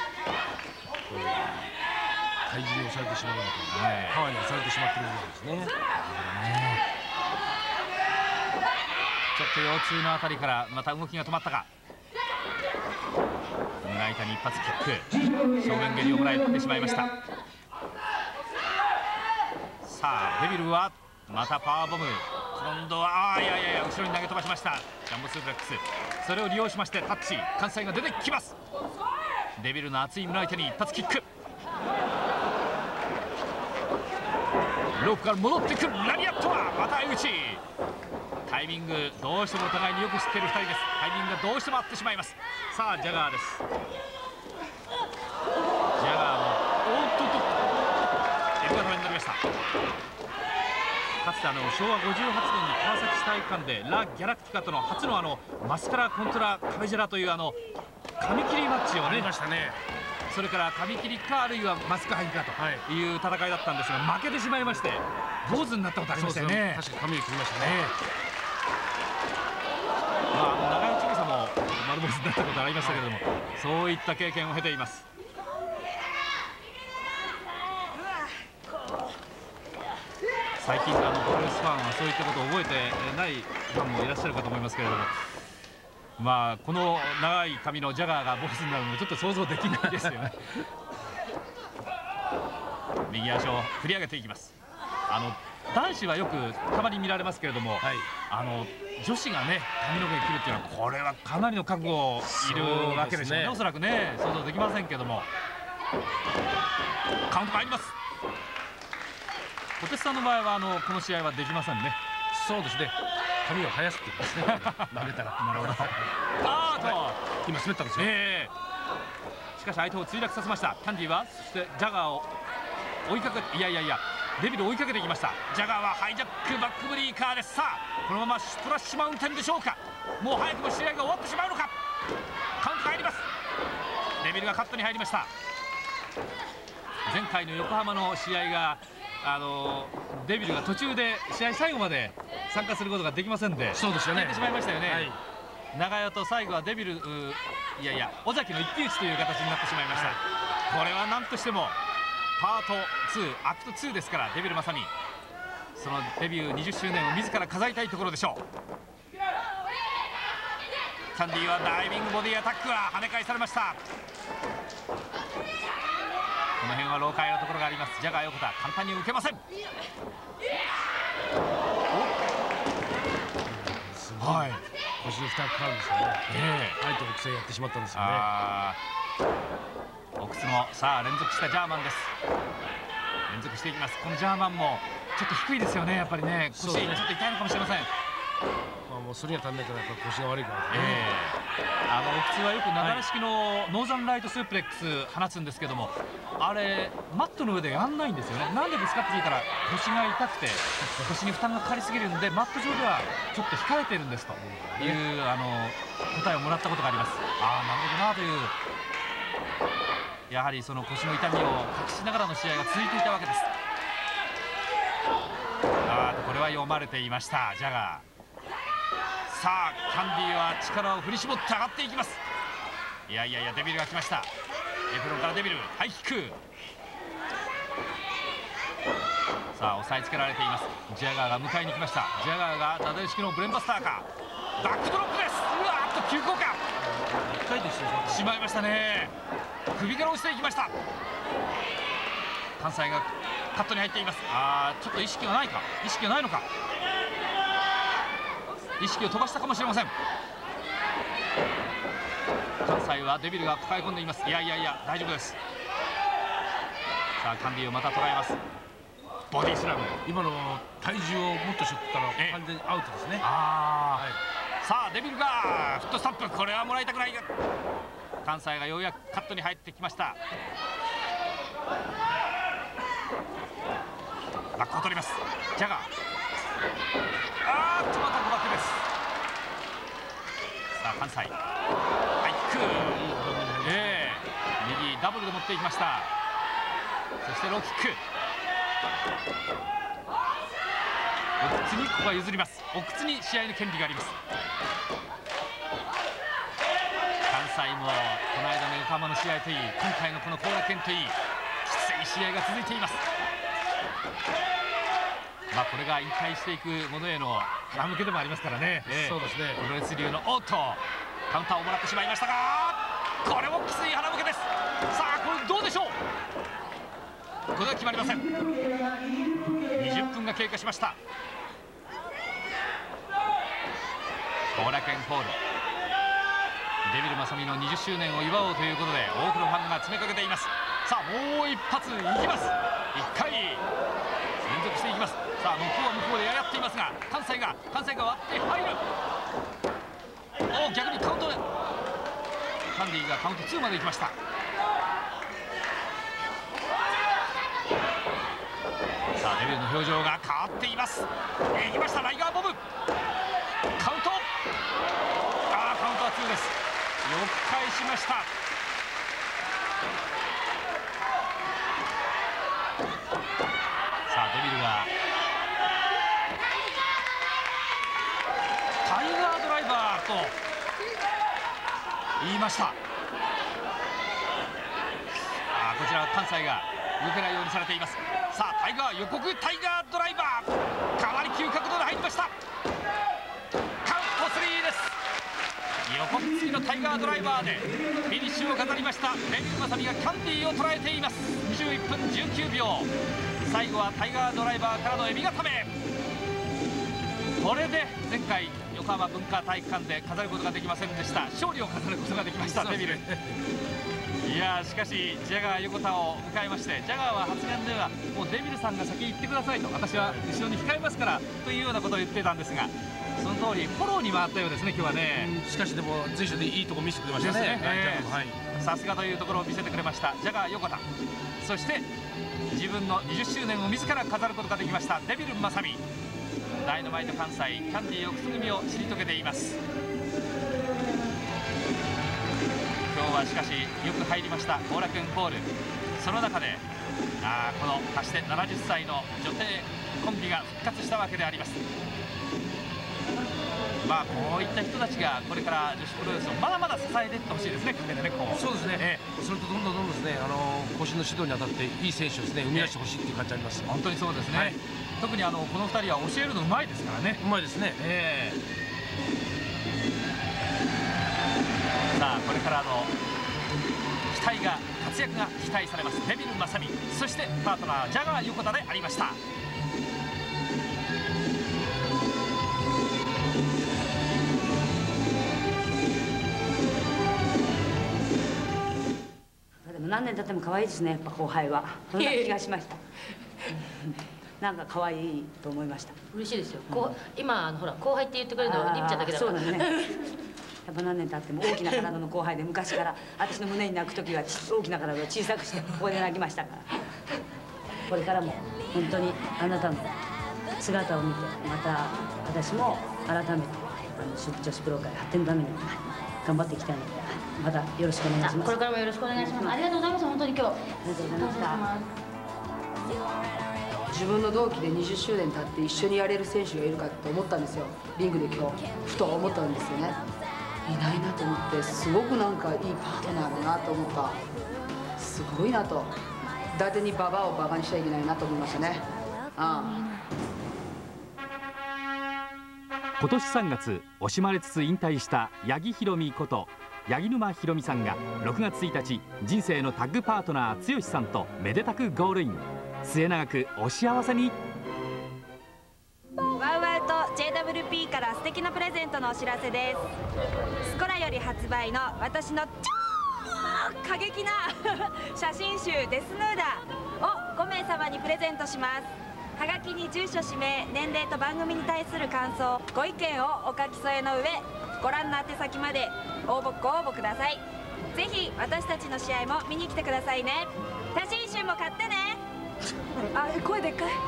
体重をされてしまうのと、パワーにされてしまっているようですね。 ちょっと腰痛のあたりからまた動きが止まったか。胸板に一発キック、正面蹴りをもらってしまいました。さあデビルはまたパワーボム、今度はあーいやいやいや後ろに投げ飛ばしました。ジャンボスープレックス、それを利用しましてタッチ、関西が出てきます。デビルの熱い胸板に一発キック、ロープから戻ってくるラリアットはまた相打ち。タイミングどうしてもお互いによく知っているふたりです。タイミングがどうしても合ってしまいます。さあジャガーです。ジャガーもおっとっとエビ固めになりました。かつてあのしょうわごじゅうはちねんに川崎市体育館でラ・ギャラクティカとの初のあのマスカラコントラカベジェラというあの紙切りマッチをね、ましたね。それから紙切りかあるいはマスク入りかという戦いだったんですが、負けてしまいまして坊主になったことありましたよね。 確かに髪を切りましたね。 まあ、あの長井千草も丸坊主になったことありましたけれども、そういった経験を経ています。最近あのプロレスファンはそういったことを覚えてないファンもいらっしゃるかと思いますけれども、まあこの長い髪のジャガーが坊主になるのもちょっと想像できないですよね。右足を振り上げていきます。あの男子はよくたまに見られますけれども、はい、あの女子がね髪の毛を切るっていうのはこれはかなりの覚悟いるわけでしょうね。おそらくね想像できませんけども、カウント入ります。小鉄さんの場合はあのこの試合はできませんね。 そうですね。髪を生やすって言いますね。投げたら。なるほど。 あーと、はい、 今滑ったんですよ。えー、しかし相手を墜落させました。キャンディはそしてジャガーを追いかけて、いやいやいやデビルを追いかけていきました。ジャガーはハイジャックバックブリーカーです。さあこのままスプラッシュマウンテンでしょうか。もう早くも試合が終わってしまうのか。カウント入ります。デビルがカットに入りました。前回の横浜の試合があのデビルが途中で試合最後まで参加することができませんで、 そうですよね、 やってしまいましたよね。はい、 長屋と最後はデビル、いやいや尾崎の一騎打ちという形になってしまいました、はい、これは何としてもパートツーアクトツーですから、デビル正美そのデビューにじゅっしゅうねんを自ら飾りたいところでしょう。キャンディーはダイビングボディアタックは跳ね返されました。この辺は老快なところがあります。ジャガー横田簡単に受けません。 はい、腰に負担かかるんですよね。ええ、相手の癖やってしまったんですよね。 奥津もさあ連続したジャーマンです。連続していきます。このジャーマンもちょっと低いですよね。やっぱりね、腰ちょっと痛いのかもしれません。 まあもうそれには足んないから、やっぱ腰が悪いからね。 ええ、あの奥津はよくなだれ式のノーザンライトスープレックス放つんですけども、あれマットの上でやんないんですよね。なんでですかって聞いたら、腰が痛くて腰に負担がかかりすぎるんでマット上ではちょっと控えてるんですというあの答えをもらったことがあります。ああ、なるほどなという。やはりその腰の痛みを隠しながらの試合が続いていたわけです。あー、これは読まれていました、ジャガー。さあキャンディーは力を振り絞って上がっていきます。いやいやいや、デビルが来ました。エプロンからデビルハイキック。さあ押さえつけられています。ジャガーが迎えに来ました。ジャガーがダダル式のブレンバスターか、バックドロップです。うわーっと急降下いっかいでしまいましたね。首から落ちていきました。関西がカットに入っています。あー、ちょっと意識がないか、意識がないのか、意識を飛ばしたかもしれません。関西はデビルが抱え込んでいます。いやいやいや、大丈夫です。さあキャンディーをまた捉えます。ボディスラム。 今の体重をもっとしったら完全にアウトですね。 ああ、はい、さあデビルがフットスタンプ、これはもらいたくないが、関西がようやくカットに入ってきました。バックを取ります。ジャガー、あーっとまた誤爆です。さあ関西ハイキック、えー、右ダブルで持っていきました。そしてローキック、奥津にここは譲ります。奥津に試合の権利があります。関西もこの間の横浜の試合といい、今回のこの後楽園といい、きつい試合が続いています。まあこれが引退していくものへの穴向けでもありますからね。 そうですね。 プロレス流のおっとカウンターをもらってしまいましたが、これもきつい穴向けです。さあこれどうでしょう。これは決まりません。にじゅっぷんが経過しました。後楽園ホール、デビル正美のにじゅっしゅうねんを祝おうということで多くのファンが詰めかけています。さあもう一発いきます。いっかい連続していきます。さあ向こうは向こうでやり合っていますが、関西が関西が割って入る。おお、逆にカウントでキャンディーがカウントツーまで行きました。さあデビルの表情が変わっています。行きました、ライガーボムカウント、あーカウントはツーです。よく返しました。さあデビルがタイガードライバーと言いました。あこちらは関西が動けないようにされています。さあタイガー予告タイガードライバー、かなり急角度で入りました。カウントスリーです。予告付きのタイガードライバーでフィニッシュを飾りました。デビル正美がキャンディーを捉えています。にじゅういっぷんじゅうきゅうびょう、最後はタイガードライバーからのエビ固め。これで前回横浜文化体育館で飾ることができませんでした、勝利を飾ることができましたデビル。いやしかしジャガー横田を迎えまして、ジャガーは発言ではもうデビルさんが先行ってくださいと、私は後ろに控えますからというようなことを言ってたんですが、その通りフォローに回ったようですね今日はね。 しかしでも随所でいいとこ見せてくれましたね。 さすがというところを見せてくれましたジャガー横田。そして自分のにじゅっしゅうねんを自ら飾ることができましたデビル正美。ダイナマイト関西キャンディー奥津組を退けています。今日はしかしよく入りました後楽園ホール。その中であこの足してななじゅっさいの女帝コンビが復活したわけであります。 まあこういった人たちがこれから女子プロレスをまだまだ支えていってほしいですね。これでね、こうそうですね、ええ、それとどんどんどんどんですね、あの後進の指導にあたっていい選手をですね生み出してほしいっていう感じあります。 本当にそうですね、はい、特にあのこのふたりは教えるのうまいですからね。 うまいですね、 えー、さあこれからの期待が活躍が期待されますデビル正美、そしてパートナージャガー横田でありました。 でも何年経っても可愛いですね、やっぱ後輩は。そんな気がしました。なんか可愛いと思いました。 嬉しいですよ。こう今あのほら後輩って言ってくれるのりみちゃんだけだから。 そうだね。やっぱ何年経っても大きな体の後輩で、昔から私の胸に泣く時は大きな体を小さくしてここで泣きましたから。これからも本当にあなたの姿を見て、また私も改めてあの女子プロ界発展のために頑張っていきたいので、またよろしくお願いします。 これからもよろしくお願いします。ありがとうございます。本当に今日。ありがとうございました。 自分の同期でにじゅっしゅうねん経って一緒にやれる選手がいるかって思ったんですよ。リングで今日ふと思ったんですよね。いないなと思って、すごくなんかいいパートナーだなと思った。すごいなと。伊達にババアをバカにしちゃいけないなと思いましたね。ああ。 今年さんがつ惜しまれつつ引退した八木ひろみこと八木沼ひろみさんがろくがつついたち、人生のタッグパートナー剛さんとめでたくゴールイン。末永くお幸せに。 ワウワウと ジェイダブリューピー から素敵なプレゼントのお知らせです。スコラより発売の私の超過激な写真集デスヌーダをごめいさまにプレゼントします。はがきに住所、氏名、年齢と番組に対する感想、ご意見をお書き添えの上、ご覧の宛先まで応募ご応募ください。ぜひ私たちの試合も見に来てくださいね。写真集も買ってね。あ、声でっかい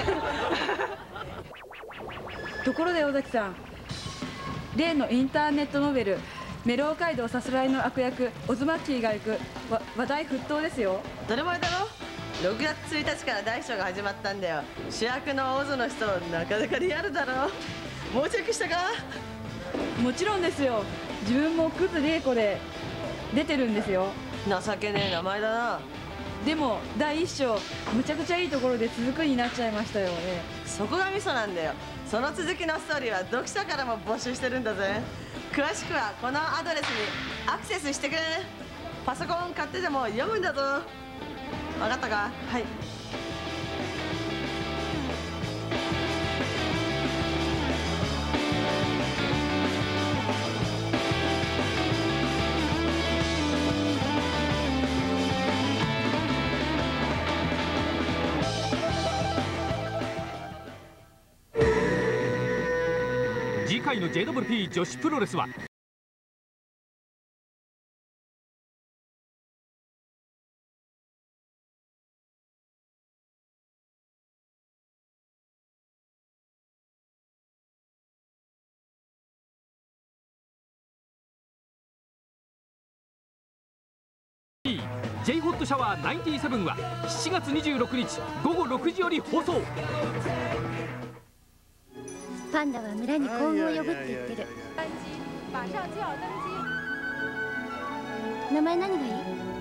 ところで尾崎さん、例のインターネットノベル「メロウ街道さすらいの悪役オズマッキーが行く」わ話題沸騰ですよ。 どれもだろ。ろくがつついたちから大賞が始まったんだよ。主役のオズの人なかなかリアルだろ。もうチェックしたか。 もちろんですよ。自分もクズ玲子で出てるんですよ。 情けねえ名前だな。 でもだいいっ章むちゃくちゃいいところで続くになっちゃいましたよね。 そこがミソなんだよ。その続きのストーリーは読者からも募集してるんだぜ。詳しくはこのアドレスにアクセスしてくれ。パソコン買ってでも読むんだぞ。分かったか。はい。 次回の ジェイダブリューピー 女子プロレスはジェイホットシャワーナインティセブンはしちがつにじゅうろくにちごごろくじより放送。 パンダは村に幸運を呼ぶって言ってる。名前何がいい？